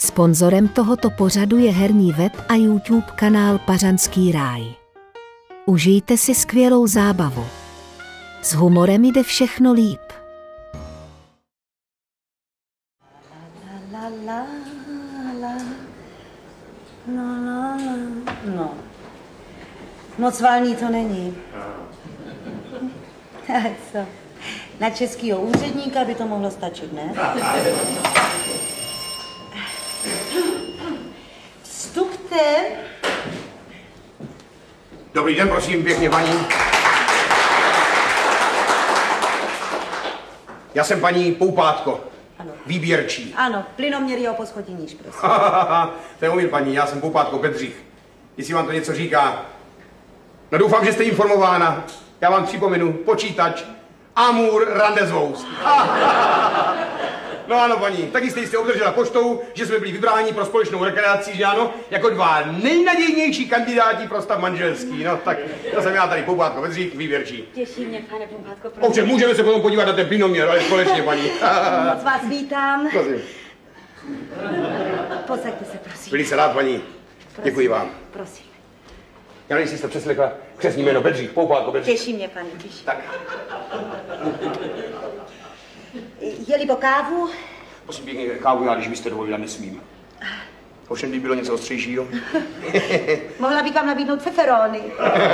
Sponzorem tohoto pořadu je herní web a YouTube kanál Pařanský ráj. Užijte si skvělou zábavu. S humorem jde všechno líp. No. Moc válný to není. Co? Na českýho úředníka by to mohlo stačit, ne? Vstupte. Dobrý den, prosím, pěkně, paní. Já jsem paní Poupátko. Ano. Výběrčí. Ano, plynoměry o poschodí níž, prosím. To je omyl, paní, já jsem Poupátko Bedřich. Jestli vám to něco říká. No doufám, že jste informována. Já vám připomenu, počítač, Amur, Randezvous. No ano, paní, taky jste jistě obdržela poštou, že jsme byli vybráni pro společnou rekreaci, že ano, jako dva nejnadějnější kandidáti pro stav manželský. No tak to jsem já tady, Poupátko Bedřich, výběrčí. Těší mě, pane Poupátko. Ovšem, můžeme se potom podívat na ten plynoměr, ale společně, paní. Moc vás vítám. Prosím. Posaďte se, prosím. Velice rád, paní. Prosím. Děkuji vám. Prosím. Já nevím, jestli jste přeslechla křestní jméno Bedřich, Poupátko Bedřich. Těší mě, pane, těší. Tak. Jeli po kávu? Prosím pěkně, kávu já, když byste dovolila, nesmím. Ovšem, kdyby bylo něco ostřejšího. Mohla bych vám nabídnout feferony.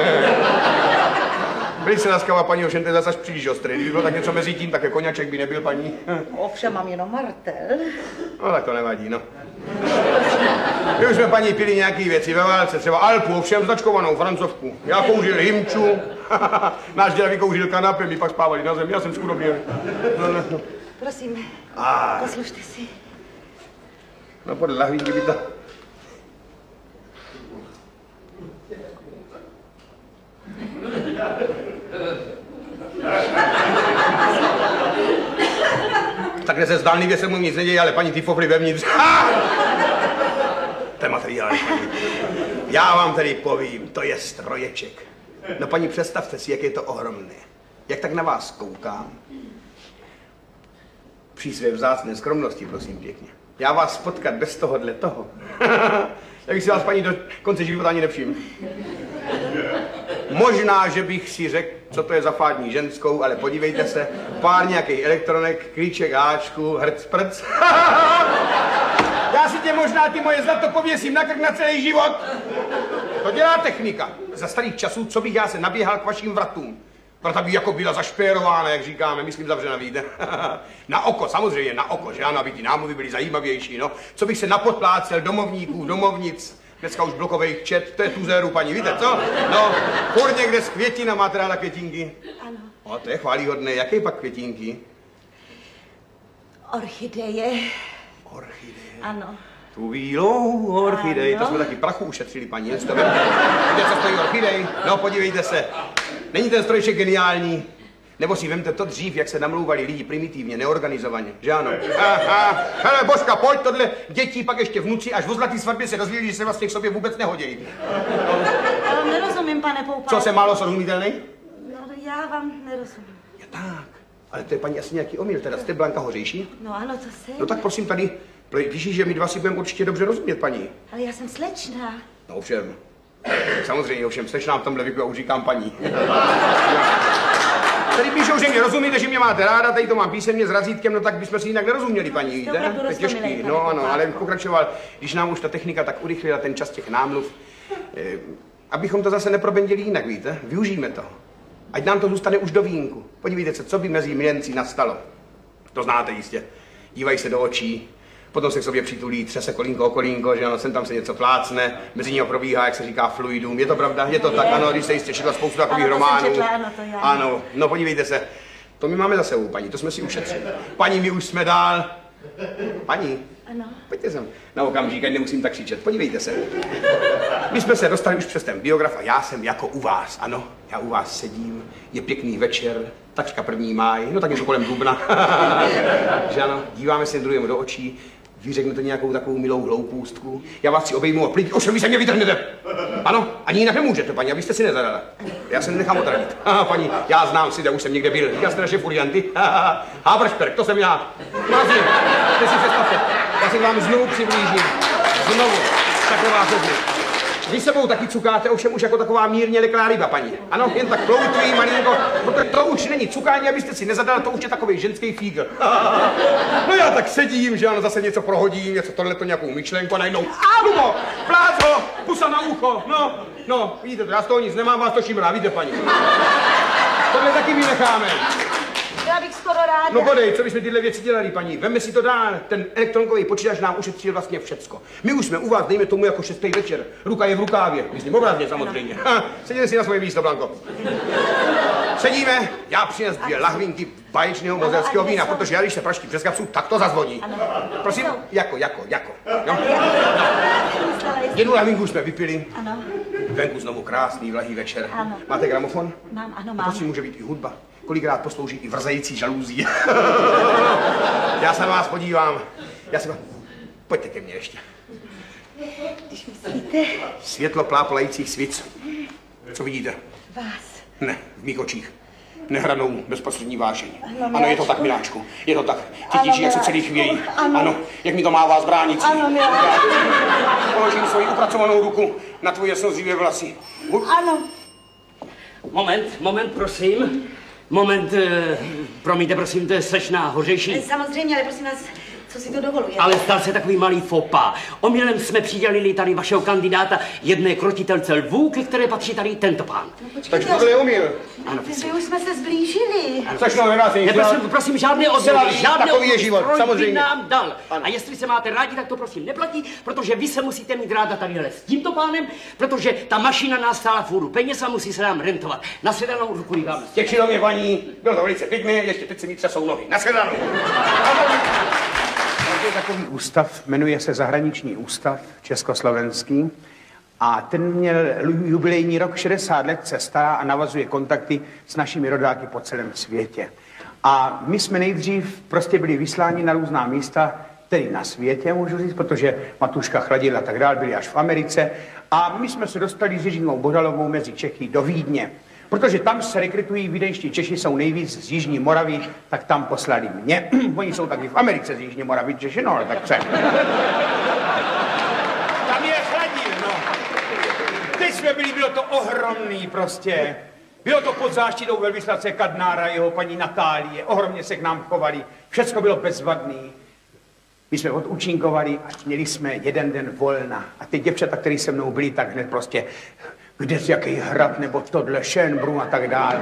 Velice laskavá, paní, ovšem to je zase až příliš ostrý. Kdyby bylo tak něco mezi tím, tak koněček by nebyl, paní. Ovšem, mám jenom martel. No, tak to nevadí, no. My už jsme, paní, pili nějaký věci ve válce, třeba Alpu, ovšem značkovanou francouzsku. Já kouřil hymču, náš děda vykouřil kanapé, my pak spávali na zemi, já jsem skudobněl. No. Prosím, poslušte si. No, podle lahvínky by to... Takhle se zdánlivě se mu nic neděje, ale paní, ty fofly vevnitř. To je materiál, paní. Já vám tedy povím, to je stroječek. No, paní, představte si, jak je to ohromné. Jak tak na vás koukám. Při své vzácné skromnosti, prosím pěkně. Já vás potkat bez tohohle toho. Já bych si vás, paní, do konce života ani nevšiml. Možná, že bych si řekl, co to je za fádní ženskou, ale podívejte se, pár nějakých elektronek, klíček, háčku, hrc-prc. Já si tě možná ty moje zlato pověsím na krk na celý život. To dělá technika. Za starých časů, co bych já se naběhal k vašim vratům. Proto by jako byla zašpérována, jak říkáme, myslím zavřena, víte. Na oko, samozřejmě na oko, že ano, aby ty námluvy byly zajímavější, no. Co bych se napodplácel domovníků, domovnic, dneska už blokových čet, to je tuzéru, paní, víte co? No, furt někde z květin a máte ráda květinky? Ano. O, to je chválihodné, jaké pak květinky? Orchideje. Orchideje. Ano. Tu bílou orchidej, to jsme taky prachu ušetřili, paní, jen to víte, co stojí orchidej? No, podívejte se, není ten strojček geniální? Nebo si vemte to dřív, jak se namlouvali lidi primitivně, neorganizovaně, že ano? Hele, Božka, pojď, tohle děti, pak ještě vnuci, až o zlatý svatbě se dozvěděli, že se vlastně k sobě vůbec nehodějí. Já vám nerozumím, pane Poupátko. Co, jsem málo srozumitelný? No, já vám nerozumím. Je tak, ale to je, paní, asi nějaký omyl, teda jste Blanka Hořejší? No ano, to jsem. No tak prosím, tady píší, že my dva si budeme určitě dobře rozumět, paní. Ale já jsem slečna. No ovšem, samozřejmě, ovšem, slečnám v tomhle věku, já už říkám paní. Tady píšou, že mě rozumíte, že mě máte ráda, tady to mám písemně s razítkem, no tak bychom si jinak nerozuměli, paní, víte? To je těžký, no ano, ale pokračoval, když nám už ta technika tak urychlila ten čas těch námluv, abychom to zase neprobendili jinak, víte? Využijeme to. Ať nám to zůstane už do vínku. Podívejte se, co by mezi milenci nastalo. To znáte jistě. Dívají se do očí, potom se k sobě přitulí, třese kolínko o kolínko, že ano, sem tam se něco plácne, mezi nimi probíhá, jak se říká, fluidum. Je to pravda? Je to tak, ano, když se jistě četla spoustu takových románů. Ano, no podívejte se, to my máme za sebou, paní, to jsme si ušetřili. Paní, my už jsme dál. Paní? Ano. Pojďte sem na okamžík, ať nemusím tak křičet. Podívejte se. My jsme se dostali už přes ten biograf a já jsem jako u vás, ano. Já u vás sedím, je pěkný večer, takřka 1. máj, no tak něco kolem dubna. Že ano, díváme se druhému do očí, vy řeknete nějakou takovou milou hloupůstku, já vás si obejmu a plík, ovšem vy se mě vytrhnete. Ano, ani jinak nemůžete, paní, abyste si nezadala. Já se nenechám odradit. Paní, já znám si, kde už jsem někde byl. Já jste naše furianty. Haberšperk, to jsem já. Prosím, ty si představte. Já se k vám znovu přiblížím. Znovu. Takhle vás obli. Vy sebou taky cukáte, ovšem už jako taková mírně leklá ryba, paní. Ano, jen tak ploutují malinko, protože to už není cukání, abyste si nezadal, to už je takový ženský fígl. No já tak sedím, že ano, zase něco prohodím, něco tohleto, nějakou myšlenku a najednou Lubo, pláco, pusa na ucho, no, vidíte to, já z toho nic nemám, vás to šimrá, víte, paní. Tohle taky my necháme. Já bych skoro ráda. No bodej, co bychom tyhle věci dělali, paní? Vemme si to dál, ten elektronikový počítač nám ušetřil vlastně všecko. My už jsme u vás, dejme tomu jako 6. večer. Ruka je v rukávě, myslím obrazně samozřejmě. Sedíme si na svoje místo, Blanko. Sedíme, já přines 2 lahvinky báječného mozerského vína, protože já když se praštím přes kapsu, tak to zazvoní. Prosím, jako. No? Jednu lahvinku jsme vypili. Ano. Venku znovu krásný, vlahý večer. Ano. Máte gramofon? Mám. Prosím, může být i hudba. Kolikrát poslouží i vrzající žalúzí. Já se na vás podívám. Pojďte ke mně ještě. Když myslíte? Světlo plápolajících svic. Co vidíte? Vás. Ne, v mých očích. Nehranou bezprostřední vášeň. Ano, je to tak, miláčku. Je to tak. Cítíš, jak se celý chvějí. Ano, jak mi to mává zbránicí. Ano, miláčku. Položím svoji upracovanou ruku na tvoje slzivé vlasy. Ano. Moment, prosím. Moment, promiňte, prosím, to je slečna Hořejší. Samozřejmě, ale prosím vás, co si to dovoluje? Ale stal se takový malý fopa. Omylem jsme přidělili tady vašeho kandidáta jedné krotitelce lvů, ke které patří tady tento pán. No, Takže tohle je omyl. Ano, vy už jsme se zblížili. Prosím, žádné odvody, žádné takový je život, samozřejmě. Nám dal. Ano. A jestli se máte rádi, tak to prosím neplatí, protože vy se musíte mít ráda tadyhle s tímto pánem, protože ta mašina nás stála fůru peněz a musí se nám rentovat. Nashledanou, ruku vám. Těšilo mě, paní, bylo to velice pěkné, ještě teď se mi třesou nohy. Nashledanou. Je takový ústav, jmenuje se Zahraniční ústav československý a ten měl jubilejní rok, 60 let se stará a navazuje kontakty s našimi rodáky po celém světě. A my jsme nejdřív prostě byli vysláni na různá místa, tedy na světě, můžu říct, protože Matuška Chladil a tak dál byli až v Americe a my jsme se dostali s Jiřinou Bodalovou mezi Čechy do Vídně. Protože tam se rekrutují vídeňští Češi, jsou nejvíc z Jižní Moravy, tak tam poslali mě. Oni jsou taky v Americe z Jižní Moravy, Češi, no, ale tak se. Tam je Chladil, no. Teď jsme byli, bylo to ohromný prostě. Bylo to pod záštitou velvyslance Kadnára, jeho paní Natálie, ohromně se k nám chovali, všecko bylo bezvadný. My jsme odúčinkovali a měli jsme 1 den volna. A ty děvčata, které se mnou byli, tak hned prostě kde z jaký hrad, nebo tohle, Schönbrunn a tak dále.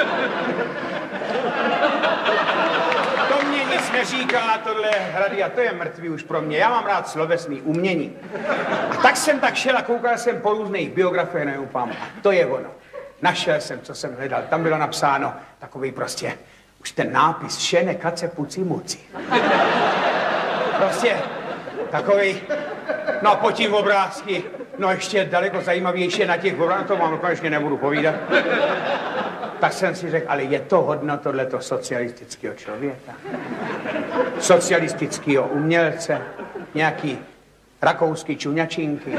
To mě nic neříká, tohle hrady, a to je mrtvý už pro mě. Já mám rád slovesný umění. A tak jsem tak šel a koukal jsem po různých biografiích na Jupám. A to je ono. Našel jsem, co jsem hledal. Tam bylo napsáno takový prostě, už ten nápis, šene, kace, puci, muci. Prostě takový, no potím obrázky. No ještě daleko zajímavější na těch obrázkách, to vám konečně nebudu povídat. Tak jsem si řekl, ale je to hodno tohleto socialistického člověka? Socialistického umělce? Nějaký rakouský čuňačinky?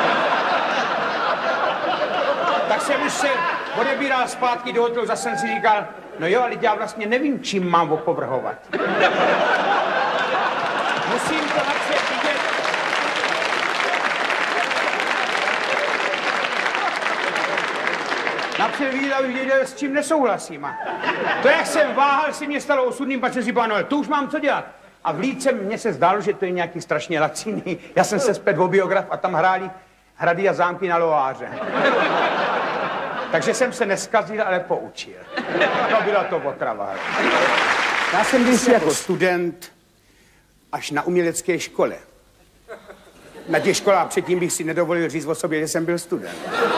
Tak jsem už se odebíral zpátky do hotelu, zase jsem si říkal, no jo, ale já vlastně nevím, čím mám opovrhovat. Musím to napřed vidět. Napřed vidět, aby věděl, s čím nesouhlasím. A to, jak jsem váhal, si mě stalo osudným, pak jsem si pánové, to už mám co dělat. A v Líce mně se zdálo, že to je nějaký strašně laciný. Já jsem se zpět o biograf a tam hráli Hrady a zámky na Loáře. Takže jsem se neskazil, ale poučil. No, byla to otrava. Já jsem byl si jako student až na umělecké škole. Na těch školách předtím bych si nedovolil říct o sobě, že jsem byl student.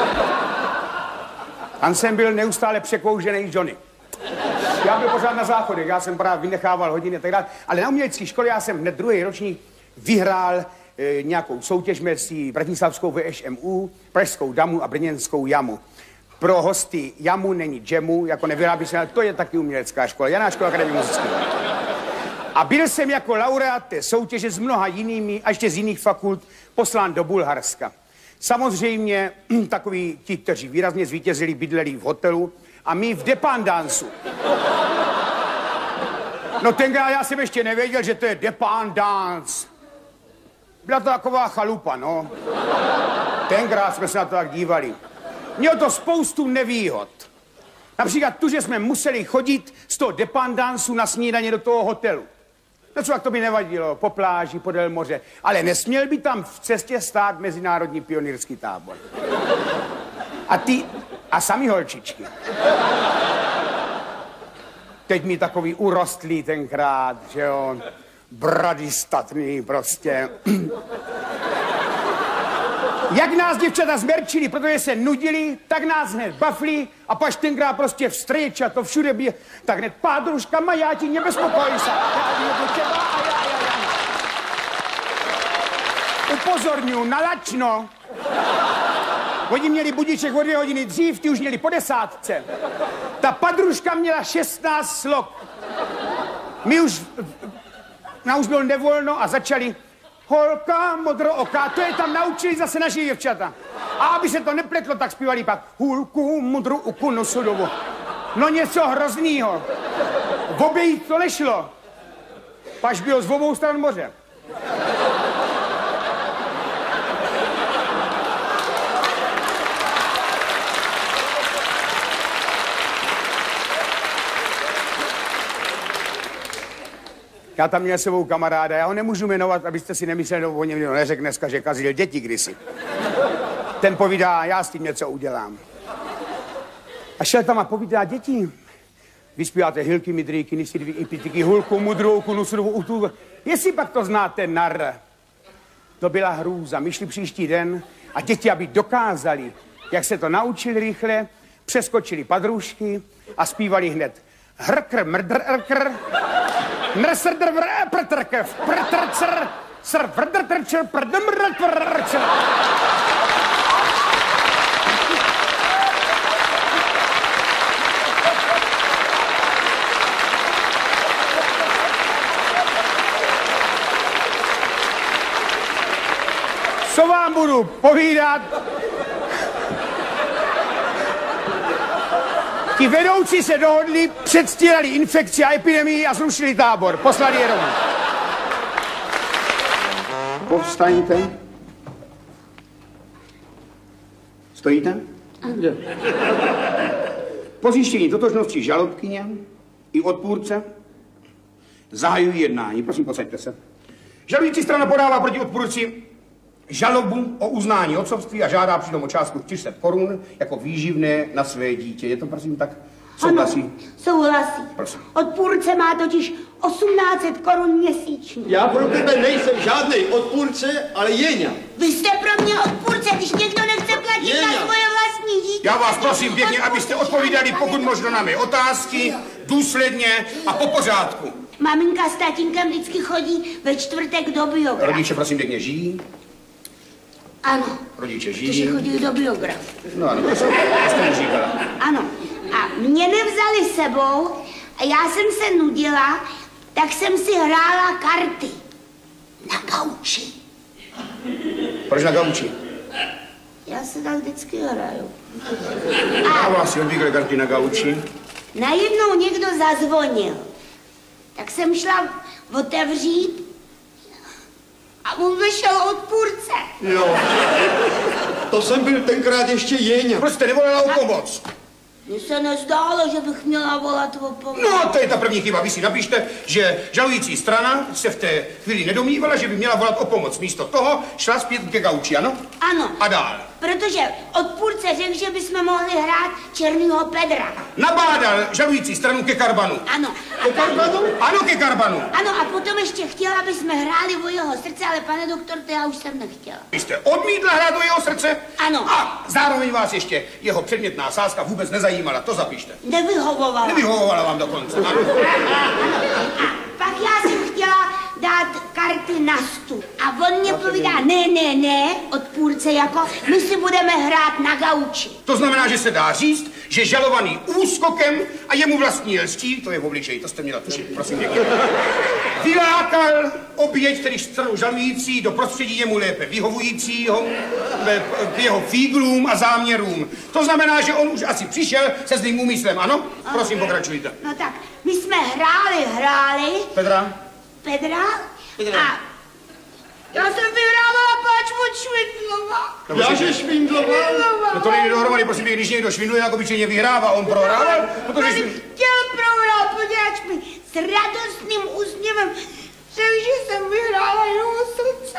Tam jsem byl neustále překoužený Johnny. Já byl pořád na záchodech, já jsem právě vynechával hodiny a tak dále, ale na umělecké škole já jsem hned 2. ročník vyhrál nějakou soutěž mezi bratislavskou VŠMU, Pražskou damu a brněnskou jamu. Pro hosty jamu není džemu, jako nevyrábí se, ale to je taky umělecká škola, Janá škola akademie muzické. A byl jsem jako laureát té soutěže s mnoha jinými, a ještě z jiných fakult, poslán do Bulharska. Samozřejmě takoví ti, kteří výrazně zvítězili, bydleli v hotelu a my v Dependansu. No tenkrát já jsem ještě nevěděl, že to je Dependance. Byla to taková chalupa, no. Tenkrát jsme se na to tak dívali. Mělo to spoustu nevýhod. Například tu, že jsme museli chodit z toho dependansu na snídaně do toho hotelu. No co, to by nevadilo, po pláži, podél moře. Ale nesměl by tam v cestě stát mezinárodní pionýrský tábor. A sami holčičky. Teď mi takový urostlý tenkrát, že jo, brady statný prostě. Jak nás děvčata zmerčili, protože se nudili, tak nás hned bafli a paž tenkrát prostě vstřeč a to všude by... Tak hned pádruška, já ti nebezpokoj se. Upozorňuji, na lačno. Oni měli budíček o 2 hodiny dřív, ty už měli po 10. Ta padruška měla 16 slok. Nám už bylo nevolno a začali holka modrooká, to je tam naučili zase naši děvčata. A aby se to nepletlo, tak zpívali pak hulku modrooku nosodovo. No něco hroznýho. V obejít to nešlo. Paž bylo z obou stran moře. Já tam měl sebou kamaráda, já ho nemůžu jmenovat, abyste si nemysleli, o něm neřekl dneska, že kazil děti kdysi. Ten povídá, já s tím něco udělám. A šel tam a povídá, děti, vy zpíváte hilky, midrýky, nisidvy, ipitiky, hulku, mudrou, kunusudovu, utu. Jestli pak to znáte, nar. To byla hrůza. My šli příští den a děti, aby dokázali, jak se to naučili rychle, přeskočili padrušky a zpívali hned hrkr, mrdr, Mrsrdr prtrkev, prtrcer, srvrdrtrčer, prdmrdrtrčer. Co vám budu povídat? Ti vedoucí se dohodli, předstírali infekci a epidemii a zrušili tábor. Poslali je domů. Povstaňte. Stojíte? Ano. Po zjištění totožnosti žalobkyně i odpůrce zahajují jednání. Prosím, posaďte se. Žalující strana podává proti odpůrci žalobu o uznání otcovství a žádá přitom o částku 400 korun jako výživné na své dítě. Je to prosím tak? Souhlasí? Ano, souhlasí. Prosím. Odpůrce má totiž 1800 korun měsíčně. Já pro tebe nejsem žádný odpůrce, ale Jeňa. Vy jste pro mě odpůrce, když někdo nechce platit Jeňa. na svoje vlastní dítě. Já vás prosím pěkně, abyste odpovídali pokud možno na mé otázky, důsledně a po pořádku. Maminka s tatínkem vždycky chodí ve čtvrtek do biografu. Rodiče prosím pěkně žijí? Ano. Rodiče žijí? Kteří chodí do biografu. No ano, to jste mi říkala. Ano. A mě nevzali sebou a já jsem se nudila, tak jsem si hrála karty. Na gauči. Proč na gauči? Já se tak vždycky hraju. A vás si obvykle karty na gauči? Najednou někdo zazvonil. Tak jsem šla otevřít a mu vyšel odpůrce. Jo. To jsem byl tenkrát ještě Jeňa. Proč jste nevolala o pomoc? Mně se nezdálo, že bych měla volat o pomoc. No, to je ta první chyba. Vy si napište, že žalující strana se v té chvíli nedomývala, že by měla volat o pomoc. Místo toho šla zpět ke gauči, ano? Ano. A dál. Protože odpůrce řekl, že bychom mohli hrát Černýho Pedra. Nabádal žalující stranu ke karbanu. Ano. Ke karbanu? Ano, ke karbanu. Ano, a potom ještě chtěla, aby jsme hráli o jeho srdce, ale pane doktor, to já už jsem nechtěla. Vy jste odmítla hrát o jeho srdce? Ano. A zároveň vás ještě jeho předmětná sázka vůbec nezajímala, to zapište. Nevyhovovala. Nevyhovovala vám dokonce, ano. Ano. A pak já jsem chtěla dát karty na stůl. A on mě povídá, ne, odpůrce, jako my si budeme hrát na gauči. To znamená, že se dá říct, že žalovaný úskokem a jemu vlastní lstí, to je v obličeji, to jste měla tušit, prosím pěkně, vylákal oběť, tedy stranu žalující, do prostředí jemu lépe vyhovujícího, k jeho fíglům a záměrům. To znamená, že on už asi přišel se zlým úmyslem, ano? Prosím, pokračujte. No tak, my jsme hráli. Pedra? A já jsem vyhrál Já že švindloval? No to nejde dohromady, prosím, když někdo švindluje, jako obyčejně vyhrává, on prohrával, protože... On chtěl prohrát, podíváš mi s radostným úsměvem, že jsem vyhrála jenom srdce.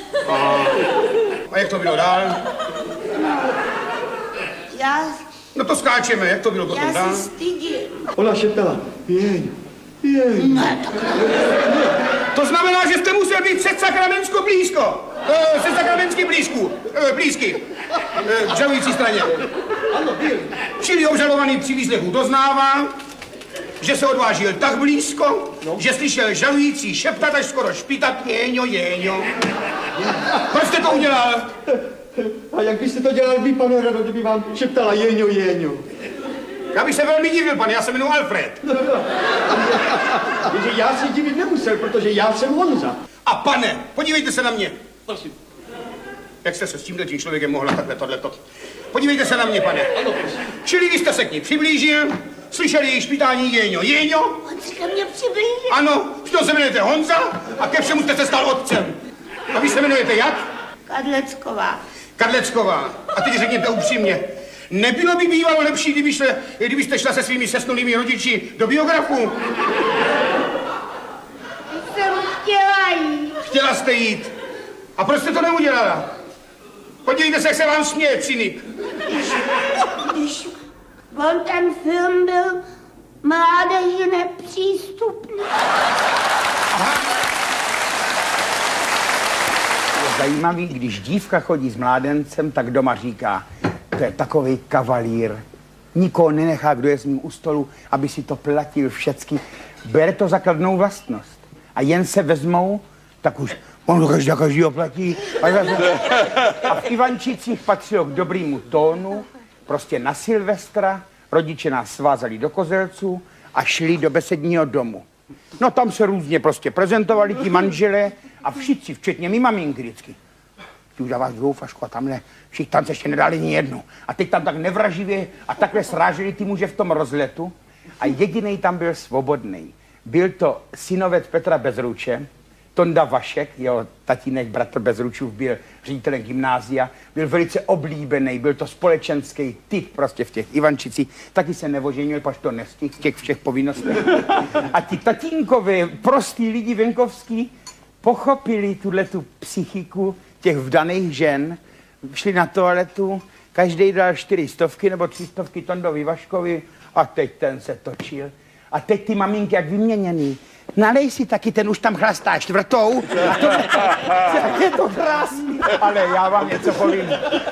A jak to bylo dál? No to skáčeme, jak to bylo potom dál? Já se stydím. Ona šeptala, Jeň. Ne, tak To znamená, že jste musel být před Sakramentsku blízko. Před Sakramentsky blízky. K žalující straně. Ano, byl. Čili obžalovaný při výslechu doznává, že se odvážil tak blízko, že slyšel žalující šeptat až skoro špitat Jéňo, Jéňo. Proč jste to udělal? A jak byste to dělal vy, pane Rado, kdyby vám šeptala Jeňo, Jeňo? Já bych se velmi divil, pane, já se jmenuji Alfred. Jenže já si divit nemusel, protože já jsem Honza. A pane, podívejte se na mě. Prosím. Jak jste se s tímto tím člověkem mohla takhle tohleto? Podívejte se na mě, pane. Ano, prosím. Čili vy jste se k ní přiblížil, slyšeli její špitání Jéňo, Jéňo. on se ke mně přiblížil. Ano, to se jmenujete Honza a ke všemu jste se stal otcem. A vy se jmenujete jak? Kadlecková. Kadlecková. A teď řekněte upřímně, nebylo by bývalo lepší, kdybyste šla se svými sesnulými rodiči do biografu? Jsem chtěla jít. Chtěla jste jít. A proč jste to neudělala? Podívejte se, jak se vám směje, Cinip. Když on ten film byl mládeži nepřístupný. Je zajímavý, když dívka chodí s mládencem, tak doma říká, to je takovej kavalír. Nikoho nenechá, kdo je s ním u stolu, aby si to platil všecky. Bere to za kladnou vlastnost. A jen se vezmou, tak už on to každýho platí. A v Ivančicích patřilo k dobrýmu tónu, prostě na Silvestra rodiče nás svázali do kozelců a šli do besedního domu. No tam se různě prostě prezentovali ti manželé a všichni, včetně mý maminky vždycky. Ty už dáváš druhou fašku a tamhle všichni tam se ještě nedali ni jednu. A teď tam tak nevraživě a takhle sráželi ty muže v tom rozletu a jedinej tam byl svobodný. Byl to synovec Petra Bezruče, Tonda Vašek, jeho tatínek, bratr Bezručův, byl ředitelem gymnázia, byl velice oblíbený, byl to společenský typ prostě v těch Ivančicích, taky se nevoženil, pač to nestihl v těch všech povinnostech. A ti tatínkové, prostý lidi venkovský, pochopili tuhletu psychiku těch vdaných žen, šli na toaletu, každý dal 400 nebo 300 Tondovi Vaškovi a teď ten se točil. A teď ty maminky jak vyměněný. Nalej si taky, ten už tam chlastá čtvrtou. A to, jak je to krásný. Ale já vám něco povím.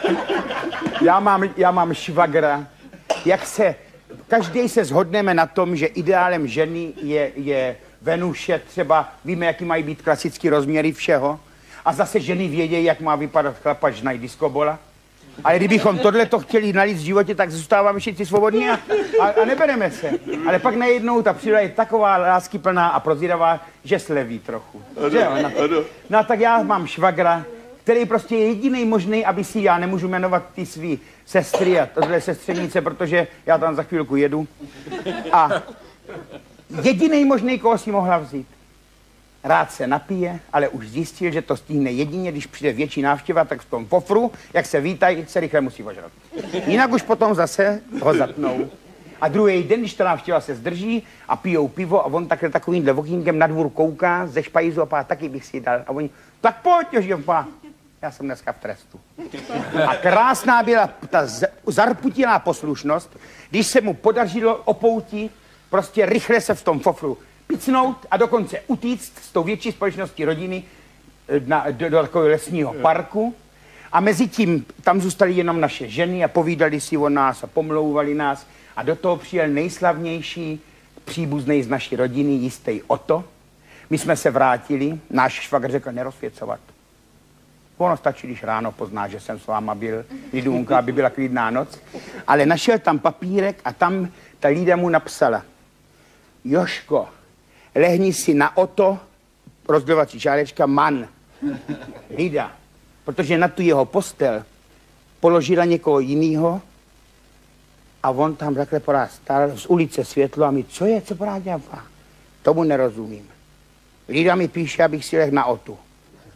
Já mám švagra. Každý se shodneme na tom, že ideálem ženy je Venuše, třeba víme, jaký mají být klasický rozměry všeho. A zase ženy vědějí, jak má vypadat chlapač na diskobola. Ale kdybychom tohleto chtěli nalít v životě, tak zůstáváme všichni svobodní a nebereme se. Ale pak najednou ta příroda je taková láskyplná a prozíravá, že sleví trochu. No a tak já mám švagra, který prostě je jediný možný, aby si já nemůžu jmenovat ty svý sestry a tohle sestřenice, protože já tam za chvilku jedu. A jediný možný, koho si mohla vzít. Rád se napije, ale už zjistil, že to stihne jedině, když přijde větší návštěva, tak v tom pofru, jak se vítají, se rychle musí ožrat. Jinak už potom zase ho zatnou. A druhý den, když ta návštěva se zdrží a pijou pivo a on takhle takovýmhle okýnkem na dvůr kouká ze špajzu a pá, taky bych si dal. A oni, tak pojď, Jožděpá, já jsem dneska v trestu. A krásná byla ta zarputilá poslušnost, když se mu podařilo opoutit, prostě rychle se v tom fofru picnout a dokonce utíct s tou větší společností rodiny do takového lesního parku. A mezi tím tam zůstaly jenom naše ženy a povídali si o nás a pomlouvali nás. A do toho přijel nejslavnější příbuzný z naší rodiny, jistý Oto. My jsme se vrátili, náš švagr řekl nerozsvěcovat. Ono stačí, když ráno pozná, že jsem s váma byl, Lidunka, aby byla klidná noc. Ale našel tam papírek a tam ta Lída mu napsala: Jožko, lehni si na Oto, rozdělovací čárečka, man. Lída, protože na tu jeho postel položila někoho jinýho a on tam takhle porád stál, z ulice světlo a mi, co je, co porád dělá? Tomu nerozumím. Lída mi píše, abych si lehl na Otu.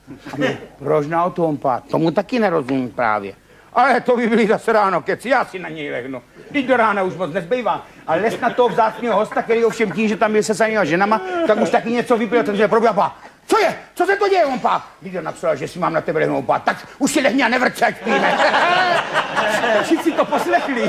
Proč na to on pát? Tomu taky nerozumím právě. Ale to by byli zase ráno keci, já si na něj lehnu. Teď do rána už moc nezbývá. Ale les na toho vzácného hosta, který ovšem tím, že tam byl se sanýma ženama, tak už taky něco vypil, ten se proběhl pá. Co je? Co se to děje, on pá? Víte, napsala, že si mám na tebe lehnout pá. Tak už si lehni a nevrč, ať spíme. Všichni to poslechli.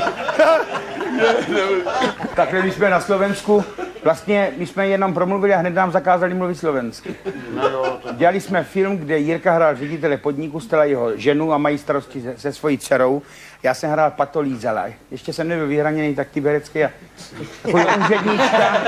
Takhle, když jsme na Slovensku, vlastně my jsme jenom promluvili a hned nám zakázali mluvit slovensky. Dělali jsme film, kde Jirka hrál ředitele podniku, stala jeho ženu a mají starosti se svojí dcerou. Já jsem hrál patolízala. Ještě jsem nebyl vyhraněný tak tiberecký a takový úředníčka.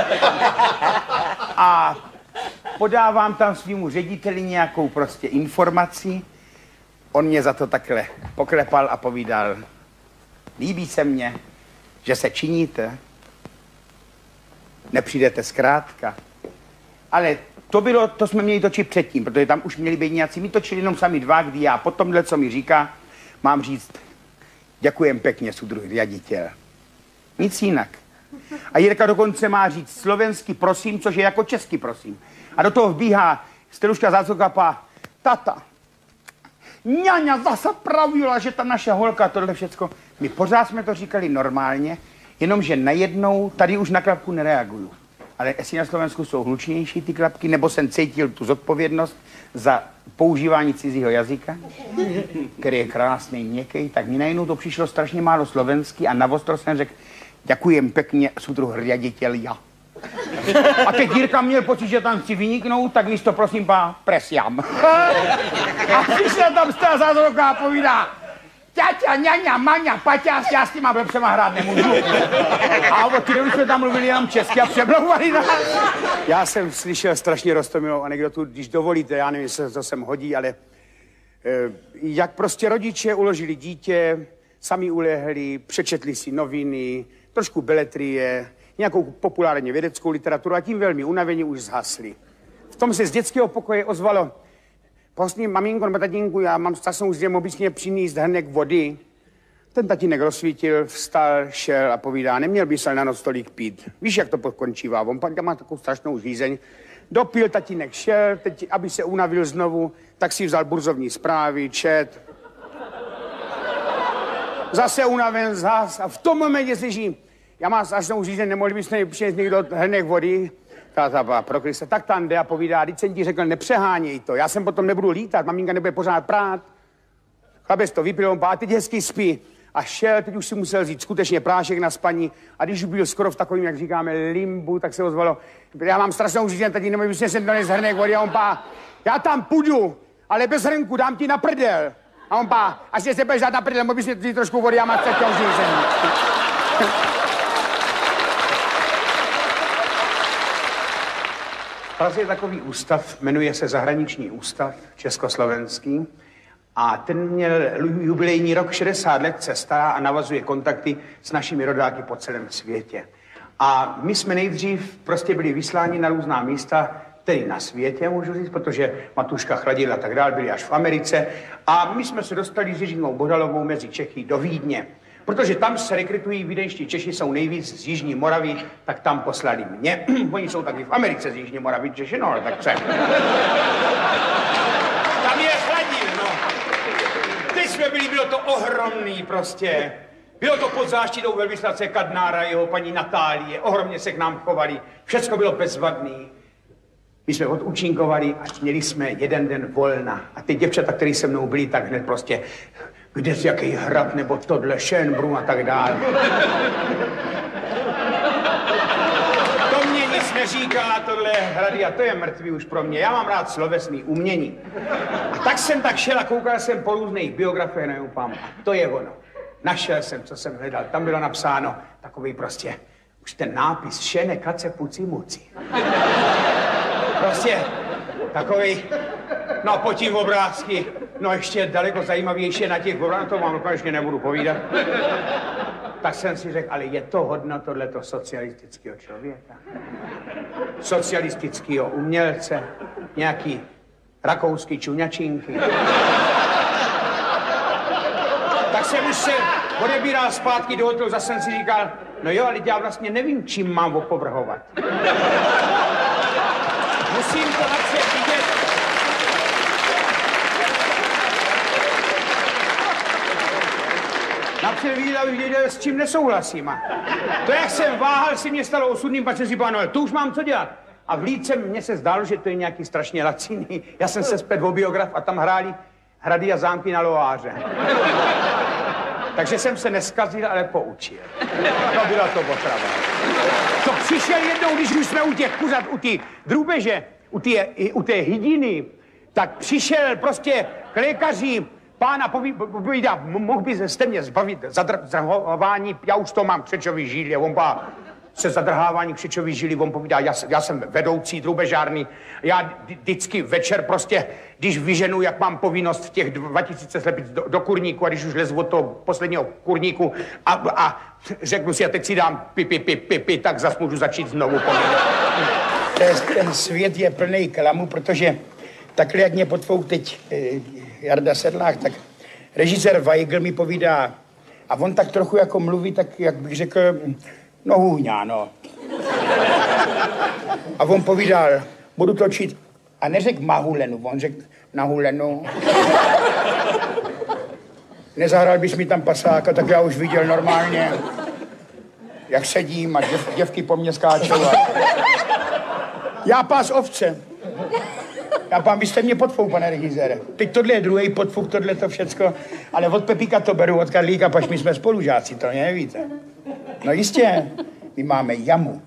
A podávám tam svýmu řediteli nějakou prostě informaci. On mě za to takhle poklepal a povídal. Líbí se mně, že se činíte. Nepřijdete zkrátka. Ale to jsme měli točit předtím, protože tam už měli být nějací. My točili jenom sami dva, kdy já po tomhle, co mi říká, mám říct děkujem pěkně, soudruh ředitel. Nic jinak. A Jirka dokonce má říct slovensky prosím, což je jako česky prosím. A do toho vbíhá Steluška Zácokapa, tata, ňaňa zase pravila, že ta naše holka, tohle všecko. My pořád jsme to říkali normálně, jenomže najednou tady už na klapku nereaguju. Ale jestli na Slovensku jsou hlučnější ty klapky, nebo jsem cítil tu zodpovědnost za používání cizího jazyka, který je krásný, měkký, tak mi najednou to přišlo strašně málo slovensky a navostro jsem řekl, děkujem pěkně, soudruh ředitel, já. A teď Jirka měl pocit, že tam chci vyniknout, tak místo prosím pá, presiam. A přišel tam Stel Zácroka a povídá, ťaťa, ňaňa, maňa, paťas, já s těma blbcema hrát nemůžu. A od té doby jsme tam mluvili jenom česky a přemlouvali nás. Já jsem slyšel strašně roztomilou anekdotu, když dovolíte, já nevím, jestli to sem hodí, ale jak prostě rodiče uložili dítě, sami ulehli, přečetli si noviny, trošku beletrie, nějakou populárně vědeckou literaturu a tím velmi unavení už zhasli. V tom se z dětského pokoje ozvalo, prosím, maminko nebo tatínku, já mám strašnou že mohl bys mě přinést hrnek vody. Ten tatínek rozsvítil, vstal, šel a povídá, neměl bys ale na noc tolik pít. Víš, jak to pokončívá, on pak má takovou strašnou žízeň. Dopil, tatínek šel, teď, aby se unavil znovu, tak si vzal burzovní zprávy, čet. Zase unaven, zhas a v tom momentě slyším, já mám strašnou žízeň, nemohli bys mě přinést někdo hrnek vody. Pro Krista, tak tam jde a povídá, teď jsem ti řekl, nepřeháněj to, já jsem potom nebudu lítat, maminka nebude pořád prát. Chlapec to vypil, a teď hezky spí. A šel, teď už si musel vzít skutečně prášek na spaní a když už byl skoro v takovým, jak říkáme, limbu, tak se ozvalo, já mám strašnou žízeň, tady nemůžu jsem dones hrnek vody a on pá, já tam půjdu, ale bez hrnku dám ti na prdel. A on pá, až se budeš dát na prdel, mohl bys mě vzít trošku vody a máš takovou žízeň. V Praze je takový ústav, jmenuje se Zahraniční ústav československý a ten měl jubilejní rok 60 let, se stará a navazuje kontakty s našimi rodáky po celém světě. A my jsme nejdřív prostě byli vysláni na různá místa, tedy na světě, můžu říct, protože Matuška Chladil a tak dál byli až v Americe a my jsme se dostali s Jiřínou Bohdalovou mezi Čechy do Vídně. Protože tam se rekrutují vídeňští Češi, jsou nejvíc z Jižní Moravy, tak tam poslali mě. Oni jsou taky v Americe z Jižní Moravy, Češi, no ale tak co? Tam je Chladil, no. Teď jsme byli, bylo to ohromný prostě. Bylo to pod záštitou velvyslance Kadnára, jeho paní Natálie, ohromně se k nám chovali, všecko bylo bezvadný. My jsme odúčinkovali a měli jsme jeden den volna. A ty děvčata, které se mnou byli, tak hned prostě kde z jaký hrad, nebo tohle, Schönbrunn a tak dále. To mě nic neříká, tohle hrady a to je mrtvý už pro mě. Já mám rád slovesný umění. A tak jsem tak šel a koukal jsem po různých biografiích, neupám. A to je ono. Našel jsem, co jsem hledal. Tam bylo napsáno takový prostě, už ten nápis, šene kace puci muci. Prostě takový, no a potom obrázky, no ještě daleko zajímavější na těch obrázkách, to vám konečně nebudu povídat. Tak jsem si řekl, ale je to hodno tohleto socialistického člověka? Socialistického umělce, nějaký rakouský čuňačinky. Tak jsem už se odebíral zpátky do hotelu, zase jsem si říkal, no jo, ale já vlastně nevím, čím mám opovrhovat. Musím to napřed vidět. jsem viděl, s čím nesouhlasím. A to, jak jsem váhal, si mě stalo osudným, pak jsem si říkal, no, to už mám co dělat. A v Lídce mně se zdálo, že to je nějaký strašně laciný. Já jsem se spět o biograf a tam hráli Hrady a zámky na Loáře. Takže jsem se neskazil, ale poučil. To byla to potrava. To přišel jednou, když už jsme u těch kuřat, u té drůbeže, u té hydiny, tak přišel prostě k lékaři, pána povídá, mohl byste mě zbavit zadrhování, já už to mám křečový žíly, on má se zadrhávání křečový žíly, on povídá, já jsem vedoucí drůbežárny, já vždycky večer prostě, když vyženu, jak mám povinnost těch 2000 slepic do kurníku a když už lezu od toho posledního kurníku a řeknu si, a teď si dám pi, tak zas můžu začít znovu povídat. Ten svět je plný klamu, protože takhle, jak mě potvouk teď Jarda Sedlák, tak režisér Weigl mi povídá, a on tak trochu jako mluví, tak jak bych řekl, no hůňa, no. A on povídal, budu točit, a neřekl mahulenu, on řekl nahulenu. Nezahrál bys mi tam pasáka, tak já už viděl normálně, jak sedím a děvky po mně skáčou. Já pás ovce. Já pán, vy jste mě podfouk, pane režisére. Teď tohle je druhý podfouk, tohle to všecko, ale od Pepíka to beru, od Karlíka, pač my jsme spolužáci, to nevíte. No jistě, my máme jamu.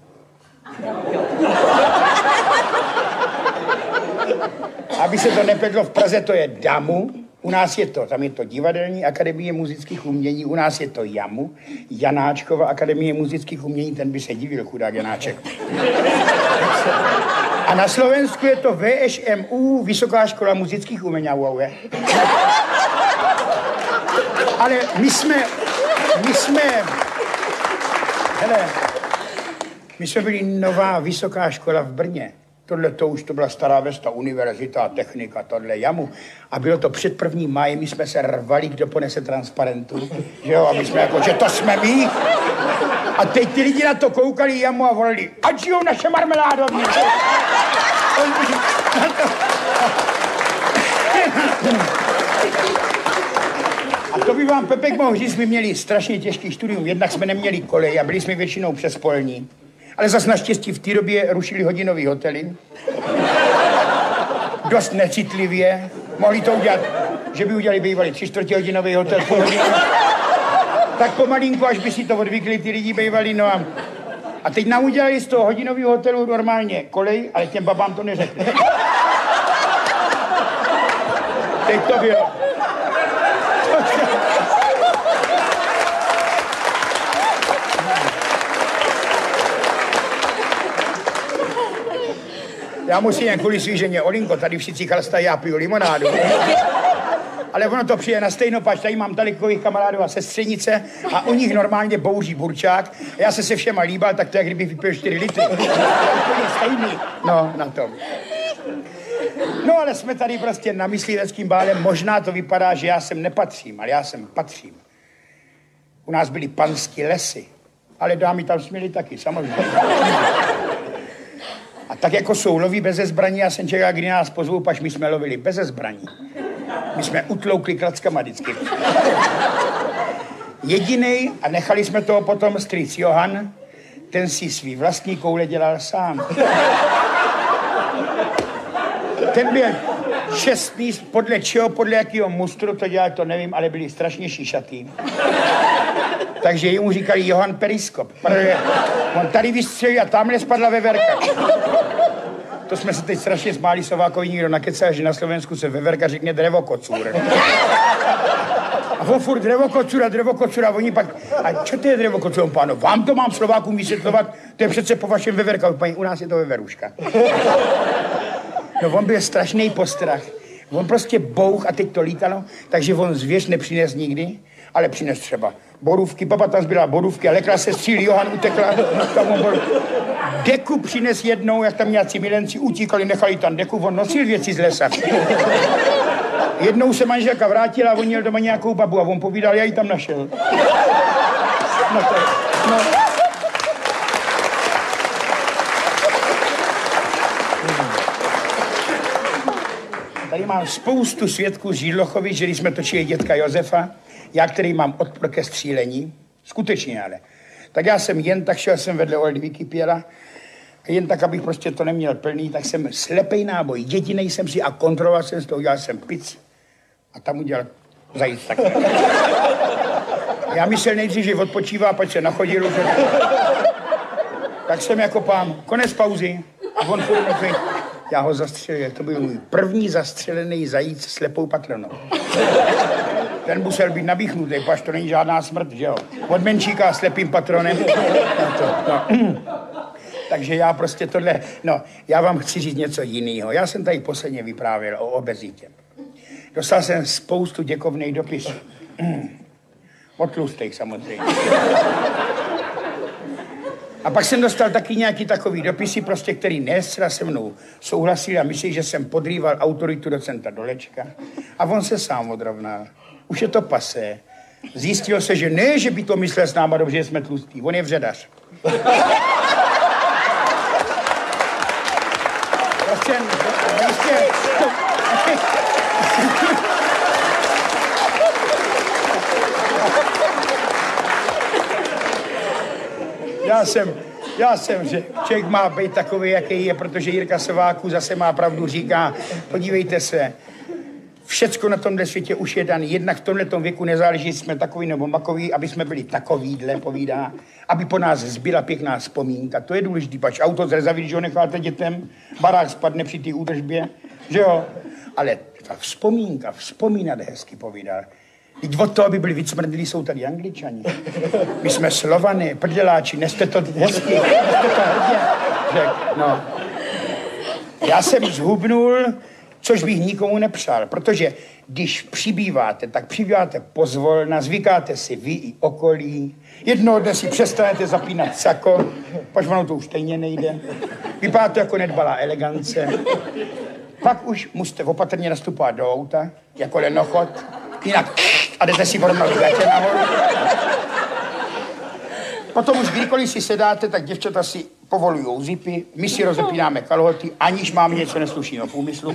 Aby se to nepletlo, v Praze to je damu, u nás je to, tam je to Divadelní akademie muzických umění, u nás je to jamu, Janáčkova akademie muzických umění, ten by se divil, chudák Janáček. A na Slovensku je to VŠMU, Vysoká škola muzických umění. Ale my jsme byli nová vysoká škola v Brně. Tohle to už to byla Stará Vesta, univerzita, technika, tohle jamu. A bylo to před 1. májem, my jsme se rvali, kdo ponese transparentu, že jo, aby jsme jako, že to jsme my. A teď ty lidi na to koukali jamu a volali, ať žijou naše marmeládovní. A to by vám Pepek mohl říct, jsme měli strašně těžký studium, jednak jsme neměli kolej a byli jsme většinou přespolní. Ale zas naštěstí v té době rušili hodinový hotely. Dost necitlivě. Mohli to udělat, že by udělali bývalý 3/4 hodinový hotel, půl hodiny. Tak pomalinku, až by si to odvykli ty lidi bývali, no a teď nám udělali z toho hodinového hotelu normálně kolej, ale těm babám to neřekli. Teď to bylo. Já musím jen kvůli svý ženě, Olinko, tady všichni chlastají, já piju limonádu. Ale ono to přijde na stejnopač, tady mám talikových kamarádů a sestřenice a u nich normálně bouří burčák. Já se všema líbal, tak to je, kdybych vypil 4 litry. To je stejný. No, na tom. No, ale jsme tady prostě na mysliveckým bálem. Možná to vypadá, že já sem nepatřím, ale já sem patřím. U nás byly panské lesy, ale dámy tam směly taky, samozřejmě. A tak jako jsou loví beze zbraní, já jsem čekal, kdy nás pozvou, pač my jsme lovili beze zbraní. My jsme utloukli klackama vždycky. Jedinej, a nechali jsme toho potom strýc Johan, ten si svý vlastní koule dělal sám. Ten byl šestný, podle čeho, podle jakého mustru to dělal, to nevím, ale byli strašně šišatý. Takže jemu říkali Johan Periskop. On tady vystřelil a tamhle spadla veverka. To jsme se teď strašně smáli, Sovákovi nikdo nakecal, že na Slovensku se veverka řekne drevokocůr. A on furt drevokocůr a oni pak, a čo to je drevokocůr, páno? Vám to mám Slovákům vysvětlovat, to je přece po vašem veverka, paní, u nás je to veveruška. No on byl strašný postrach. On prostě bouch a teď to lítalo, takže on zvěř nepřines nikdy, ale přines třeba borůvky, papa tam zbyla borůvky a lekla se střílí, Johan utekla, tam on byl. Deku přines jednou, jak tam nějací milenci utíkali, nechali tam deku, on nosil věci z lesa. Jednou se manželka vrátila a on měl doma nějakou babu a on povídal, já ji tam našel. No to, no. Tady mám spoustu svědků z Židlochovic, že když jsme točili Dětka Josefa, já, který mám odpor ke střílení, skutečně ale, tak já jsem jen tak šel jsem vedle Oldy Wikipiera, jen tak, abych prostě to neměl plný, tak jsem slepej náboj, jedinej jsem si a kontroloval jsem z toho, udělal jsem pic a tam udělal zajíc tak. Já myslel nejdřív, že odpočívá, pak se nachodil, že... Tak jsem jako pán, konec pauzy a on furt neví. Já ho zastřelil, to byl můj první zastřelený zajíc slepou patronou. Ten musel být nabíchnutý, pač to není žádná smrt, že jo? Od menšíka a slepým patronem. Takže já prostě tohle, já vám chci říct něco jiného. Já jsem tady posledně vyprávěl o obezitě. Dostal jsem spoustu děkovných dopisů. Od tlustých samozřejmě. A pak jsem dostal taky nějaký takový dopisy, prostě, který nesra se mnou souhlasili a myslí, že jsem podrýval autoritu docenta Dolečka. A on se sám odrovnal. Už je to pasé. Zjistilo se, že ne, že by to myslel s náma dobře, že jsme tlustí. On je vředař. Já jsem, že člověk má být takový, jaký je, protože Jirka Sováků zase má pravdu, říká, podívejte se, všecko na tomhle světě už je daný, jednak v tomhletom věku nezáleží, jestli jsme takový nebo makový, aby jsme byli takovýhle, povídá, aby po nás zbyla pěkná vzpomínka, to je důležitý, pač auto zrezaví, že ho necháte dětem, barák spadne při té údržbě, že jo, ale ta vzpomínka, vzpomínat hezky, povídá. Teď od toho, aby byli vycmrdlí, jsou tady Angličani. My jsme Slované, prděláči, neste to hezky, neste to hrdě. No. Já jsem zhubnul, což bych nikomu nepřál, protože když přibýváte, tak přibýváte pozvolna, zvykáte si vy i okolí. Jednoho dne si přestanete zapínat sako, pač ono to už stejně nejde. Vypadá to jako nedbalá elegance. Pak už musíte opatrně nastupovat do auta, jako lenochod, jinak a jdete si porovnat gatě nahoru. Potom už kdykoliv si sedáte, tak děvčata si povolujou zipy, my si rozepínáme kalhoty, aniž máme něco neslušného v úmyslu.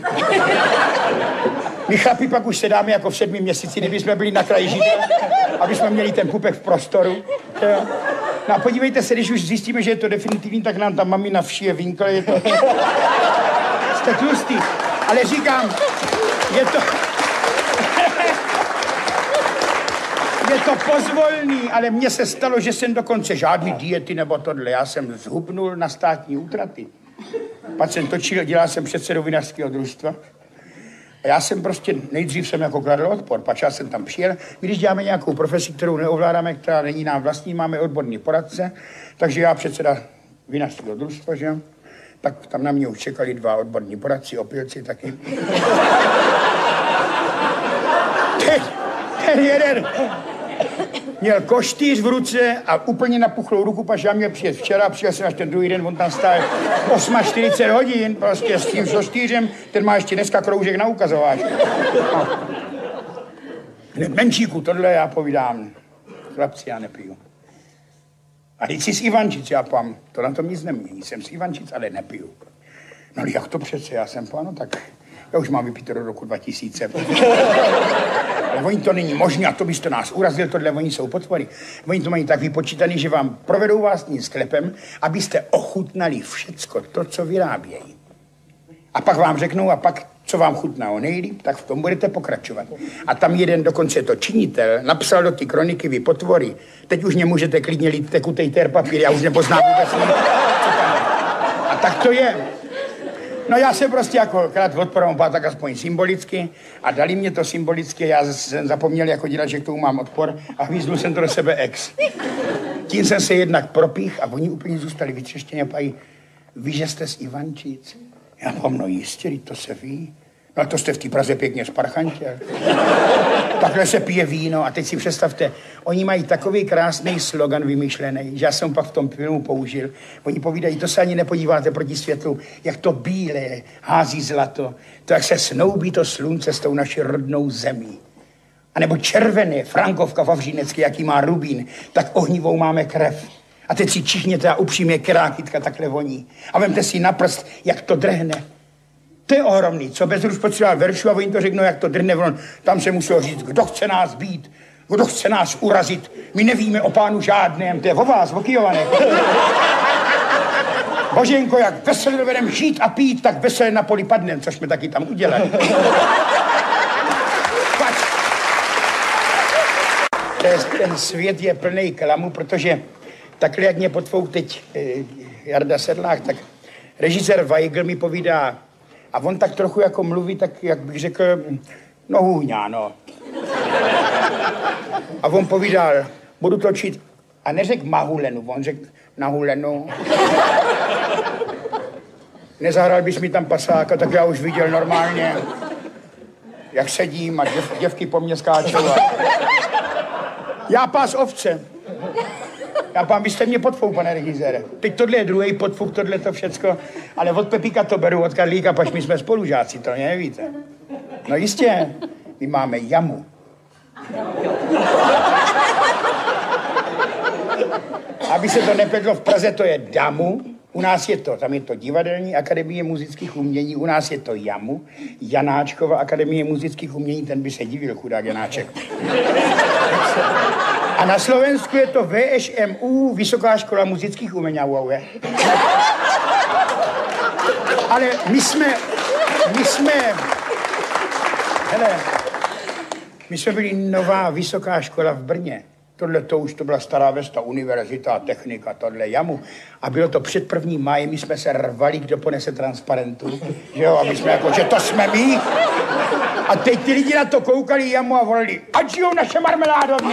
My chlapi pak už sedáme jako v 7. měsíci, kdyby jsme byli na kraji židle, aby jsme měli ten pupek v prostoru. No a podívejte se, když už zjistíme, že je to definitivní, tak nám ta mamina všije vinkle, je to... Jste tlustý, ale říkám, je to pozvolný, ale mně se stalo, že jsem dokonce žádný diety nebo tohle. Já jsem zhubnul na státní útraty. Pak jsem točil, dělal jsem předsedou vinařského družstva. A já jsem prostě, nejdřív jsem jako kladl odpor, pak já jsem tam přijel. My když děláme nějakou profesi, kterou neovládáme, která není nám vlastní, máme odborný poradce, takže já předseda vinařského družstva, že? Tak tam na mě už čekali 2 odborní poradci, opilci taky. Ten jeden měl koštýř v ruce a úplně napuchlou ruku, pač já měl přijet včera, přijel jsem až ten druhý den, on tam stál 48 hodin, prostě s tím koštýřem, ten má ještě dneska kroužek na ukazováč. Hned menšíku, tohle já povídám, chlapci, já nepiju. A teď jsi z Ivančic, já pám, to na tom nic nemění, jsem z Ivančic, ale nepiju. No jak to přece, já jsem pán, no tak já už mám vypít do roku 2000. Ale oni to není možné a to byste nás urazil, tohle oni jsou potvory. Oni to mají tak vypočítaný, že vám provedou vás tím sklepem, abyste ochutnali všecko to, co vyrábějí. A pak vám řeknou, a pak, co vám chutná nejlíp, tak v tom budete pokračovat. A tam jeden, dokonce to činitel, napsal do ty kroniky, vy potvory, teď už nemůžete klidně lít tekutej papír, já už nepoznám vůbec nic. A tak to je. No já se prostě jako krát odporoval tak aspoň symbolicky a dali mě to symbolicky, já jsem zapomněl jako dělat, že k tomu mám odpor a hvízdl jsem to do sebe ex. Tím jsem se jednak propích a oni úplně zůstali vytřeštěni a pají, ví, že jste z Ivančic? Já mám, no jistě, to se ví. No to jste v té Praze pěkně sparchantěl. Takhle se pije víno a teď si představte, oni mají takový krásný slogan vymyšlený, že já jsem pak v tom filmu použil. Oni povídají, to se ani nepodíváte proti světlu, jak to bílé hází zlato, to jak se snoubí to slunce s tou naší rodnou zemí. A nebo červené, Frankovka Vavřínecké, jaký má rubín, tak ohnivou máme krev. A teď si čichněte a upřímně, která kytka takhle voní. A vemte si na prst, jak to drhne. To je ohromný, co Bezruč potřeboval veršu a oni to řeknou, jak to drhne, tam se muselo říct, kdo chce nás být, kdo chce nás urazit, my nevíme o pánu žádném, to je o vás, o Kyjované. Boženko, jak veselé dovedem žít a pít, tak veselé na poli padnem, což jsme taky tam udělali. Ten svět je plný klamu, protože takhle, jak mě potvouk teď Jarda Sedlák, tak režisér Weigl mi povídá, a on tak trochu jako mluví, tak jak bych řekl, no hůňa, no. A on povídal, budu točit, a neřekl Mahulenu, on řekl na Hulenu. Nezahrál bys mi tam pasáka, tak já už viděl normálně, jak sedím a děvky po mně skáčou. Já pás ovce. Já pán, byste mě podfouk, pane režisére. Teď tohle je druhý podfouk, tohle to všecko, ale od Pepíka to beru, od Karlíka, pač my jsme spolužáci, to nevíte. No jistě, my máme jamu. Aby se to nepletlo, v Praze to je damu, u nás je to, tam je to Divadelní akademie muzických umění, u nás je to jamu, Janáčkova akademie muzických umění, ten by se divil, chudák Janáček. A na Slovensku je to VŠMU, Vysoká škola muzických umění. Ale my jsme byli nová vysoká škola v Brně. Tohle to už to byla Stará Vesta, univerzita, technika, tohle jamu. A bylo to před 1. májem, my jsme se rvali, kdo ponese transparentu, že jo, a my jsme jako, že to jsme my. A teď ty lidi na to koukali jamu a volali, ať žijou naše marmeládovny.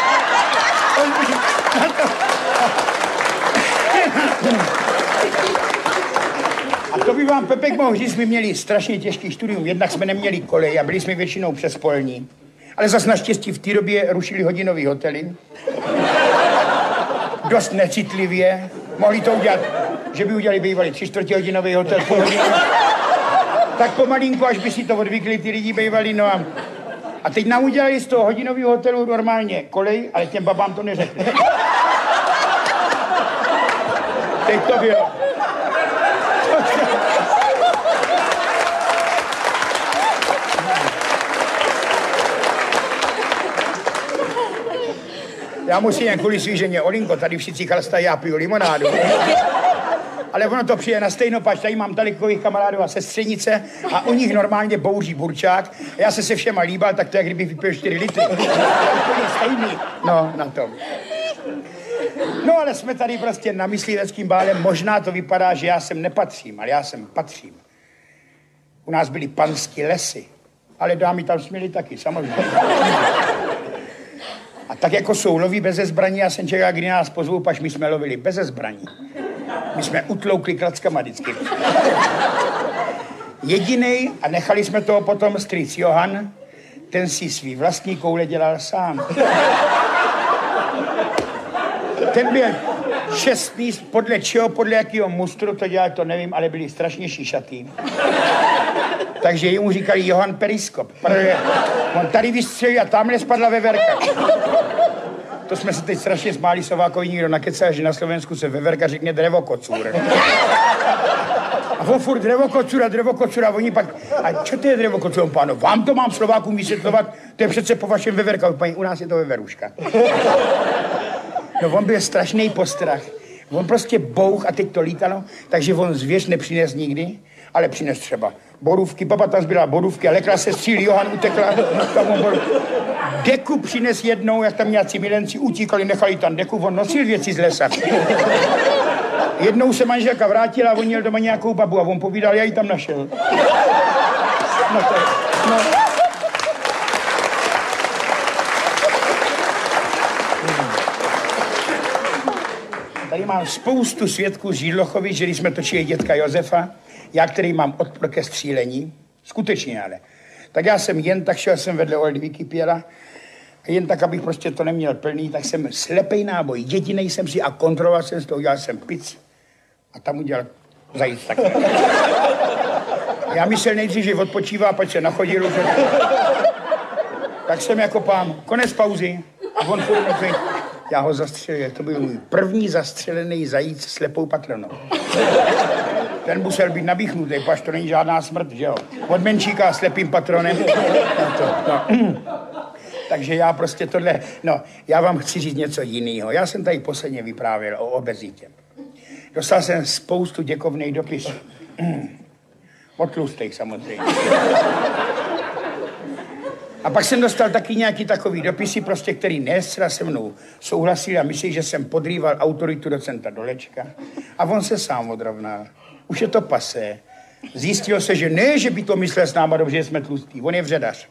A to by vám Pepek mohl říct, my měli strašně těžký studium, jednak jsme neměli kolej a byli jsme většinou přes polní. Ale zas naštěstí v té době rušili hodinový hotely. Dost necitlivě. Mohli to udělat, že by udělali bývalý 3/4 hodinový hotel, půl hodiny. Tak pomalinku, až by si to odvykli ty lidi bývali, no a teď nám udělali z toho hodinového hotelu normálně kolej, ale těm babám to neřekli. Teď to bylo. Já musím jen kvůli svý ženě, Olinko, tady všichni chlastají, já piju limonádu. Ale ono to přijde na stejnopač, tady mám talikových kamarádů a sestřenice a u nich normálně bouří burčák. Já se všema líbal, tak to je, kdybych vypil 4 litry. To je úplně stejný. No, na tom. No, ale jsme tady prostě na mysliveckým bále. Možná to vypadá, že já sem nepatřím, ale já sem patřím. U nás byly panské lesy, ale dámy tam směly taky, samozřejmě. A tak jako jsou loví beze zbraní, já jsem čekal, kdy nás pozvou, pač my jsme lovili beze zbraní. My jsme utloukli klackama vždycky. Jedinej, a nechali jsme toho potom strýc Johan, ten si svý vlastní koule dělal sám. Ten byl čestný, podle čeho, podle jakého mustru to dělal, to nevím, ale byli strašně šišatý. Takže jemu říkali Johan Periskop, protože on tady vystřelil a tamhle spadla veverka. To jsme se teď strašně smáli, Sovákovi nikdo nakecal, že na Slovensku se veverka řekne drevokocůr. A on furt drevokocůr a oni pak, a čo to je drevokocůr, páno? Vám to mám Slovákům vysvětlovat, to je přece po vašem veverka, paní, u nás je to veveruška. No on byl strašný postrach. On prostě bouch a teď to lítalo, takže on zvěř nepřines nikdy, ale přines třeba borůvky, baba tam zbyla borůvky a lekla se střílí, Johan utekla, tam on byl. Deku přines jednou, jak tam nějací milenci utíkali, nechali tam deku, on nosil věci z lesa. Jednou se manželka vrátila a on měl doma nějakou babu a on povídal, já ji tam našel. No to, no. Tady mám spoustu svědků z Židlochovi, že když jsme točili Dětka Josefa, já, který mám odpor ke střílení, skutečně ale, tak já jsem jen tak šel jsem vedle Oldy Wikipiera, jen tak, abych prostě to neměl plný, tak jsem slepej náboj, jedinej jsem si a kontroloval jsem z toho, udělal jsem pic a tam udělal zajíc taky. Já myslel nejdřív, že odpočívá, pak se nachodil, že... Tak jsem jako pán, konec pauzy a on furt mrtvý. Já ho zastřelil, to byl můj první zastřelený zajíc slepou patronou. ten musel být nabíchnutý, pač to není žádná smrt, že jo. Od menšíka slepým patronem. Takže já prostě tohle, no, já vám chci říct něco jiného. Já jsem tady posledně vyprávěl o obezitě. Dostal jsem spoustu děkovných dopisů. Od tlustých samozřejmě. A pak jsem dostal taky nějaký takový dopisy, prostě, který nesra se mnou souhlasili a myslí, že jsem podrýval autoritu docenta Dolečka. A on se sám odrovnal. Už je to pasé. Zjistilo se, že ne, že by to myslel s náma dobře, že jsme tlustý. On je vředař.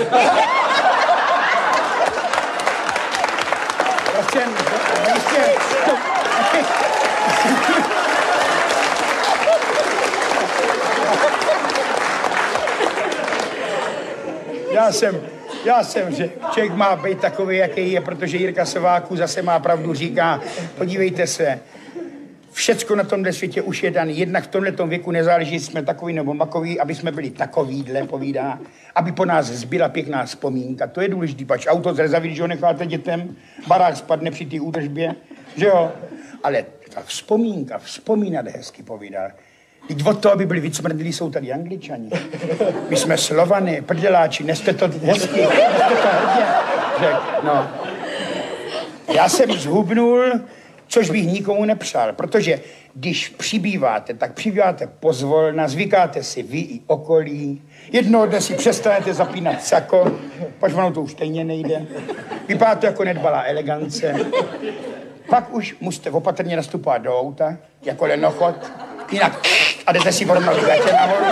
Já jsem řekl, člověk má být takový, jaký je, protože Jirka Sováků zase má pravdu, říká, podívejte se, všecko na tomhle světě už je daný, jednak v tomhletom věku nezáleží, jsme takový nebo makový, aby jsme byli takovýhle, povídá, aby po nás zbyla pěkná vzpomínka, to je důležitý, pač auto zrezaví, že ho necháte dětem, barák spadne při té údržbě, že jo, ale ta vzpomínka, vzpomínat hezky, povídá. Teď od toho, aby byli vycmrdlí, jsou tady Angličani. My jsme Slované, prděláči, neste to hezky, neste to hrdě. Řek, no. Já jsem zhubnul, což bych nikomu nepřál, protože když přibýváte, tak přibýváte pozvolna, zvykáte si vy i okolí. Jednoho dne si přestanete zapínat sako, pač ono to už stejně nejde. Vypadá to jako nedbalá elegance. Pak už musíte opatrně nastupovat do auta, jako lenochod, jinak a jdete si porovnat gatě nahoru.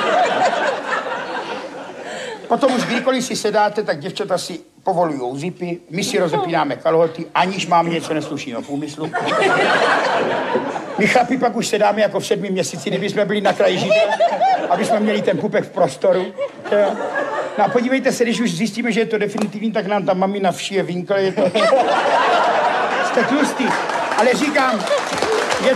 Potom už kdykoliv si sedáte, tak děvčata si povolujou zipy, my si rozepínáme kalhoty, aniž máme něco neslušného v úmyslu. My chlapi pak už sedáme jako v 7. měsíci, kdyby jsme byli na kraji židle, aby jsme měli ten pupek v prostoru. No a podívejte se, když už zjistíme, že je to definitivní, tak nám ta mamina všije vinkle, je to... Jste tlustý, ale říkám, je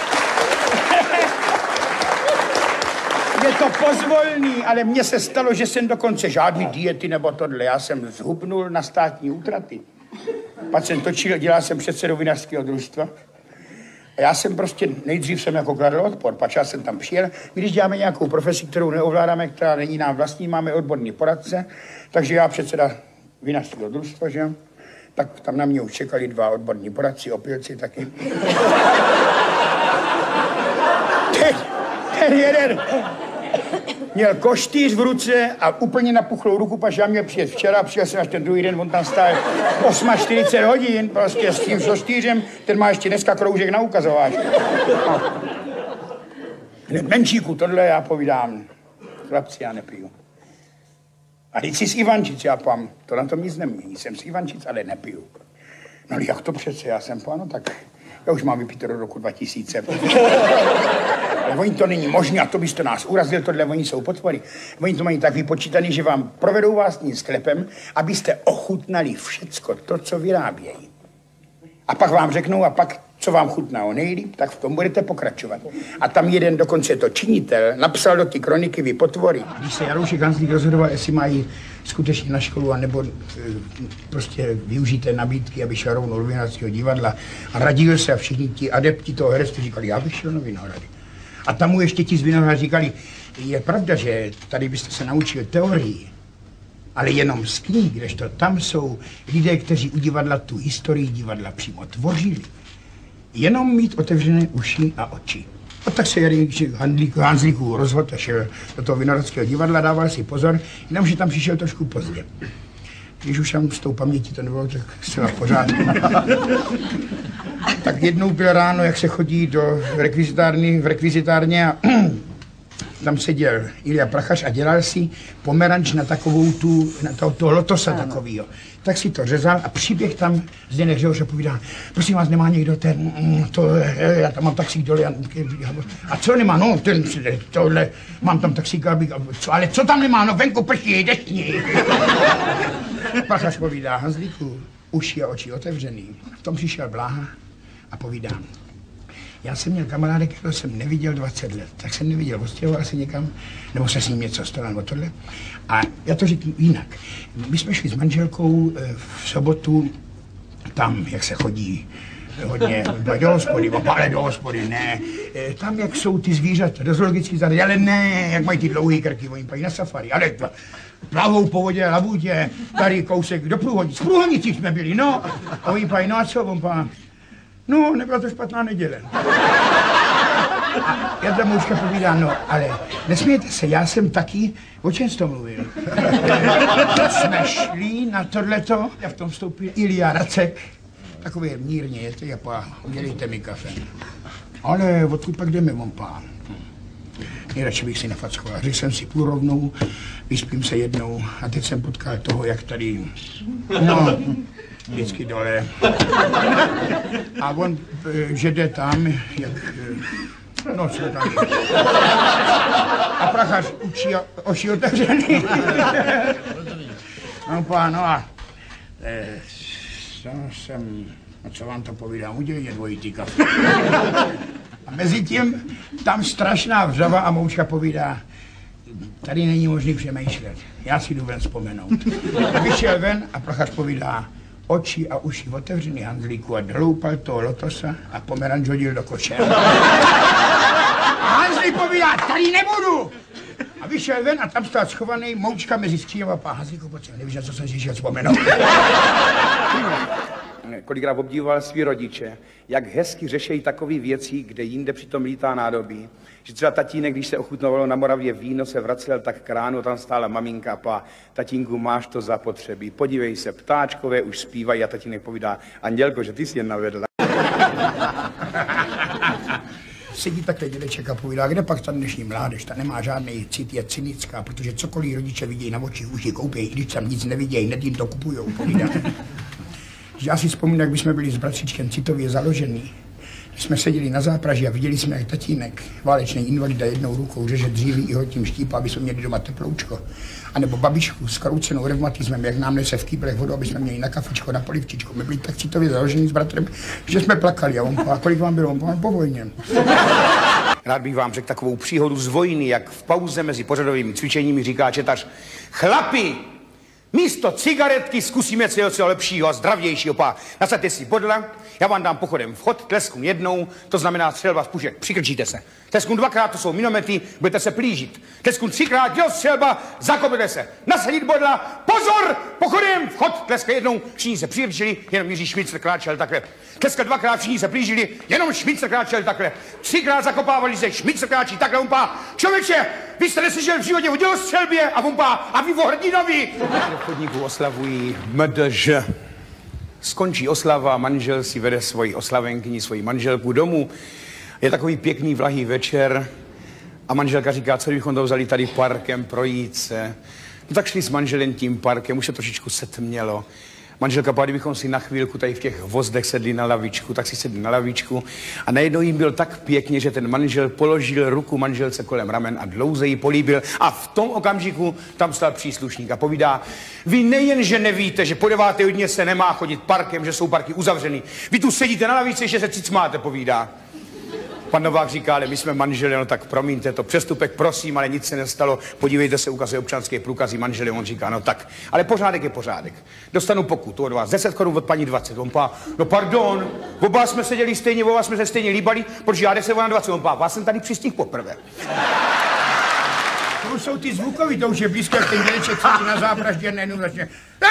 to pozvolný, ale mně se stalo, že jsem dokonce žádný diety nebo tohle. Já jsem zhubnul na státní útraty. Pak jsem točil, dělal jsem předsedou vinařského družstva. A já jsem prostě, nejdřív jsem jako kladl odpor, pak já jsem tam přijel. My když děláme nějakou profesi, kterou neovládáme, která není nám vlastní, máme odborný poradce, takže já předseda vinařského družstva, že jo? Tak tam na mě už čekali 2 odborní poradci, opilci taky. Ten jeden měl koštýř v ruce a úplně napuchlou ruku, pač já měl přijet včera, přijel jsem až ten druhý den, on tam stál 48 hodin, prostě s tím koštýřem, ten má ještě dneska kroužek na ukazováčku. No. Menšíku, tohle já povídám, chlapci, já nepiju. A teď si z Ivančic, já pám, to na tom nic nemění, jsem z Ivančic, ale nepiju. No jak to přece, já jsem no tak já už mám vypít do roku 2000. Ale oni to není možné a to byste nás urazil, tohle oni jsou potvory. Oni to mají tak vypočítaný, že vám provedou vás tím sklepem, abyste ochutnali všecko to, co vyrábějí. A pak vám řeknou, a pak, co vám chutná nejlíp, tak v tom budete pokračovat. A tam jeden, dokonce to činitel, napsal do ty kroniky vy potvory. Když se Jaroušek Hanzlík rozhodoval, jestli mají skutečně na školu, anebo prostě využít té nabídky, aby šel rovnou do Vinohradského divadla. A radil se a všichni ti adepti toho herectví říkali, já bych šel na Vinohrady. A tam mu ještě ti z Vinohrad říkali, je pravda, že tady byste se naučil teorii, ale jenom z knih, kdežto tam jsou lidé, kteří u divadla tu historii divadla přímo tvořili. Jenom mít otevřené uši a oči. A tak se Hanzlíků rozhodl a šel do toho Vinohradského divadla, dával si pozor, jenomže tam přišel trošku pozdě. Když už tam s tou pamětí to nebylo, tak zcela v pořádku. Tak jednou bylo ráno, jak se chodí do rekvizitárně a tam seděl Ilja Prachař a dělal si pomeranč na takovou toho lotosa takovýho. Tak si to řezal a přiběh tam Zdeněk Řehoř a povídá, prosím vás, nemá někdo já tam mám taxík dole. A co nemá? No, tohle, mám tam taxík, ale co tam nemá? No, venku prší, deštní. Prachař povídá, Hanzlíku, uši a oči otevřený. V tom přišel Bláha a povídá, já jsem měl kamaráda, kterého jsem neviděl 20 let, tak jsem neviděl, odstěhoval se někam, nebo se s ním něco stalo, nebo tohle. A já to řeknu jinak. My jsme šli s manželkou v sobotu tam, jak se chodí hodně, do hospody, ale do hospody, ne. Tam, jak jsou ty zvířata, do zoologických zahrad, ale ne, jak mají ty dlouhý krky, oni pají na safari, ale plavou po vodě, labutě, tady kousek do průhodnic. V průhodnicích jsme byli, no. A oni pají, no a co, on pá? No, nebyla to špatná neděle. Já ta mouška povídá, no, ale nesmějte se, já jsem taky, o čem jsi to mluvil? Jsme šli na tohleto a v tom vstoupil Ilja Racek. Takový mírně, jeste, japá, udělejte mi kafe. Ale odkud pak jdeme, on pán? Nejradši bych si nefackoval. Řekl jsem si půl rovnou, vyspím se jednou a teď jsem potkal toho, jak tady, no, vždycky dole. A on, že jde tam, jak, no, co tam je. A prachař učí oči otevřený. No, pán, no a co vám to povídám, udělejte dvojitý kafe. A mezi tím tam strašná vřava a moučka povídá, tady není možný přemýšlet, já si jdu ven vzpomenout. A vyšel ven a prachař povídá, oči a uši otevřený Hanzlíku a dloupal toho lotosa a pomeranč hodil do koše. A Hanzlík povídá, tady nebudu! A vyšel ven a tam stál schovaný moučka mezi skříněm a pá, Hanzlíku, pojď sem, nevíš, na co jsem si šel vzpomenout. Kolikrát obdivoval svý rodiče, jak hezky řešejí takové věci, kde jinde přitom lítá nádobí. Že třeba tatínek, když se ochutnovalo na Moravě víno, se vracel tak k ránu, tam stála maminka a pá, tatínku, máš to zapotřebí, podívej se, ptáčkové už zpívají a tatínek povídá, Andělko, že ty jsi jen navedla. Sedí takhle dědeček a povídá, kde pak ta dnešní mládež, ta nemá žádný cit, je cynická, protože cokoliv rodiče vidějí na očích, už ji koupějí, i když tam nic nevidějí, hned jim to kupujou, povídá. Já si vzpomínám, jak jsme byli s bratříčkem citově založený. Jsme seděli na zápraží a viděli jsme, jak tatínek, válečný invalida, jednou rukou řeže dříví i ho tím štípá, aby jsme měli doma teploučko. A nebo babičku s kroucenou revmatismem, jak nám nese v kýblech vodu, aby jsme měli na kafičko, na polivčičko. My byli tak citově založení s bratrem, že jsme plakali. A on a kolik vám bylo? On po vojně. Rád bych vám řekl takovou příhodu z vojny, jak v pauze mezi pořadovými cvičeními říká četař, chlapi, místo cigaretky zkusíme něco lepšího a zdravějšího. Nasaďte si bodla, já vám dám pochodem vchod, tlesknu jednou, to znamená střelba z pušek, přikrčíte se. Tlesknu dvakrát, to jsou minomety, budete se plížit. Tlesknu třikrát, střelba, zakopete se. Nasadit bodla, pozor, pochodem vchod, tleska jednou, všichni se přikrčili, jenom Jiří Šmicr kráčel takhle. Tleska dvakrát, všichni se plížili, jenom Šmicr kráčel takhle. Třikrát zakopávali se, Šmicr kráčí takhle, člověče, vy jste neslyšel v životě o dělostřelbě a vy o hrdinovi. V chodníku oslavují MDŽ. Skončí oslava, manžel si vede svoji oslavenkyni, svoji manželku domů. Je takový pěkný vlahý večer a manželka říká, co bychom to vzali tady parkem projít se. No tak šli s manželem tím parkem, už se trošičku setmělo. Manželka, kdybychom si na chvílku tady v těch vozdech sedli na lavičku, tak si sedli na lavičku a najednou jim byl tak pěkně, že ten manžel položil ruku manželce kolem ramen a dlouze ji políbil a v tom okamžiku tam stál příslušník a povídá, vy nejen, že nevíte, že po 9. hodině se nemá chodit parkem, že jsou parky uzavřený, vy tu sedíte na lavici, že se cicmáte, povídá. Pan Novák říká, ale my jsme manželi, no tak promiňte, to přestupek, prosím, ale nic se nestalo, podívejte se, ukazuje občanské průkazy manželi, on říká, no tak, ale pořádek je pořádek. Dostanu pokutu od vás, 10 korun od paní 20, on pá, no pardon, oba jsme seděli stejně, oba jsme se stejně líbali, protože já 10 na 20, on pá, vás jsem tady přistihl poprvé. To jsou ty zvukový, to už je blízko, jak ten dědeček sedí na zápraždě, najednou začne.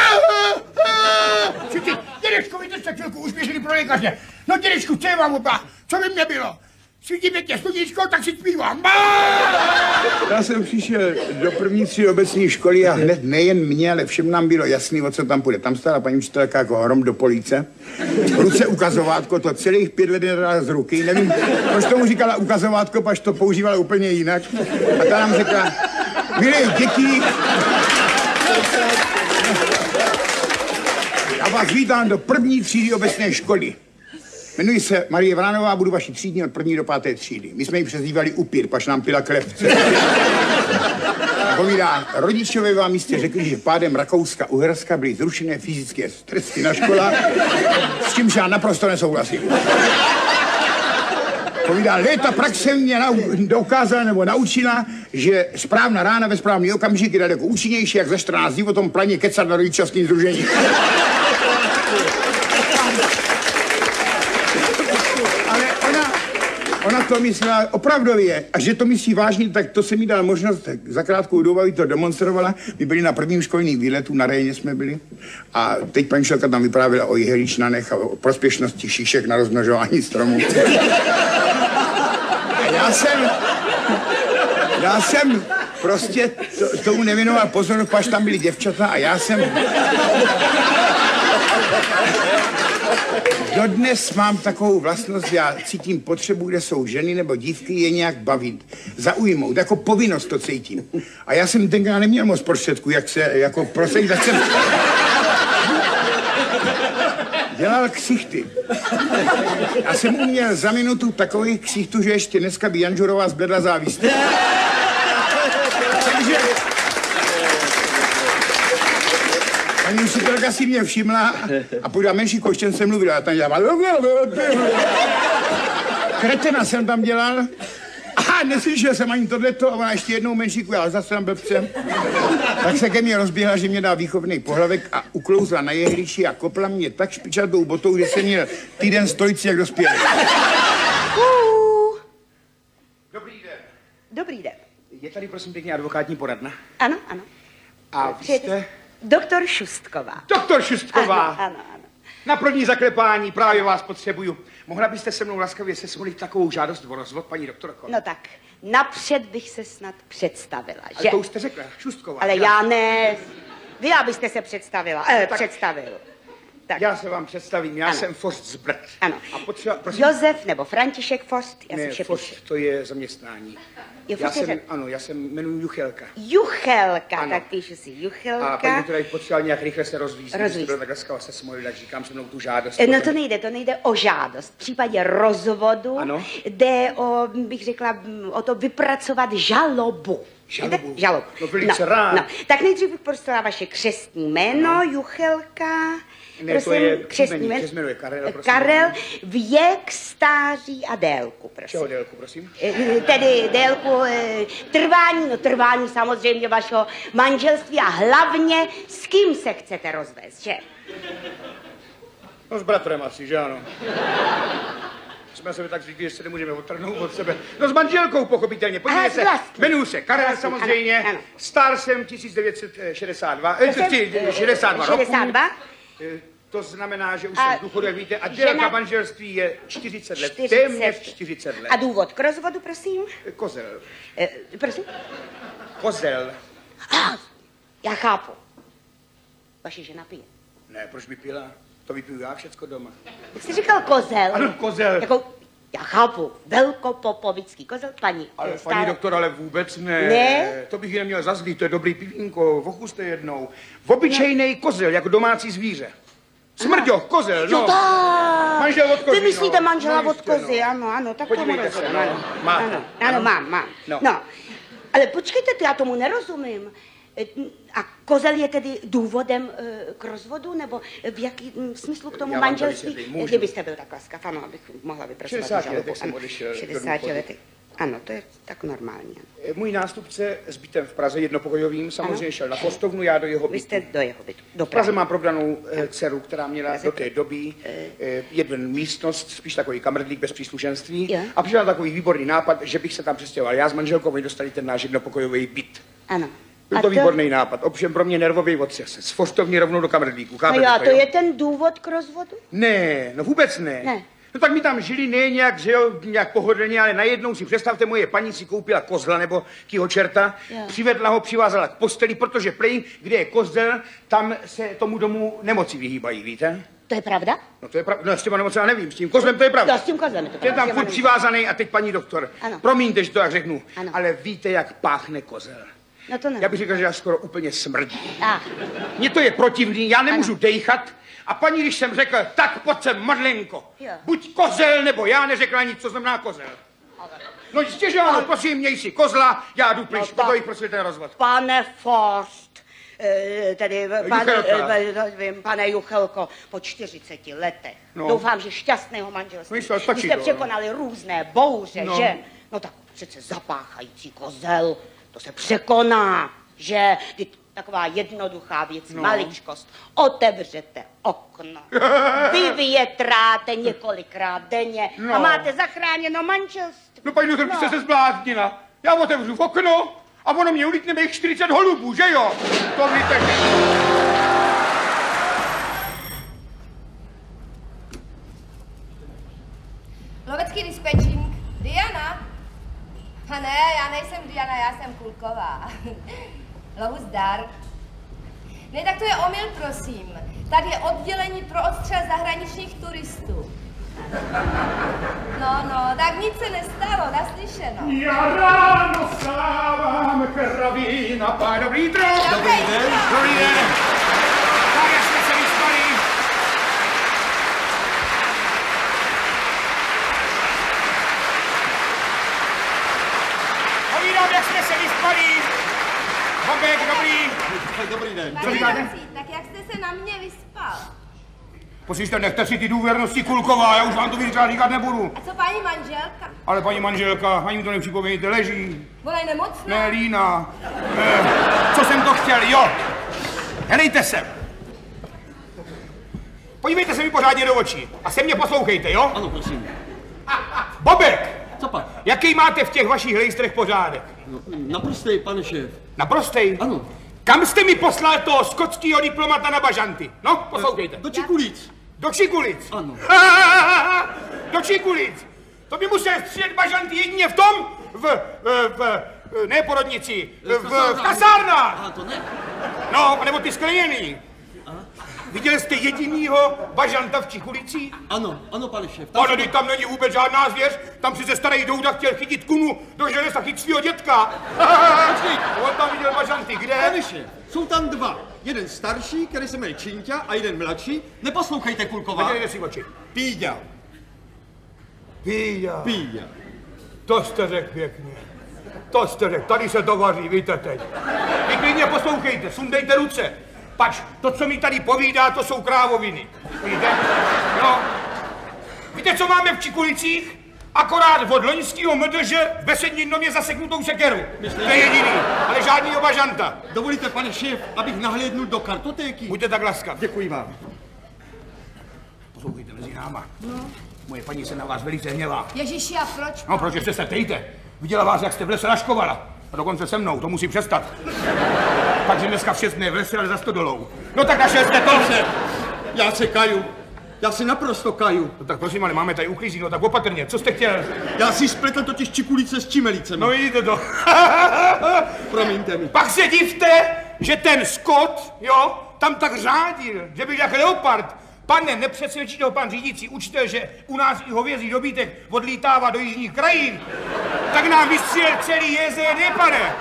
Dědečku, vy jste chvilku uspěšili pro lékaře. No dědečku, co je vám oba? Co by mě bylo? Svítí pěkně sluníčko, tak si zpívám. Já jsem přišel do první třídy obecní školy a hned nejen mě, ale všem nám bylo jasný, o co tam půjde. Tam stála paní učitelka jako hrom do políce. V ruce ukazovátko, to celých 5 let nedala z ruky. Nevím, proč tomu říkala ukazovátko, pač to používala úplně jinak. A ta nám řekla, milé děti, já vás vítám do první třídy obecné školy. Jmenuji se Marie Vránová, budu vaší třídní od 1. do 5. třídy. My jsme ji přezdívali upír, pač nám pila krev. Povídá, rodičové vám jistě řekli, že pádem Rakouska-Uherska byly zrušené fyzické tresty na školách, s čímž já naprosto nesouhlasím. Povídá, léta praxe mě dokázala nebo naučila, že správná rána ve správný okamžik je daleko účinnější, jak za 14 dní o tom planě kecat na rodičovským sdružení. Ale ona to myslela opravdově. A že to myslí vážně, tak to se mi dal možnost, tak za krátkou dobu to demonstrovala. My byli na prvním školním výletu, na Rejně jsme byli. A teď paní Šelka tam vyprávěla o jehličnanech a o prospěšnosti šišek na rozmnožování stromů. A já jsem prostě tomu nevěnoval pozornost, až tam byly děvčata a já jsem... Dodnes mám takovou vlastnost, já cítím potřebu, kde jsou ženy nebo dívky, je nějak bavit, zaujmout, jako povinnost to cítím. A já jsem tenkrát neměl moc prostředků, jak se, jako prosadit, tak jsem dělal ksichty. Já jsem uměl za minutu takových ksichtů, že ještě dneska by Janžurová zbledla závist. Takže... Paní učitelka si mě všimla a podle menší koštěn jsem mluvila. A tam dělala... Kretena jsem tam dělal. A neslyšel jsem ani tohleto a ona ještě jednou menší kujala, zase tam blbcem. Tak se ke mně rozběhla, že mě dá výchovný pohlavek a uklouzla na jehliči a kopla mě tak špičatou botou, že jsem měl týden stojící jak dospělý. Dobrý den. Dobrý den. Je tady prosím pěkně advokátní poradna? Ano, ano. A vy jste? Doktor Šustková. Doktor Šustková. Ano. Na první zaklepání právě vás potřebuju. Mohla byste se mnou laskavě sesmolit takovou žádost o rozvod, paní doktorko? No tak, napřed bych se snad představila, že? Ale to už jste řekla, Šustková. Ale já ne. Vy, abyste se představila, představil. Tak. Já se vám představím, já jsem Forst z Brd. Ano. A potřeba, prosím... Josef nebo František Forst, já ne, jsem vše Forst, to je zaměstnání. Já jsem jmenuji Juchelka. Juchelka, ano. Tak píšu si Juchelka. A paní doktora, potřeboval nějak rychle se rozvízt. Byl tak laskavá se smolil, tak říkám se mnou tu žádost. No to nejde o žádost. V případě rozvodu jde o, bych řekla, o to vypracovat žalobu. Žalobu. No velice rád. No. Tak nejdřív bych prostala vaše křestní jméno, Juchelka. Ne, prosím, to je křestní jméno. Křestní jméno je Karel, prosím. Karel, věk, stáří a délku, prosím. Čeho délku, prosím? Tedy délku trvání samozřejmě vašeho manželství a hlavně s kým se chcete rozvést, že? No s bratrem asi, že ano. Jsme se tak zvyklí, že se nemůžeme odtrhnout od sebe. No s manželkou, pochopitelně. Podívej se, jmenuji se Karel samozřejmě, ano. Star jsem 1962, 62 roku. 62? To znamená, že už jsem v důchodu, jak víte, a délka manželství je 40 let, téměř 40 let. A důvod k rozvodu, prosím? Kozel. Prosím? Kozel. Já chápu. Vaše žena pije. Ne, proč by pila? To vypiju já všecko doma. Jak jsi říkal kozel? Ano, kozel. Jako, já chápu, velkopopovický kozel, paní. Ale paní doktor, ale vůbec ne. Ne? To bych ji neměl zazlít, to je dobrý pivínko, ochuste jednou. Obyčejnej kozel, jako domácí zvíře. Smrďo, kozel, no. Manžel od kozy, vy myslíte manžela no, od kozy, ano, tak tomu rozumím. Ano, mám. No, ale počkejte, já tomu nerozumím. A kozel je tedy důvodem k rozvodu, nebo v jakém smyslu k tomu manželství? Kdybyste byl tak laskav, ano, abych mohla vypracovat 60 letech jsem odešel 60 letech. Ano, to je tak normální. Můj nástupce s bytem v Praze, jednopokojovým, samozřejmě šel na Postovnu, já do jeho bytu. Vy jste do jeho bytu. V Praze mám probranou dceru, která měla do té doby jeden místnost, spíš takový kamrdlík bez příslušenství. A přišel takový výborný nápad, že bych se tam přestěhoval. Já s manželkou my dostali ten náš jednopokojový byt. Ano. Byl to výborný nápad, ovšem pro mě nervový otřes. Z Postovny rovnou do kamrdlíku. To je ten důvod k rozvodu? Ne, no vůbec ne. No tak my tam žili ne nějak, že jo, nějak pohodlně, ale najednou si představte, moje paní si koupila kozla nebo kýho čerta, přivedla ho, přivázala k posteli, protože prej, kde je kozel, tam se tomu domu nemoci vyhýbají, víte? To je pravda? No to je pravda, no s těma nemoci já nevím, s tím kozlem to je pravda. No, s tím kozlem je to pravda. Je tam furt přivázaný a teď paní doktor, promiňte, že to tak řeknu, ale víte, jak páchne kozel? No to ne. Já bych říkal, že já skoro úplně smrdí. Mně to je protivný, já nemůžu dejchat. A paní, když jsem řekl, tak pojď sem, Madlenko, buď kozel, nebo já, neřekla nic, co znamená kozel. No jistě, že ano, prosím, měj si kozla, já jdu pryč, proto jí prosím ten rozvod. Pane Forst, tedy pane Juchelko, po 40 letech, doufám, že šťastného manželství, vy jste překonali různé bouře, že? No tak přece zapáchající kozel, to se překoná, že? Taková jednoduchá věc, maličkost. Otevřete okno. Vyvětráte několikrát denně a máte zachráněno manželství. No paní doktorky, jste se zbláznila. Já otevřu v okno a ono mě ulítne mých 40 holubů, že jo? To mi teď... Lovecký dispečink. Diana? A ne, já nejsem Diana, já jsem Kulková. Lovu zdar. Ne, tak to je omyl, prosím. Tady je oddělení pro odstřel zahraničních turistů. No, tak nic se nestalo, naslyšeno. Já ráno vstávám, kravina, pán dobrý druh. Dobrý den. Dobrý den. Tak jak jsme se vyspali. Povídám, jak jsme se vyspali. Bobek, dobrý. Dobrý den. Tak jak jste se na mě vyspal? Poslyšte, nechte si ty důvěrnosti, Kulková, já už vám to víc říkat nebudu. A co paní manželka? Ale paní manželka, ani mi to nepřipomínejte, leží. Ona je nemocná? Ne, líná. Co jsem to chtěl, jo. Helejte se. Podívejte se mi pořádně do očí a se mě poslouchejte, jo? Ano, prosím. Bobek! Co pak? Jaký máte v těch vašich lejstrech pořádek? No, naprostej, pane šéf. Naprostej? Ano. Kam jste mi poslal toho skotského diplomata na bažanty? No, poslouchejte. Do Čikulic. Do Čikulic? Ano. Do Čikulic. To by musel střílet bažanty jedině v tom, ne porodnici, v kasárnách. A to ne. No, nebo ty skleněný. Viděl jste jedinýho bažanta v Čikulicích? Ano, pane šéf. Ale teď tam není vůbec žádná zvěř, tam si se starý douda chtěl chytit kunu do železa chyt svýho dětka. On tam viděl bažanty, kde? Pane šéf, jsou tam dva. Jeden starší, který se jmenuje Činťa, a jeden mladší. Neposlouchejte, Kulková. Zadělejte si oči. Píďa. Píďa. To jste řekl pěkně. To jste řekl, tady se to vaří, víte teď. Vy klidně poslouchejte, sundejte ruce. Pač, to, co mi tady povídá, to jsou krávoviny. Víte? No. Víte, co máme v Čikulicích? Akorát od loňského MDŽ v Besedním domě zaseknutou sekeru. To je jediný, ale žádný bažanta. Dovolíte, pane šéf, abych nahlédnul do kartotéky? Buďte tak laskav. Děkuji vám. Poslouchejte mezi náma. No. Moje paní se na vás velice hněvá. Ježiši, a proč? No, proč se tejte? Viděla vás, jak jste v lese raškovala. A dokonce se mnou, to musí přestat. Takže dneska v 6 dne v lese, ale za 100 dolů. No tak na 6 jste to. Já se kaju. Já se naprosto kaju. No tak prosím, ale máme tady uklízí, no tak opatrně, co jste chtěl? Já si spletl totiž Čikulice s Čimelicemi. No vidíte to. Promiňte mi. Pak se divte, že ten Scott, jo, tam tak řádil, že byl jak leopard. Pane, nepřesvědčíte ho pan řídící učitel, že u nás i hovězí dobytek odlítává do jižních krajin? Tak nám vystřelil celý JZD, pane.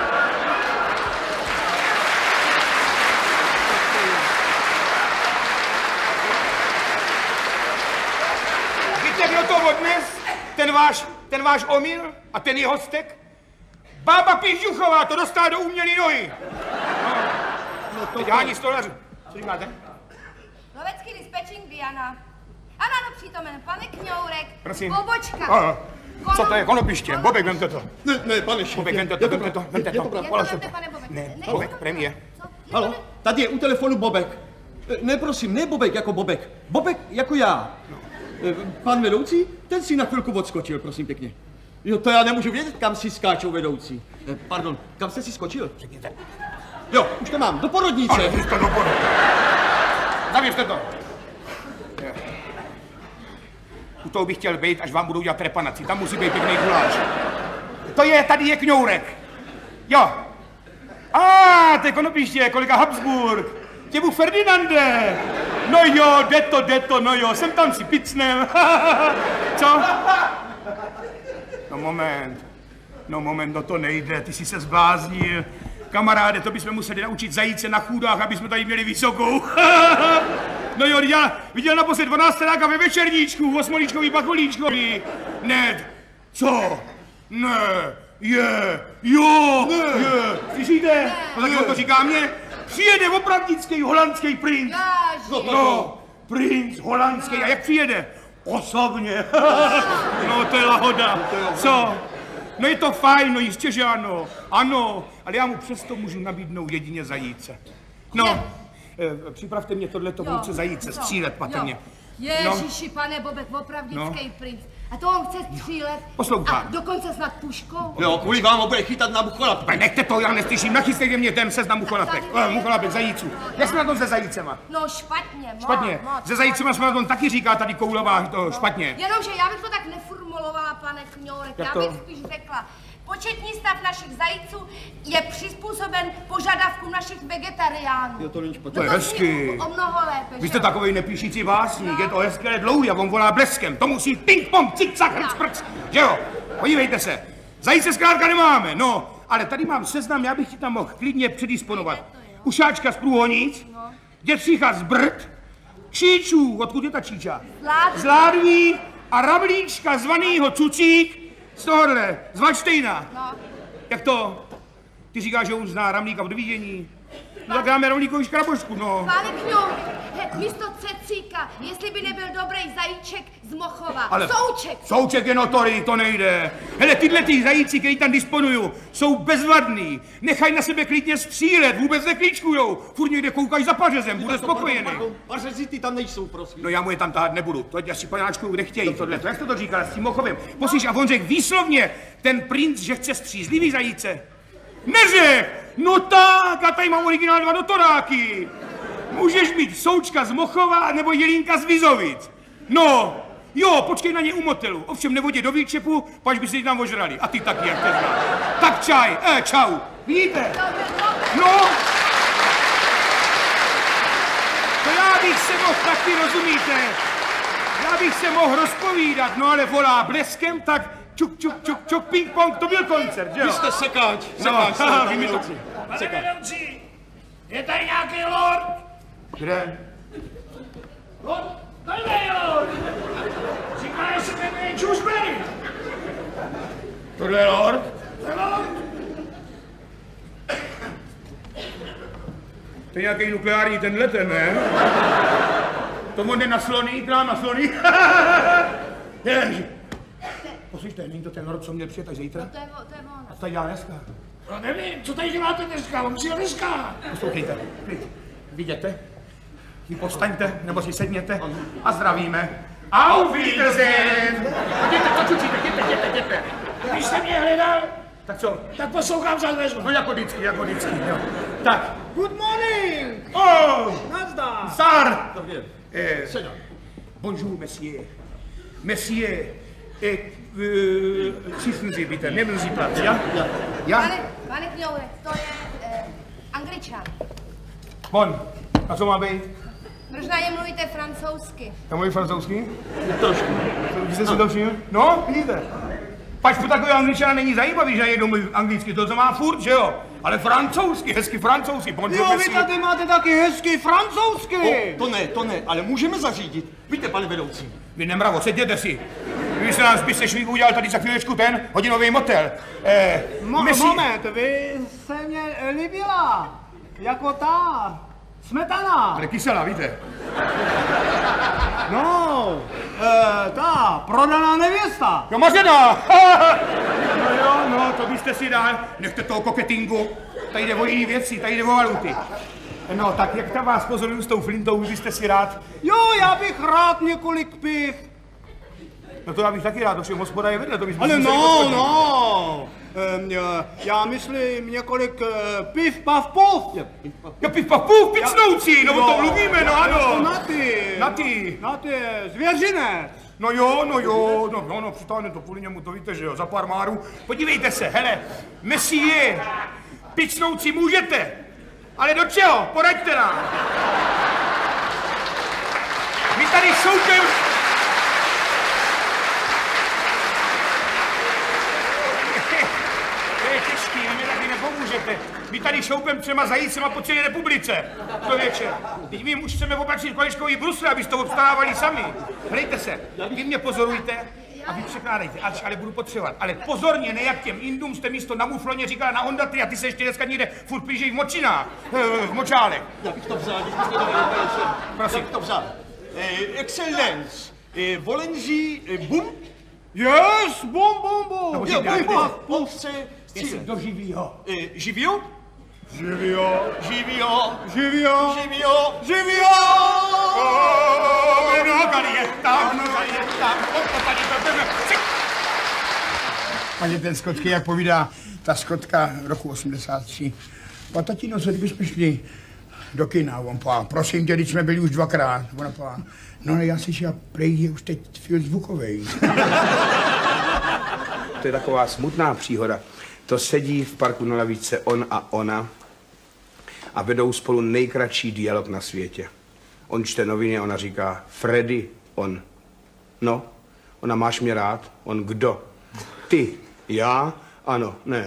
Víte, kdo to odnes? Ten váš omyl a ten jeho stek? Bába Pížuchová to dostala do umělý nohy. No to hání stolařů. Co říkáte? Lovecký dispečink Diana. Ano, přítomen, pane Kňourek. Prosím. Bobočka. Co to je? Konopiště. Bobek, vemte to. Ne, pane šéf. Bobek, vemte to. Jak to vemte, pane Bobek? Ne, Bobek, premiér. Halo, tady je u telefonu Bobek. Ne, prosím, ne Bobek jako Bobek. Bobek jako já. Pan vedoucí, ten si na chvilku odskočil, prosím pěkně. Jo, to já nemůžu vědět, kam si skáčou vedoucí. Pardon, kam jste si skočil? Řekněte. Jo, už to mám, do porodnice. Ale to do porodnice. Zavěřte to. U toho bych chtěl být, až vám budou dělat trepanaci. Tam musí být pěkný guláš. Tady je Kňourek. Jo. To je Konopiště, kolega Habsburg. Těbu Ferdinande. No jo, jde to, no jo, jsem tam si picnem. Co? No moment, no to nejde, ty jsi se zbláznil. Kamaráde, to bychom museli naučit zajít se na chůdách, aby jsme tady měli vysokou. No jo, viděl naposled 12 ve večerníčku, 8líčkový bakolíčkový. Ne, co? Ne, jo, je. Slyšíte? No tak to říká mě. Přijede opravdický holandský princ. No, princ holandský. A jak přijede? Osobně. No, to je lahoda. Co? No je to fajn, no jistě, že ano. Ano, ale já mu přesto můžu nabídnout jedině zajíce. No, připravte mě tohleto vůdce zajíce, střílet patrně. Ježiši, pane Bobek, opravdický princ. A to on chce střílet? Poslouchám. A dokonce snad puškou? Jo, kvůli vám ho bude chytat na mucholapek. Nechte to, já neslyším, nachystejte mě ten seznam mucholapek. Mucholapek zajíců. Jak jsme na tom se zajícema? No špatně, Špatně. Se zajícema jsme na tom taky říká tady Koulová, to špatně. Jenomže já bych to tak neformulovala, pane Kňourek, já bych spíš řekla. Početní stav našich zajíců je přizpůsoben požadavkům našich vegetariánů. Jo, to není špatně. To je hezky. O mnoho lépe, Vy jste takovej nepíšící básník, je to hezké, ale dlouhý, jak on volá bleskem. To musí ping-pong, cik-cak, hrc-prc, že jo? Podívejte se, zajíce zkrátka nemáme, no, ale tady mám seznam, já bych ti tam mohl klidně předisponovat. Ušáčka z Průhonic, dětřícha z Brd, číčů, odkud je ta číča? Z Ládví a Ravlíčka zvanýho Cucík, z tohohle, z Valštejna. No. Jak to? Ty říkáš, že on zná Ramlíka od vidění. No tak dáme Ramlíkovi škrabošku, no. Pane Kňourek, místo Cecíka, jestli by nebyl dobrý zajíček z Mochova. Ale Souček. Souček je notorý, to nejde. Hele, tyhle zajíci, který tam disponuju, jsou bezvadný. Nechaj na sebe klidně střílet, vůbec neklíčkujou. Furt někde koukají za pařezem, bude spokojený. Pařezi ty tam nejsou, prosím. No já mu je tam tahat nebudu, to asi panáčku kde chtějí tohleto. Jak jste to říkal s tím Mochovem? Poslyš, a on řekl výslovně, ten princ, že chce střízlivý zajíce. Neřek! No tak, a tady mám originál 2 dotoráky. Můžeš mít Součka z Mochova nebo Jelínka z Vizovic. No, jo, počkej na ně u motelu. Ovšem nevodě do výčepu, pač by se tam ožrali. A ty taky, jak te znám. Tak čaj, čau. Vidíte? No. To já bych se mohl taky, rozumíte? Já bych se mohl rozpovídat, no ale volá bleskem, tak čuk, ping-pong, to byl koncert, že jo? Vy jste sekáč, vy mi to... Pane vedoucí, je tady nějaký lord? Kde? Tady je lord. Říká, že se jmenuje Dewsbury. Tohle je lord? To je lord. To je nějaký nukleární ten, ne? To on jde na sloný, k nám na sloný. Ježi. Poslyšte, není to ten lord, co měl přijet až zítra? No to je ono. A co tady dělá dneska? No nevím, co tady děláte dneska, on přijel dneska. Poslouchejte, viděte? Vy povstaňte, nebo si sedněte a zdravíme. Auf Wiedersehen! Jděte, to čučíte, jděte. Když jste mě hledal, Tak co? tak poslouchám za dveřma. No jako vždycky, jo. Tak. Good morning! Oh! Nazdar! Sar! Seďa. Bonjour, monsieur. Monsieur, schießen Sie bitte, nehmen Sie Platz, ja? Ja? Pane Kňourek, to je Angličan. Bon, a co má být? Možná je mluvíte francouzsky. Já mluvím francouzsky? Trošku. Vy jste si to všiml? No, vidíte. Pač pro takového Angličana není zajímavý, že jednou mluví anglicky, to má furt, že jo? Ale francouzsky, hezky francouzsky, bonjour, Jo, vy monsieur. tady máte taky hezky francouzsky. To ne, ale můžeme zařídit. Víte, pane vedoucí. Vy nemravo, sedněte si. Vy jste nám spíš sešli udělal tady za chvílečku ten hodinový motel. Moment, vy se mě líbila. Jako ta smetana. Ale kyselá, víte? No, ta prodaná nevěsta. No možná. No, to byste si dal. Nechte toho koketingu. Tady jde o jiný věci, tady jde o valuty. No, tak jak tam vás pozoruju s tou flintou, vy byste si rád? Jo, já bych rád několik piv. No to já bych taky rád, ovšem hospoda je vedle, to bychom Ale si museli odchodit. no. Já myslím několik piv, pav, puf. Jo, piv, pav, puf, picnoucí, no o tom mluvíme, no ano. Na ty zvěřinec. No, přitáhne to kvůli němu, to víte, že jo, za pár márů. Podívejte se, hele, Messie, picnoucí můžete, ale do čeho? Poraďte nám. My tady šoupem... To je těžký, mi taky nepomůžete. My tady šoupem 3 zajícema po celé republice. Člověče, teď my už chceme obračit kolečkový brusle, abyste to obstarávali sami. Hlejte se, vy mě pozorujte a vy překládejte, ale budu potřebovat. Ale pozorně, ne jak těm Indům jste místo na mufloně říkala na ondatry a ty se ještě dneska někde furt pížej v močinách, v močálech. Já bych to vzal, když byste to Prosím. bych to vzal. Excellence, volenží bum? Yes, bom. No, Jo, a v půlce do živýho. Živýho? Živýho. Paní ten Skotky, jak povídá ta Skotka roku 83. A tatino, co kdybychom šli do kina, on pová, prosím tě, když jsme byli už 2krát. Ona pová, no já si šel, prej je už teď film zvukovej. To je taková smutná příhoda. To sedí v parku na lavičce on a ona a vedou spolu nejkratší dialog na světě. On čte noviny a ona říká, Freddy, on. No, ona, máš mě rád? On, kdo? Ty. Já? Ano, ne.